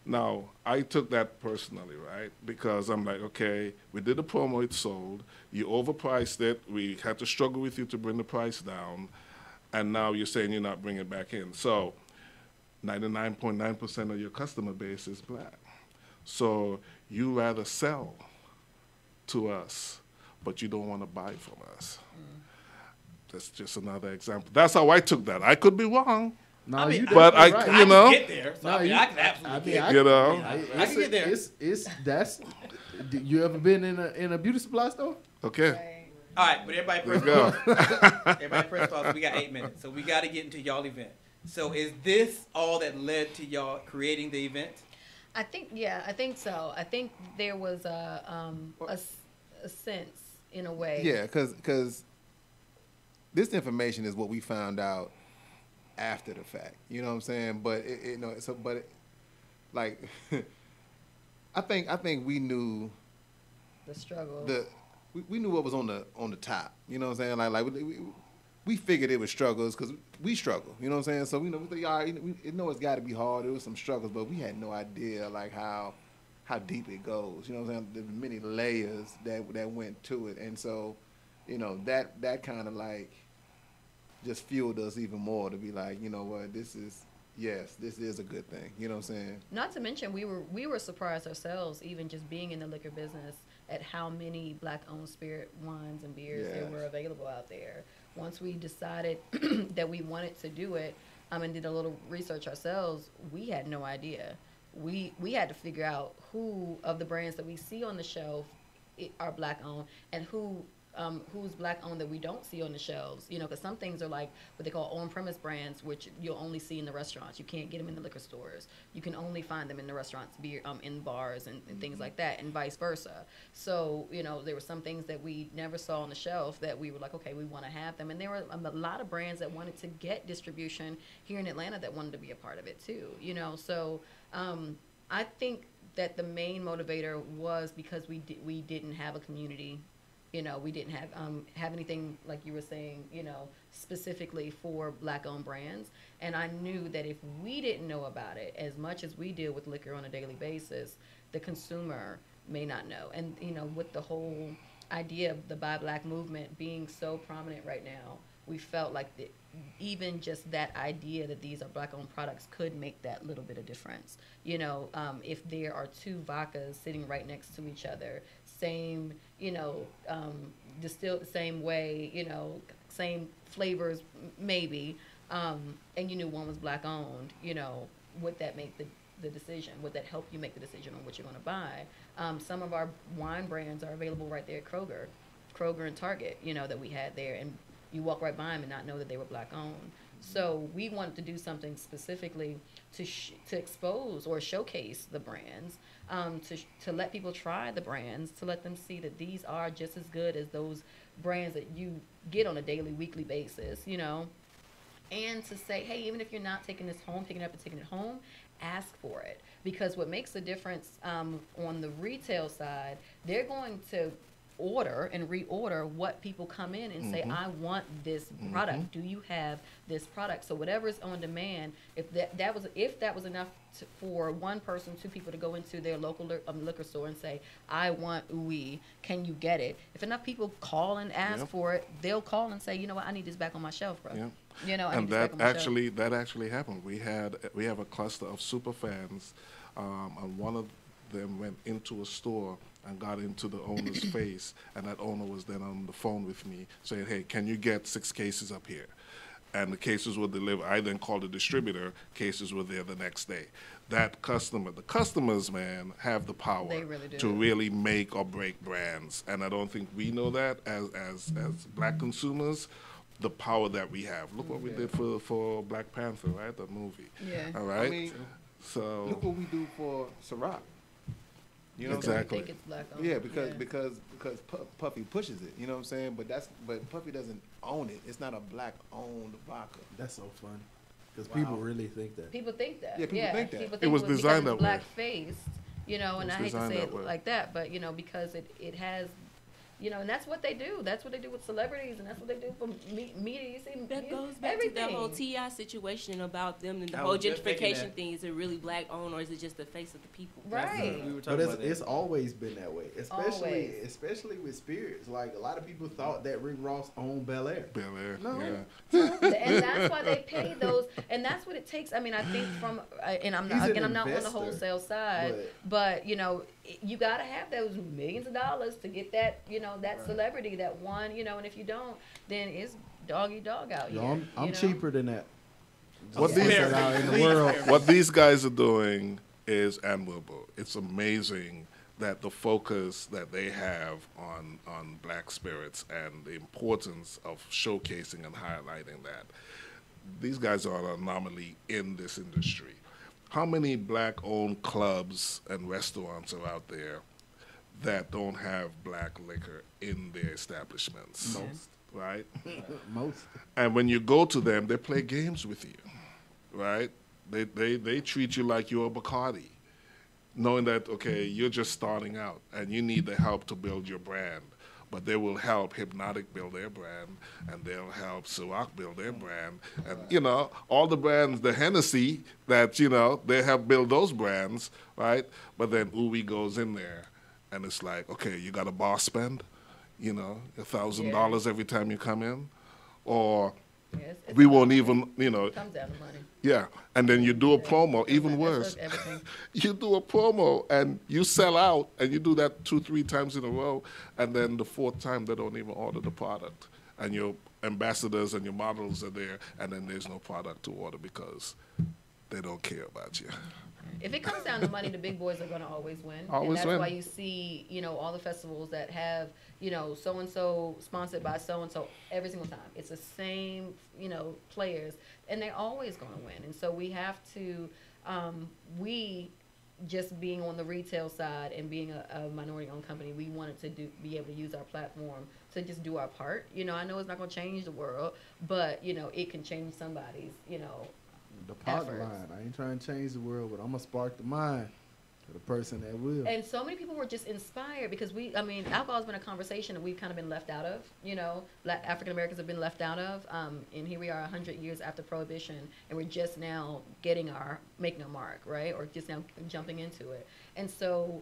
Now, I took that personally, right? Because I'm like, okay, we did the promo, it sold. You overpriced it. We had to struggle with you to bring the price down. And now you're saying you're not bringing it back in. So ninety-nine point nine percent of your customer base is black. So you rather sell to us, but you don't want to buy from us. Mm. That's just another example. That's how I took that. I could be wrong. No, I mean, you but I, right. you know, I can get there. So No, I, mean, you- I can absolutely I mean, get I- you know, I It's can get a- there. It's, it's that's. d- You ever been in a in a beauty supply store? okay. All right, but everybody press Let's go. pause. Everybody press pause. We got eight minutes, so we got to get into y'all event. So is this all that led to y'all creating the event? I think, yeah, I think so. I think there was a, um, a, s- a sense, in a way. Yeah, because this information is what we found out after the fact. You know what I'm saying? But it, it, you know, so but it, like, I think I think we knew The struggle. the we, we knew what was on the on the top. You know what I'm saying? Like like we, we, we figured it was struggles because we struggle. You know what I'm saying? So we know we think, all right, we, we know it's got to be hard. There was some struggles, but we had no idea like how how deep it goes. You know what I'm saying? The many layers that that went to it, and so you know that that kind of like just fueled us even more to be like, you know what, this is yes, this is a good thing. You know what I'm saying? Not to mention, we were we were surprised ourselves, even just being in the liquor business, at how many black-owned spirit wines and beers there Yes. were available out there. Once we decided that we wanted to do it, um, and did a little research ourselves, we had no idea. We we had to figure out who of the brands that we see on the shelf i- are black-owned, and who. Um, who's black owned that we don't see on the shelves, you know, because some things are like what they call on-premise brands, which you'll only see in the restaurants. You can't get them in the liquor stores. You can only find them in the restaurants, beer, um, in bars and, and things like that, and vice versa. So, you know, there were some things that we never saw on the shelf that we were like, okay, we want to have them. And there were um, a lot of brands that wanted to get distribution here in Atlanta that wanted to be a part of it too, you know. So um, I think that the main motivator was because we di- we didn't have a community. You know, we didn't have um, have anything, like you were saying, you know, specifically for black-owned brands. And I knew that if we didn't know about it, as much as we deal with liquor on a daily basis, the consumer may not know. And, you know, with the whole idea of the Buy Black movement being so prominent right now, we felt like the, even just that idea that these are black-owned products could make that little bit of difference. You know, um, if there are two vodkas sitting right next to each other, same, you know, um, distilled the same way, you know, same flavors m- maybe, um, and you knew one was black-owned, you know, would that make the, the decision? Would that help you make the decision on what you're going to buy? Um, some of our wine brands are available right there at Kroger, Kroger and Target, you know, that we had there, and you walk right by them and not know that they were black owned. So we wanted to do something specifically to sh- to expose or showcase the brands, um, to sh- to let people try the brands, to let them see that these are just as good as those brands that you get on a daily, weekly basis, you know. And to say, hey, even if you're not taking this home, picking it up and taking it home, ask for it. Because what makes the difference um, on the retail side, they're going to order and reorder what people come in and say, I want this product. Do you have this product? So whatever is on demand, if that, that was if that was enough to, for one person, two people to go into their local li- um, liquor store and say, I want Ou-Oui, can you get it? If enough people call and ask Yep. for it, they'll call and say, you know what, I need this back on my shelf, bro. Yeah. You know, I And need this back that on my shelf. actually that actually happened. We had we have a cluster of super fans, um, and one of them went into a store and got into the owner's face, and that owner was then on the phone with me saying, hey, can you get six cases up here? And the cases were delivered. I then called the distributor. Cases were there the next day. That customer, the customers, man, have the power They really do. to really make or break brands. And I don't think we know that as as, as black consumers, the power that we have. Look what we did for, for Black Panther, right? The movie. Yeah. All right? I mean, so, look what we do for Ciroc. You know Because we Exactly. think it's black owned. what I'm saying? Yeah, because Yeah. because because Pu- Puffy pushes it. You know what I'm saying? But that's but Puffy doesn't own it. It's not a black owned vodka. That's so funny because people Wow. really think that. People think that. Yeah, people think that. People It think was because designed it's that way. black faced, you know, and was I hate to designed say that it way. like that, but you know, because it, it has You know, and that's what they do. That's what they do with celebrities, and that's what they do for me- media. You see, That you- goes back everything. to the whole T I situation about them and the I whole was just thinking gentrification that. thing. Is it really black owned or is it just the face of the people? Right. We were But talking it's, about that. it's always been that way, especially Always. especially with spirits. Like a lot of people thought that Rick Ross owned Bel Air. Bel Air. No. Yeah. And that's why they pay those, and that's what it takes. I mean, I think from, uh, and I'm not, He's an again, I'm not on the investor, wholesale side, but- but, you know, it- you gotta have those millions of dollars to get that, you know, that Right. celebrity, that one, you know, and if you don't, then it's dog eat dog out Yo, here. I'm, I'm you know? cheaper than that. What Just these- put that out in the Please, world. Aaron. What these guys are doing is admirable. It's amazing that the focus that they have on on black spirits and the importance of showcasing and highlighting that. These guys are an anomaly in this industry. How many black-owned clubs and restaurants are out there that don't have black liquor in their establishments? Most. Right? Most. And when you go to them, they play games with you, right? They they they treat you like you're a Bacardi, knowing that okay, you're just starting out and you need the help to build your brand. But they will help Hypnotic build their brand, and they'll help Ciroc build their brand, and you know all the brands, the Hennessy that you know they have built those brands, right? But then Ou-Oui goes in there, and it's like, okay, you got a bar spend, you know, a thousand dollars every time you come in, or Yeah, it's- it's we about won't money. even, you know, It comes down to money. yeah. And then you do a promo, even That's worse. what everything- You do a promo and you sell out, and you do that two, three times in a row, and then the fourth time they don't even order the product, and your ambassadors and your models are there, and then there's no product to order because they don't care about you. If it comes down to money, the big boys are going to always win. Always and that's win. why you see, you know, all the festivals that have, you know, so and so sponsored by so and so every single time. It's the same, you know, players, and they're always going to win. And so we have to, um, we just being on the retail side and being a, a minority-owned company, we wanted to do be able to use our platform to just do our part. You know, I know it's not going to change the world, but you know, it can change somebody's, you know. The pot efforts. line. I ain't trying to change the world, but I'm gonna spark the mind for the person that will. And so many people were just inspired because we, I mean, alcohol has been a conversation that we've kind of been left out of, you know, Black African Americans have been left out of. Um, and here we are one hundred years after Prohibition, and we're just now getting our, making a mark, right? Or just now jumping into it. And so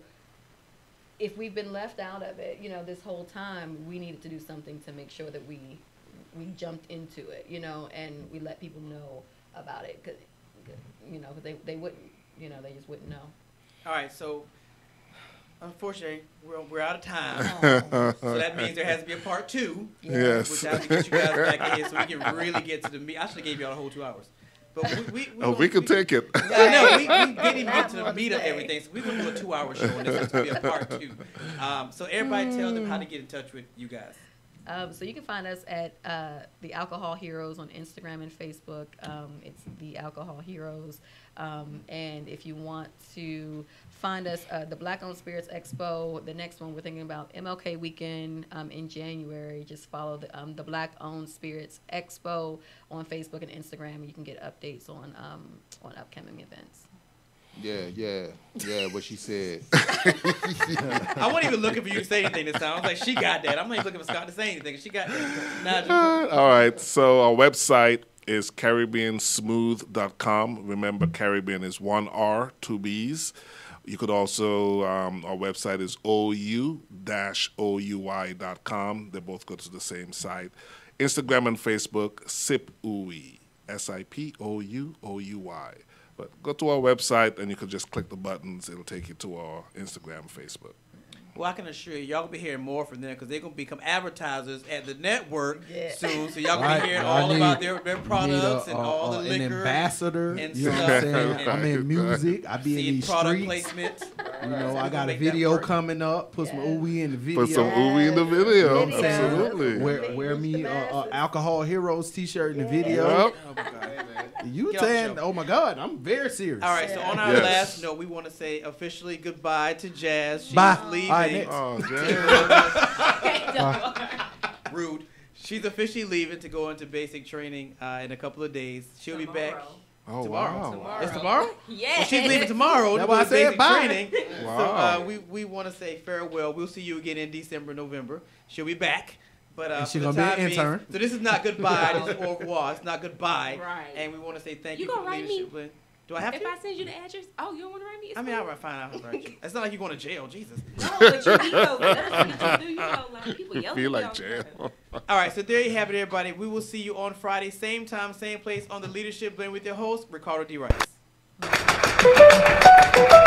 if we've been left out of it, you know, this whole time, we needed to do something to make sure that we, we jumped into it, you know, and we let people know about it. Cause, you know, 'cause they, they wouldn't, you know, they just wouldn't know. All right, so unfortunately, we're, we're out of time. Oh. So that means there has to be a part two. Yes. Which I have to get you guys back in here so we can really get to the meat. I should have gave y'all the whole two hours. But we, we, Oh, we can take it. I know, we, we didn't even get to the meat of everything, so we're going to do a two-hour show, and this is going to be a part two. Um, so everybody tell them how to get in touch with you guys. Um, so you can find us at uh, the Alcohol Heroes on Instagram and Facebook. Um, it's the Alcohol Heroes. Um, and if you want to find us, uh, the Black Owned Spirits Expo, the next one we're thinking about M L K weekend um, in January. Just follow the, um, the Black Owned Spirits Expo on Facebook and Instagram. And you can get updates on um, on upcoming events. Yeah, yeah, yeah. What she said. I wasn't even looking for you to say anything this time. I was like, she got that. I'm not even looking for Scott to say anything. She got that. Nigel. All right. So our website is caribbean smooth dot com. Remember, Caribbean is one R, two B's. You could also, um, our website is O U O U Y dot com. They both go to the same site. Instagram and Facebook, Sip Ou-Oui, S I P O U O U Y. But go to our website and you can just click the buttons. It'll take you to our Instagram, Facebook. Well, I can assure you, y'all will be hearing more from them because they're going to become advertisers at the network Yeah. soon. So y'all going Right. to be hearing I all need- about their, their You need products a- and a- all a- the an liquor. ambassador. and You know what I'm stuff. saying? And- I'm in music. I be in Seeing these product streets. placement. You know, So I we got gonna a make that video work. coming up. Put some Yes. Ou-Oui in the video. Put some Ou-Oui in the video. Yes. Absolutely. Wear, wear me a uh, uh, Alcohol Heroes t-shirt in the video. Yep. Oh, my God. You Get off the saying, show. oh my God, I'm very serious. All right, so on our Yes. last note, we want to say officially goodbye to Jazz. She's Bye. leaving. All right, next. Oh, Jay. Rude. She's officially leaving to go into basic training uh, in a couple of days. She'll be back. Tomorrow. Oh, Tomorrow. wow. Tomorrow. It's tomorrow? Yeah. Well, she's leaving tomorrow. That's to why I do said basic bye. training. Wow. So uh, we, we want to say farewell. We'll see you again in December, November. She'll be back. But uh, And she's for the gonna be an time being- intern. So this is not goodbye. This is au revoir. It's not goodbye. Right. And we want to say thank You you, for gonna the write me? leadership. Blend. Do I have If to? I send you the address, oh, you don't want to write me? It's I mean, cool. I'll find out. I'll write you. It's not like you're going to jail. Jesus. No, but you know, that's what you do. You know, like people yell at Feel me like all the jail. time. All right. So there you have it, everybody. We will see you on Friday, same time, same place on the Leadership Blend with your host, Ricardo D. Rice.